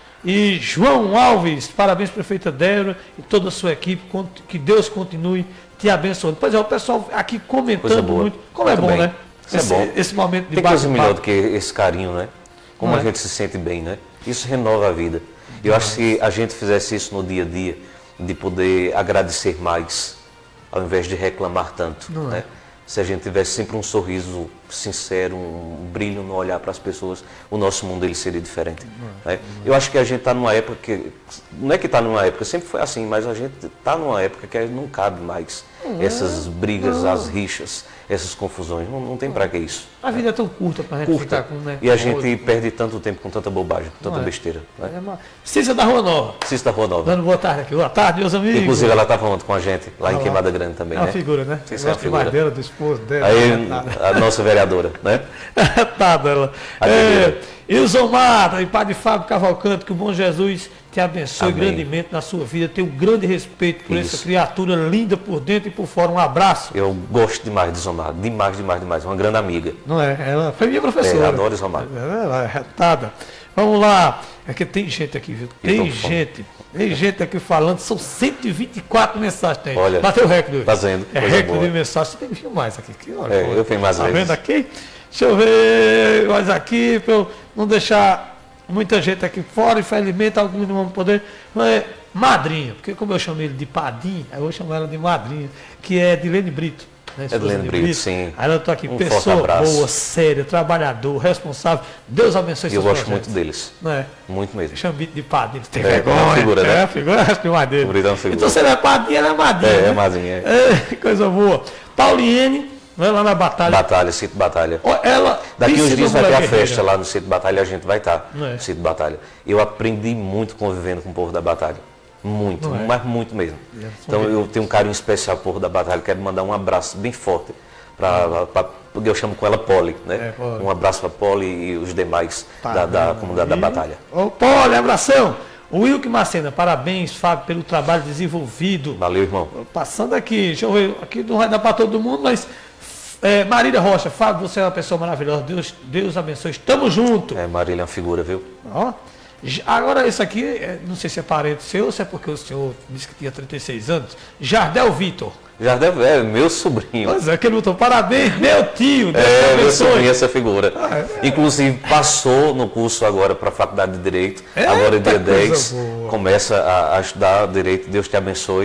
E João Alves, parabéns, prefeita Débora e toda a sua equipe, cont- que Deus continue te abençoando. Pois é, o pessoal aqui Coisa comentando boa. muito. Como é Muito bom, bem. né? Isso é esse, bom. esse momento de Tem coisa melhor do bate-papo. que esse carinho, né? Como Não a é? gente se sente bem, né? Isso renova a vida. Eu acho que se a gente fizesse isso no dia a dia, de poder agradecer mais, ao invés de reclamar tanto, Não é? né? Se a gente tivesse sempre um sorriso sincero, um brilho no olhar para as pessoas, o nosso mundo ele seria diferente. Né? Eu acho que a gente está numa época que, não é que está numa época, sempre foi assim, mas a gente está numa época que não cabe mais essas brigas, as rixas, essas confusões. Não, não tem para que isso. A vida é tão curta para a gente Curta. ficar com, né? E a com gente outro. perde tanto tempo com tanta bobagem, com tanta Não é? besteira. Né? É uma... Cícia da Rua Nova, Cista Rua Nova. dando boa tarde aqui. Boa tarde, meus amigos. Inclusive ela estava ontem com a gente, lá Ah, em lá. Queimada Grande também, É uma né? figura, né? Sim, Eu é uma gosto demais figura. dela, do esposo dela. Aí né? a nossa vereadora, né? tá dela. A É, querida. Ilzomar e Padre Fábio Cavalcante, que o bom Jesus te abençoe Amém. grandemente na sua vida. Tenho um grande respeito por Isso. essa criatura linda por dentro e por fora. Um abraço. Eu gosto demais de Zomar, demais, demais, demais. Uma grande amiga. Não é? Ela foi minha professora. É, adoro Zomar. Ela é retada. Vamos lá. É que tem gente aqui, viu? Eu Tem tô com fome. gente. Tem gente aqui falando. São cento e vinte e quatro mensagens. Tem. Olha, Bateu o recorde. tá vendo? É Coisa recorde boa. de mensagens. Você tem que filmar isso aqui. Que olha, É, pô. eu tenho mais Tá vezes. vendo aqui? Deixa eu ver mais aqui, para eu não deixar muita gente aqui fora, infelizmente, alguns não vão poder. É, madrinha, porque como eu chamo ele de Padim, aí eu vou chamar ela de madrinha, que é Dilene Brito. Né, esposa Dilene de Brito, sim. Aí eu tô aqui, Um forte pessoa abraço. boa, séria, trabalhador, responsável. Deus abençoe E eu seus gosto muito projetos. deles. Não é? Muito mesmo. Chama de Padim, tem É, vergonha. é uma figura, né? É, a figura, acho que mais dele. Figura é uma figura. Então se ele é Padim, ela é madrinha. É, né? é madrinha. É, coisa boa. Pauliene, vai lá na batalha. Batalha, Sítio Batalha. Ó, Ela, Daqui uns pense dias numa vai ter a mulher guerreira. festa lá no Sítio Batalha, a gente vai estar Não é? no Sítio Batalha. Eu aprendi muito convivendo com o povo da Batalha. Muito, Não é? mas muito mesmo. É, são Então bem- eu tenho um carinho especial pro povo da Batalha, quero mandar um abraço bem forte para porque eu chamo com ela Poli, né? É, Poli. Um abraço para Poli e os demais Tá, da, da né? comunidade da E- Batalha. Ô, Poli, abração. O Wilke Macena, parabéns, Fábio, pelo trabalho desenvolvido. Valeu, irmão. Passando aqui, deixa eu ver, aqui não vai dar para todo mundo, mas é, Marília Rocha, Fábio, você é uma pessoa maravilhosa. Deus, Deus abençoe. Estamos juntos. É, Marília é uma figura, viu? Ó, j- agora isso aqui, é, não sei se é parente seu ou se é porque o senhor disse que tinha trinta e seis anos. Jardel Vitor. Já deve, é meu sobrinho. Pois é, que ele botou parabéns, meu tio. Deus te É, meu abençoe. sobrinho, essa figura. Ah, é. Inclusive, passou no curso agora para a Faculdade de Direito. Eita, agora, dia coisa dez, boa. começa a, a estudar Direito. Deus te abençoe.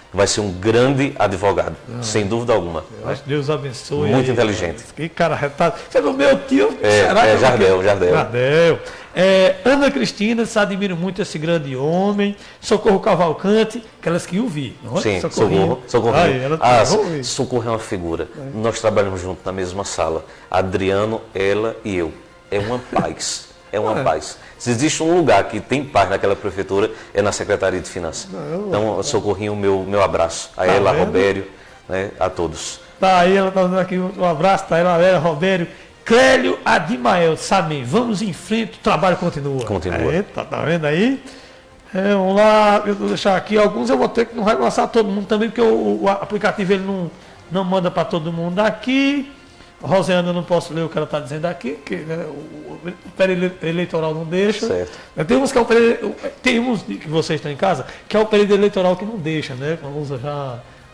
vai ser um grande advogado, não, sem dúvida alguma. Acho que Deus abençoe. Muito aí, inteligente. Que cara retado. Você viu meu tio? É, será é que Jardel, Jardel. Jardel. É, Ana Cristina, se admiro muito esse grande homem. Socorro Cavalcante, aquelas que eu vi. Não é? Sim, Socorrinho. Socorro. Socorro. Ai, ela ah, tá... Socorro é uma figura. É. Nós trabalhamos juntos na mesma sala. Adriano, ela e eu. É uma paz. É uma é. paz. Se existe um lugar que tem paz naquela prefeitura, é na Secretaria de Finanças. Não, então, Socorrinho, meu, meu abraço. A tá ela, vendo? Robério, né, a todos. Tá aí, ela está dando aqui um abraço, tá ela, ela, Robério. Clélio Adimael, Samim, vamos em frente, o trabalho continua. Continua. Eita, tá vendo aí? É, vamos lá, eu vou deixar aqui, alguns eu vou ter que não vai gostar todo mundo também, porque o, o aplicativo ele não, não manda para todo mundo aqui. Rosiana, eu não posso ler o que ela está dizendo aqui, que né, o, o período eleitoral não deixa. Certo. Tem uns que é o período, tem uns que vocês estão em casa, que é o período eleitoral que não deixa, né? Vamos já.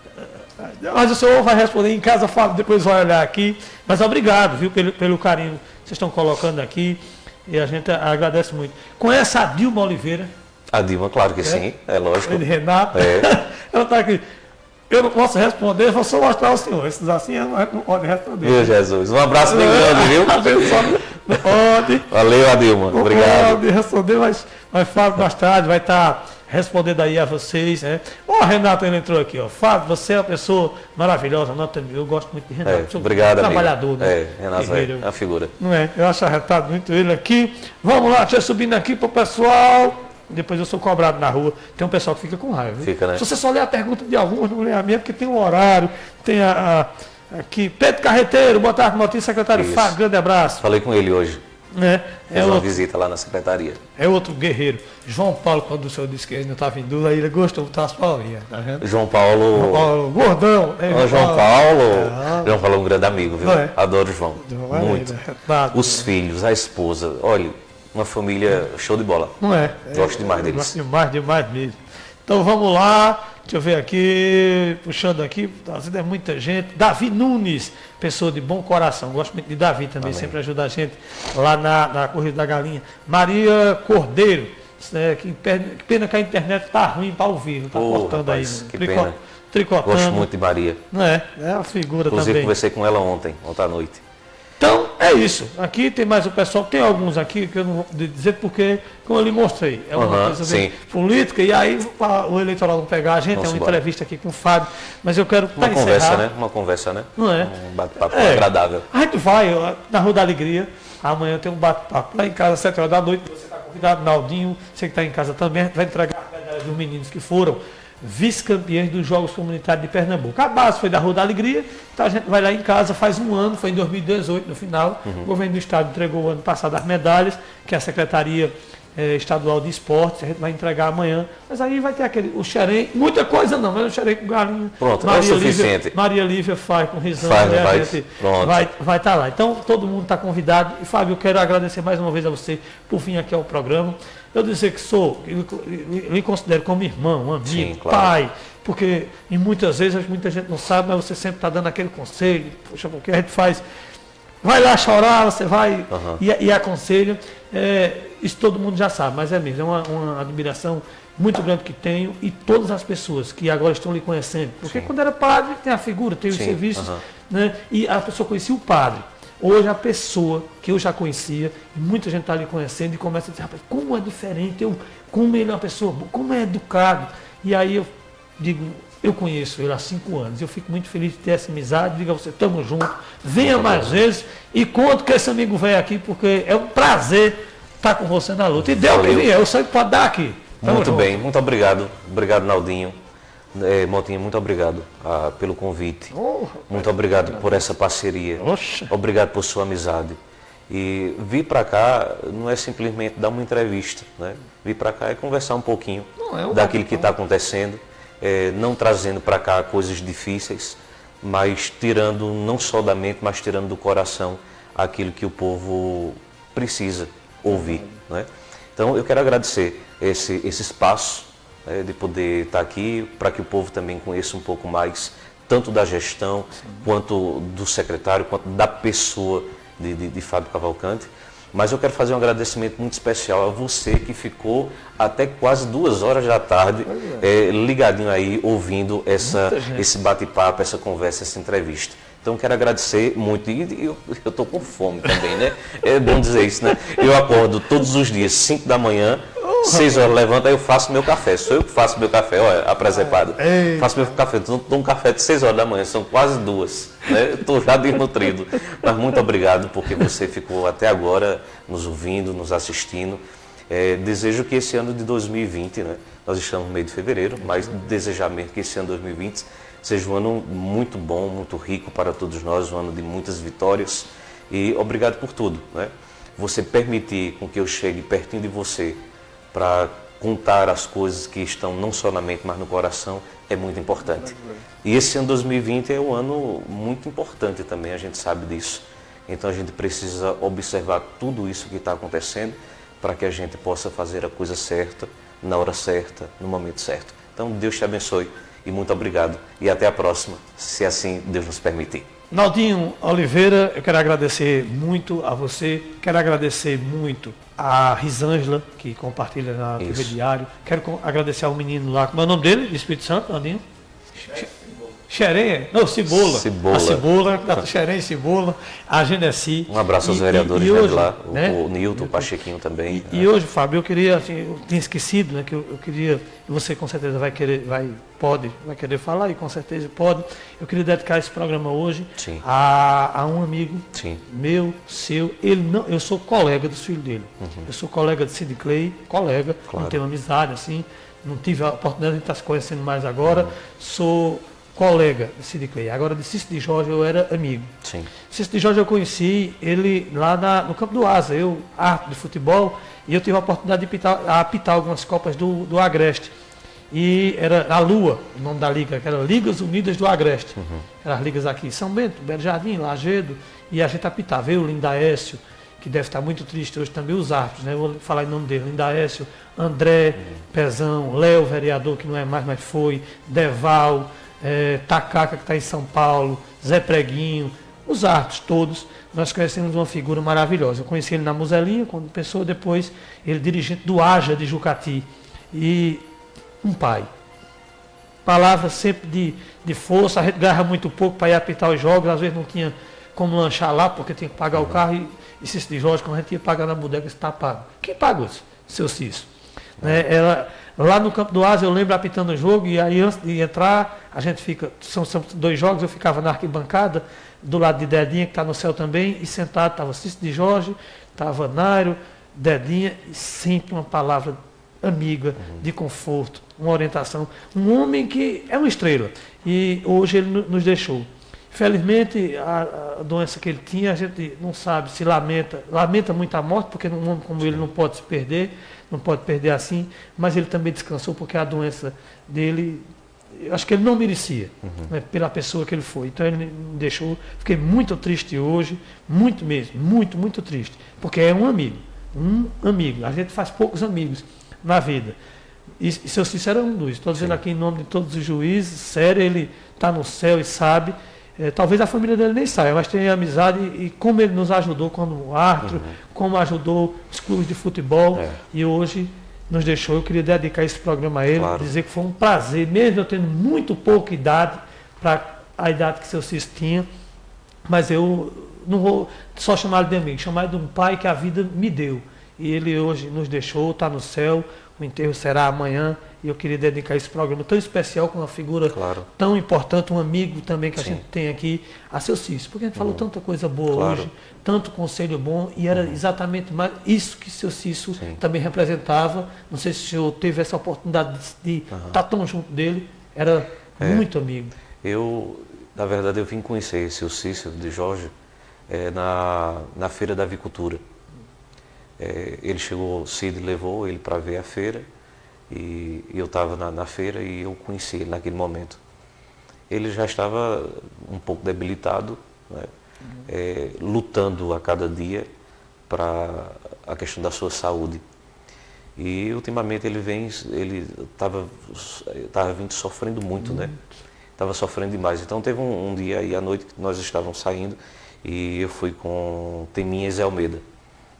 Mas o senhor vai responder em casa, fala, depois vai olhar aqui. Mas obrigado, viu, pelo, pelo carinho que vocês estão colocando aqui. E a gente agradece muito. Conhece a Dilma Oliveira? A Dilma, claro que é? Sim, é lógico. Ele, Renato. É. Ela está aqui. Eu não posso responder, vou só mostrar ao senhor. Esses assim eu não pode responder. Meu Jesus. Um abraço bem grande, viu? Não pode. Valeu, Adilma. Obrigado. Não pode responder, mas, mas Fábio mais tarde vai estar respondendo aí a vocês. Né? Ó, a Renata ele entrou aqui, ó. Fábio, você é uma pessoa maravilhosa. Nota, eu gosto muito de Renato. É, obrigado, trabalhador, amigo. né? É, Renato é a figura. Não é? Eu acho arretado muito ele aqui. Vamos lá, deixa eu subindo aqui pro pessoal. Depois eu sou cobrado na rua. Tem um pessoal que fica com raiva. Fica, né? Se você só ler a pergunta de alguns, não lê a minha, porque tem um horário. Tem a, a aqui, Pedro Carreteiro, boa tarde, Motinho, secretário Fábio, grande abraço. Falei com ele hoje. É, Fez é uma outro, visita lá na secretaria. É outro guerreiro. João Paulo, quando o senhor disse que ele não estava em dúvida, aí ele gostou de botar as palminhas, tá vendo? João Paulo. João Paulo, gordão. É, João, João Paulo. Paulo. É. João Paulo é um grande amigo, viu? É. Adoro o João. João muito. É, Os filhos, a esposa, olha. Uma família show de bola. Não é? Gosto é, demais deles. Gosto demais, demais mesmo. Então vamos lá. Deixa eu ver aqui. Puxando aqui. É muita gente. Davi Nunes, pessoa de bom coração. Gosto muito de Davi também. Amém. Sempre ajuda a gente lá na, na Corrida da Galinha. Maria Cordeiro. É, que, que pena que a internet está ruim para ouvir. Não está cortando rapaz, aí. Que Trico, pena. Tricotando. Gosto muito de Maria. Não é? É a figura Inclusive, também. conversei com ela ontem, ontem à noite. Então, é isso. Aqui tem mais o pessoal, tem alguns aqui que eu não vou dizer porque, como eu lhe mostrei, é uma uhum, coisa bem política, e aí o eleitoral não pegar a gente, Vamos é uma embora. Entrevista aqui com o Fábio, mas eu quero Uma conversa, encerrar. né? Uma conversa, né? Não é? Um bate-papo é. agradável. A gente vai na Rua da Alegria, amanhã tem um bate-papo lá em casa, às sete horas da noite, você está convidado, Naldinho, você que está em casa também, a gente vai entregar a medalha dos meninos que foram vice-campeões dos Jogos Comunitários de Pernambuco. A base foi da Rua da Alegria, então a gente vai lá em casa, faz um ano, foi em dois mil e dezoito no final, uhum. O governo do estado entregou o ano passado as medalhas, que é a Secretaria eh, Estadual de Esportes, a gente vai entregar amanhã, mas aí vai ter aquele, o xerém, muita coisa não, mas o xerém com galinha. Pronto, Maria é o suficiente. Lívia, Maria Lívia faz com risão, faz, né, vai, a gente pronto. vai estar vai tá lá. Então todo mundo está convidado, e Fábio, eu quero agradecer mais uma vez a você por vir aqui ao programa. Eu dizer que sou, me considero como irmão, amigo, Sim, claro. pai, porque e muitas vezes muita gente não sabe, mas você sempre está dando aquele conselho, poxa, porque a gente faz, vai lá chorar, você vai uhum. e, e aconselha, é, isso todo mundo já sabe, mas é mesmo, é uma, uma admiração muito grande que tenho e todas as pessoas que agora estão lhe conhecendo, porque Sim. quando era padre tem a figura, tem os Sim. serviços, uhum. né, e a pessoa conhecia o padre. Hoje a pessoa que eu já conhecia, e muita gente está ali conhecendo e começa a dizer, rapaz, como é diferente, eu, como ele é uma pessoa, como é educado. E aí eu digo, eu conheço ele há cinco anos, eu fico muito feliz de ter essa amizade, diga a você, estamos juntos, venha mais vezes e conto que esse amigo vem aqui, porque é um prazer estar com você na luta. E deu o que vier, eu sei que pode dar aqui. Tamo muito junto. bem, muito obrigado, obrigado Naldinho. É, Motinha, muito obrigado ah, pelo convite, oh, muito obrigado por essa parceria, Oxa. Obrigado por sua amizade. E vir para cá não é simplesmente dar uma entrevista, né? Vir para cá é conversar um pouquinho não, é um daquilo que está acontecendo, é, não trazendo para cá coisas difíceis, mas tirando não só da mente, mas tirando do coração aquilo que o povo precisa ouvir, né? Então eu quero agradecer esse, esse espaço, É, de poder estar aqui, para que o povo também conheça um pouco mais, tanto da gestão, Sim. quanto do secretário, quanto da pessoa de, de, de Fábio Cavalcante. Mas eu quero fazer um agradecimento muito especial a você que ficou até quase duas horas da tarde é, ligadinho aí, ouvindo essa, esse bate-papo, essa conversa, essa entrevista. Então, quero agradecer muito. E eu estou com fome também, né? É bom dizer isso, né? Eu acordo todos os dias, cinco da manhã, seis horas, levanto, aí eu faço meu café. Sou eu que faço meu café, olha, a presepada. Faço meu café. Estou um café de seis horas da manhã, são quase duas. Né? Estou já desnutrido. Mas muito obrigado, porque você ficou até agora nos ouvindo, nos assistindo. É, desejo que esse ano de dois mil e vinte, né? Nós estamos no meio de fevereiro, mas desejar mesmo que esse ano de dois mil e vinte seja um ano muito bom, muito rico para todos nós, um ano de muitas vitórias. E obrigado por tudo, né? Você permitir com que eu chegue pertinho de você para contar as coisas que estão não só na mente, mas no coração, é muito importante. E esse ano dois mil e vinte é um ano muito importante também, a gente sabe disso. Então a gente precisa observar tudo isso que está acontecendo para que a gente possa fazer a coisa certa, na hora certa, no momento certo. Então Deus te abençoe e muito obrigado. E até a próxima, se assim Deus nos permitir. Naldinho Oliveira, eu quero agradecer muito a você, quero agradecer muito a Risângela, que compartilha na T V Diário. Quero agradecer ao menino lá, como é o nome dele, de Espírito Santo, Naldinho? Xerém, não, Cebola. Cebola. A Cebola, da Xerém, Cebola, a Genesi. Um abraço aos e, vereadores e, e hoje, lá, né? o, o Nilton, o Pachequinho também. E, né? e hoje, Fábio, eu queria, assim, eu tinha esquecido, né, que eu, eu queria, e você com certeza vai querer, vai, pode, vai querer falar, e com certeza pode. Eu queria dedicar esse programa hoje Sim. a, a um amigo Sim. meu, seu, ele não, eu sou colega dos filhos dele. Uhum. Eu sou colega de Sid Clay, colega, claro. Não tenho amizade, assim, não tive a oportunidade de estar se conhecendo mais agora, uhum. Sou colega de Sid Clay. Agora, de Cícero de Jorge, eu era amigo. Sim. Cícero de Jorge eu conheci ele lá na, no campo do Asa, eu, arte de futebol, e eu tive a oportunidade de apitar, apitar algumas copas do, do Agreste. E era a Lua, o nome da liga, que era Ligas Unidas do Agreste. Uhum. Eram as ligas aqui, São Bento, Belo Jardim, Lagedo, e a gente apitava. Eu, Lindaécio, que deve estar muito triste hoje também, os árbitros, né? Eu vou falar em nome dele, Lindaécio, André, uhum. Pezão, Léo, vereador, que não é mais, mas foi, Deval, É, Tacaca, que está em São Paulo, Zé Preguinho, os árbitros todos, nós conhecemos uma figura maravilhosa. Eu conheci ele na Muselinha, quando pessoa, depois ele dirigente do Aja de Jucati. E um pai. Palavra sempre de, de força, a gente ganhava muito pouco para ir apitar os jogos, às vezes não tinha como lanchar lá, porque tinha que pagar o carro, e, e Cícero de Jorge, quando a gente ia pagar na bodega, está pago. Quem pagou isso? Seu Cícero. Né? Ela, lá no campo do Asa, eu lembro apitando o jogo, e aí antes de entrar, a gente fica, são, são dois jogos, eu ficava na arquibancada, do lado de Dedinha, que está no céu também, e sentado estava Cícero de Jorge, estava Nairo, Dedinha, e sempre uma palavra amiga, uhum. de conforto, uma orientação. Um homem que é uma estrela, e hoje ele nos deixou. Felizmente, a, a doença que ele tinha, a gente não sabe se lamenta, lamenta muito a morte, porque um homem como ele não pode se perder, não pode perder assim, mas ele também descansou, porque a doença dele, eu acho que ele não merecia, uhum. né, pela pessoa que ele foi. Então ele me deixou, fiquei muito triste hoje, muito mesmo, muito, muito triste, porque é um amigo, um amigo. A gente faz poucos amigos na vida. E, e seu Cícero era um dos. Estou dizendo aqui em nome de todos os juízes, sério, ele está no céu e sabe. É, talvez a família dele nem saiba, mas tem amizade e, e como ele nos ajudou como árbitro, uhum. como ajudou os clubes de futebol, é. E hoje nos deixou. Eu queria dedicar esse programa a ele, claro. Dizer que foi um prazer, mesmo eu tendo muito pouca idade, para a idade que seu Cícero tinha, mas eu não vou só chamar ele de amigo, chamar ele de um pai que a vida me deu. E ele hoje nos deixou, está no céu, o enterro será amanhã, e eu queria dedicar esse programa tão especial com uma figura claro. Tão importante, um amigo também que a Sim. gente tem aqui, a seu Cícero, porque a gente uhum. falou tanta coisa boa claro. Hoje, tanto conselho bom, e era uhum. exatamente mais isso que seu Cícero Sim. também representava. Não sei se o senhor teve essa oportunidade de estar uhum. tá tão junto dele, era é, muito amigo. Eu, na verdade, eu vim conhecer seu Cícero de Jorge é, na, na Feira da Avicultura. É, ele chegou, Cid levou ele para ver a feira, e, e eu estava na, na feira e eu conheci ele naquele momento. Ele já estava um pouco debilitado, né? Uhum. é, lutando a cada dia para a questão da sua saúde. E ultimamente ele vem, ele estava estava vindo sofrendo muito, uhum. né? Estava sofrendo demais. Então teve um, um dia aí à noite que nós estávamos saindo e eu fui com Teminha e Zé Almeida.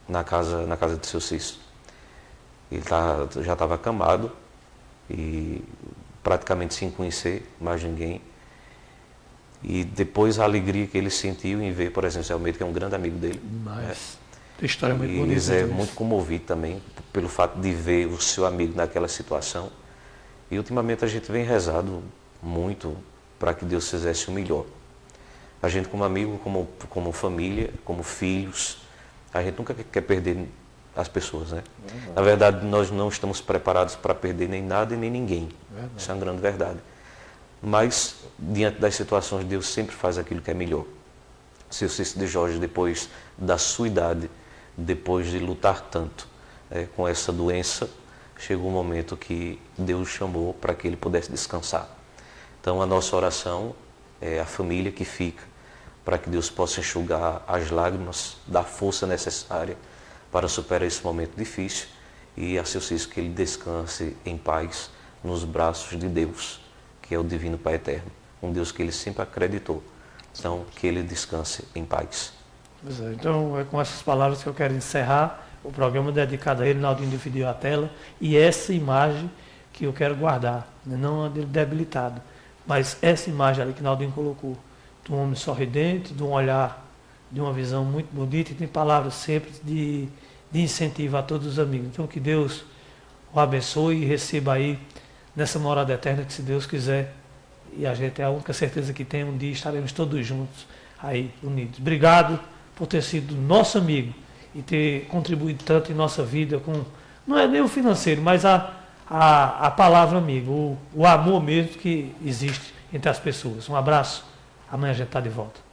na casa, na casa do seu Cício. Ele tá, já estava acamado e praticamente sem conhecer mais ninguém. E depois a alegria que ele sentiu em ver, por exemplo, o Zé Almeida, que é um grande amigo dele. Mas a história é muito e bonita. Eles é muito comovido também pelo fato de ver o seu amigo naquela situação. E ultimamente a gente vem rezado muito para que Deus fizesse o melhor. A gente como amigo, como, como família, como filhos, a gente nunca quer perder as pessoas, né? Verdade. Na verdade, nós não estamos preparados para perder nem nada e nem ninguém. Verdade. Isso é uma grande verdade. Mas, diante das situações, Deus sempre faz aquilo que é melhor. Seu Cício de Jorge, depois da sua idade, depois de lutar tanto é, com essa doença, chegou um momento que Deus chamou para que ele pudesse descansar. Então, a nossa oração é a família que fica, para que Deus possa enxugar as lágrimas, dar força necessária para superar esse momento difícil e a seu Cício que ele descanse em paz nos braços de Deus, que é o Divino Pai Eterno, um Deus que ele sempre acreditou. Então, que ele descanse em paz. Pois é, então, é com essas palavras que eu quero encerrar o programa dedicado a ele. Naldinho dividiu a tela, e essa imagem que eu quero guardar, não a dele debilitado, mas essa imagem ali que Naldinho colocou, de um homem sorridente, de um olhar, de uma visão muito bonita, e tem palavras sempre de, de incentivo a todos os amigos. Então, que Deus o abençoe e receba aí nessa morada eterna, que se Deus quiser, e a gente é a única certeza que tem, um dia estaremos todos juntos aí, unidos. Obrigado por ter sido nosso amigo e ter contribuído tanto em nossa vida com, não é nem o financeiro, mas a, a, a palavra amigo, o, o amor mesmo que existe entre as pessoas. Um abraço, amanhã a gente está de volta.